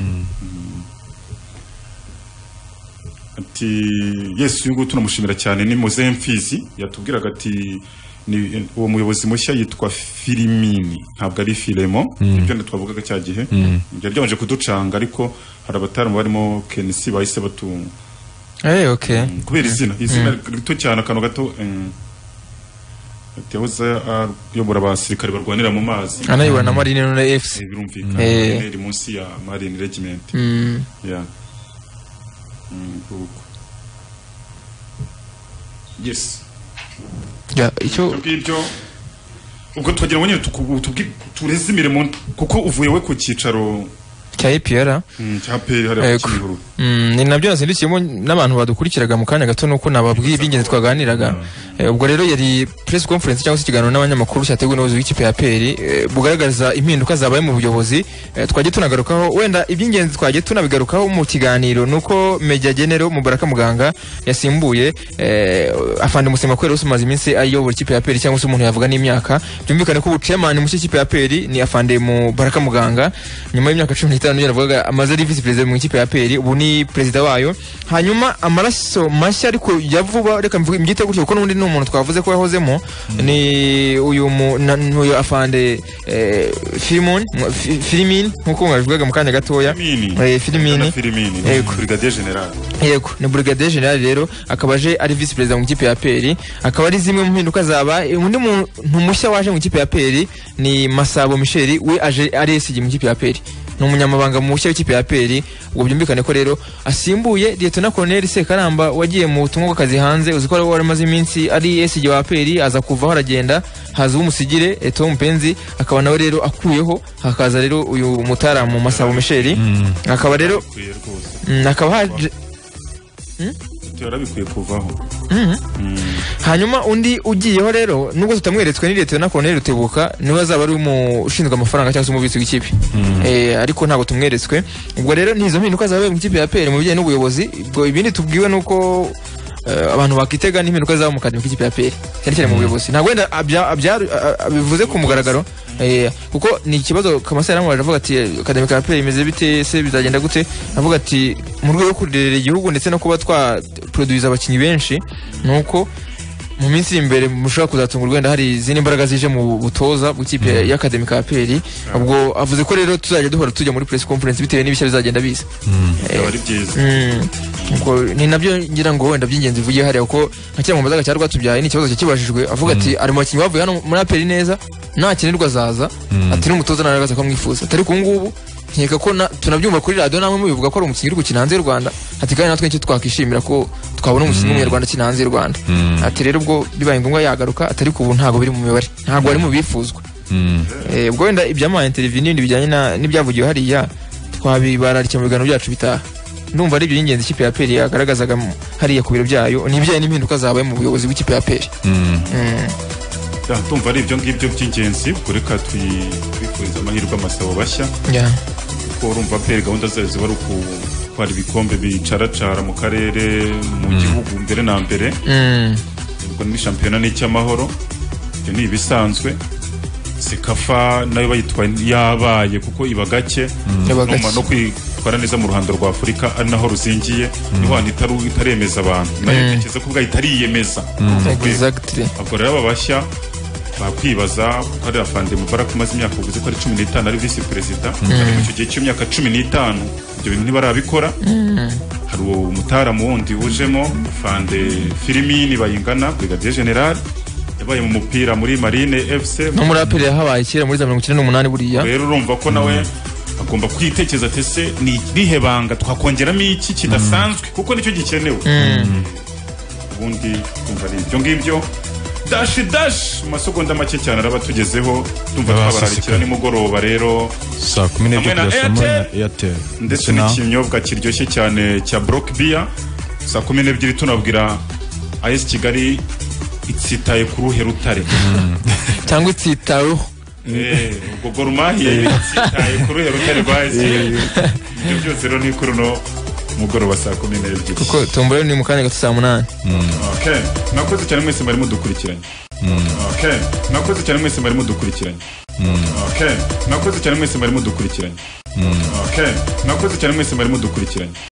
Speaker 1: ati Yesu yugo tunamushimira cyane ni Moze Mfizi yatubwiraga ati ni uwo muyobozi mushya yitwa Filimini ntabwo ari Filemo ibyo mm. twavugaga cya gihe mm. byabanje kuducanga ariko hari abatari barimo Kenisi bahise batu
Speaker 17: eh okay
Speaker 1: mm, kubera izina izina mm. rito cyane akano gato um, ati yahoze yobora abasirikare barwanira mu mazi
Speaker 17: anayibona na Marine no F C
Speaker 1: birumvikana iri munsi ya Marine Regiment
Speaker 17: mm.
Speaker 1: yeah mm, yes
Speaker 17: ya icyo
Speaker 1: ibyo ubwo twagira ngo tureze imirimo kuko uvuye we ku cyicaro
Speaker 17: cya I P R
Speaker 1: cya P R hari Kimihurura
Speaker 17: ni nabyo nasindikiyemo n'abantu badukurikiraga mu kanya gato nuko nababwiye iby'ingenzi twaganiraga ubwo rero yari press conference cyangwa se ikiganiro n'abanyamakuru cyateguwe n'ubuyobozi w'ikipe ya P R bugaragaza impinduka zabaye mu buyobozi twagiye tunagarukaho wenda iby'ingenzi twagiye tunabigarukaho mu kiganiro nuko Meja General Mubaraka Muganga yasimbuye afande Musema kwera usumaze iminsi ayobora ikipe ya P R cyangwa se umuntu yavuga n'imyaka byumvikane ko ubucemane mu ikipe ya P R ni afande Mubaraka Muganga nyuma y'imyaka cumi n'itanu Cristiano yaravuga amaze ari vice president mu ikipe ya A P R ubu ni president wayo hanyuma amaraso mashya ariko yavuba reka mvuge imbyite gutyo kuko nundi n'umuntu twavuze ko yahozemo ni uyu uyu afande Filimon Filimin nkuko mwabivugaga mu kanya gatoya
Speaker 2: eh
Speaker 17: Filimini
Speaker 2: brigadier general
Speaker 17: yego ni brigadier general rero akabaje ari vice president mu ikipe ya A P R akaba ari zimwe mu mpinduka zaba undi muntu mushya waje mu ikipe ya A P R ni Masabo Michel we aje ari S G mu ikipe ya A P R ni umunyamabanga mushya w'ikipe ya A P R ubwo byumvikane ko rero asimbuye Lieutenant Colonel Sekaramba wagiye mu butumwa bw'akazi hanze uziko ari wari maze iminsi ari S G wa A P R aza kuvaho aragenda haza umusigire Tom Penzi akaba nawe rero akuyeho hakaza rero uyu mutara mu Masabo Michel akaba rero akaba haje
Speaker 2: yarabikwiye kuvaho
Speaker 17: hanyuma undi ugiyeho rero nubwo tutamweretswe ni Lieutenant Colonel Rutebuka niwe azaba ari umushinzwe amafaranga cyangwa se umubitsi w'ikipe eh ariko ntabwo tumweretswe ubwo rero nizo mpinduka zabaye mu ikipe ya A P R mu bijyanye n'ubuyobozi ubwo ibindi tubwiwe nuko abantu bakitega n'impinduka zaba mu kademi k'ikipe ya A P R cyane cyane mu buyobozi ntabwo wenda bivuze ku mugaragaro eh kuko ni ikibazo Kamasa yaramwe aravuga ati kademi ka A P R imeze bite se bizagenda gute avuga ati mu rwego rwo kurerera igihugu ndetse no kuba twa produce abakinyi benshi nuko mu minsi imbere mushaka kuzatungurwa wenda hari izindi mbaraga zije mu butoza bw'ikipe ya Academy ka A P R ubwo avuze ko rero tuzajya duhora tujya muri press conference bitewe n'ibishya bizagenda biza
Speaker 2: ari byiza
Speaker 17: uko ni nabyo ngira ngo wenda by'ingenzi vugiye hari uko nka mu mazaga cyarwa tubyaye ni ikibazo cyakibajijwe avuga ati ari mu bakinyi bavuye hano muri A P R neza nta kinirwa zaza ati n'umutoza naragaza ko mwifuza atari ku ngubu nkeka ko tunabyumva kuri radio namwe mubivuga ko ari umukinyi uri gukina hanze y'u Rwanda ati kandi natwe icyo twakishimira ko twabona umukinyi w'umunyarwanda kina hanze y'u Rwanda ati rero ubwo bibaye ngombwa yagaruka atari ku ntago biri mu mibare ntago ari mu bifuzwa eh ubwo wenda ibyama interview n'ibindi bijyanye n'ibyavugiwe hariya twabibararike mu biganiro byacu bitaha ndumva ari by'ingenzi ikipe ya A P R yagaragazaga hariya ku biro byayo n'ibyaye n'impinduka zabaye mu buyobozi bw'ikipe ya A P R
Speaker 2: tumva ari ibyo ngibyo by'ingenzi kureka twifuriza amahirwe amasabo bashya ko urumva A P R gahunda zayo ziba ari ukwara ibikombe bicaracara mu karere mu gihugu mbere na mbere ubwo ni shampiyona n'icyamahoro ibyo ni ibisanzwe Sekafa nayo bayitwaye yabaye kuko iba gake no kwitwara neza mu ruhando rwa Afurika ari naho ruzingiye niho hantu itaremeza abantu nayo ntekereza ko bwahita ariyemeza ubwo rero ababashya bakwibaza ko ari afande Mubarak umaze imyaka uvuze ko ari cumi n'itanu ari vice president ari mu gihe cy'imyaka cumi n'itanu ibyo bintu ntibarabikora hari uwo mutaramu wundi ujemo afande Filimini bayingana brigadier general yabaye mu mupira muri Marine F C
Speaker 17: no muri A P R yahabaye kera muri mirongo icyenda n'umunani buriya
Speaker 2: rero urumva ko nawe agomba kwitekereza tese ni rihebanga twakongeramo iki kidasanzwe kuko nicyo gikenewe ubundi kumva ari ibyo ngibyo dash dash masegonda make cyane araba tugezeho tumva twabararikira ni mugoroba rero
Speaker 3: saa kumi n'ebyiri na Airtel
Speaker 2: ndetse n'ikinyobwa kiryoshye cyane cya Brock Beer saa kumi n'ebyiri tunabwira A S Kigali itsitaye ku ruhe rutare
Speaker 17: cyangwa itsitayeho
Speaker 2: eh ubwo Gorumahiye itsitaye ku ruhe rutare rwa A S Kigali ibyo byose rero ni kuri no mugoroba saa kumi n'ebyiri
Speaker 17: kuko tombora ni mu kanya gato saa munani
Speaker 2: okay nakoze cyane mwese bari mudukurikiranye okay nakoze cyane mwese bari mudukurikiranye okay nakoze cyane mwese bari mudukurikiranye okay nakoze cyane mwese bari mudukurikiranye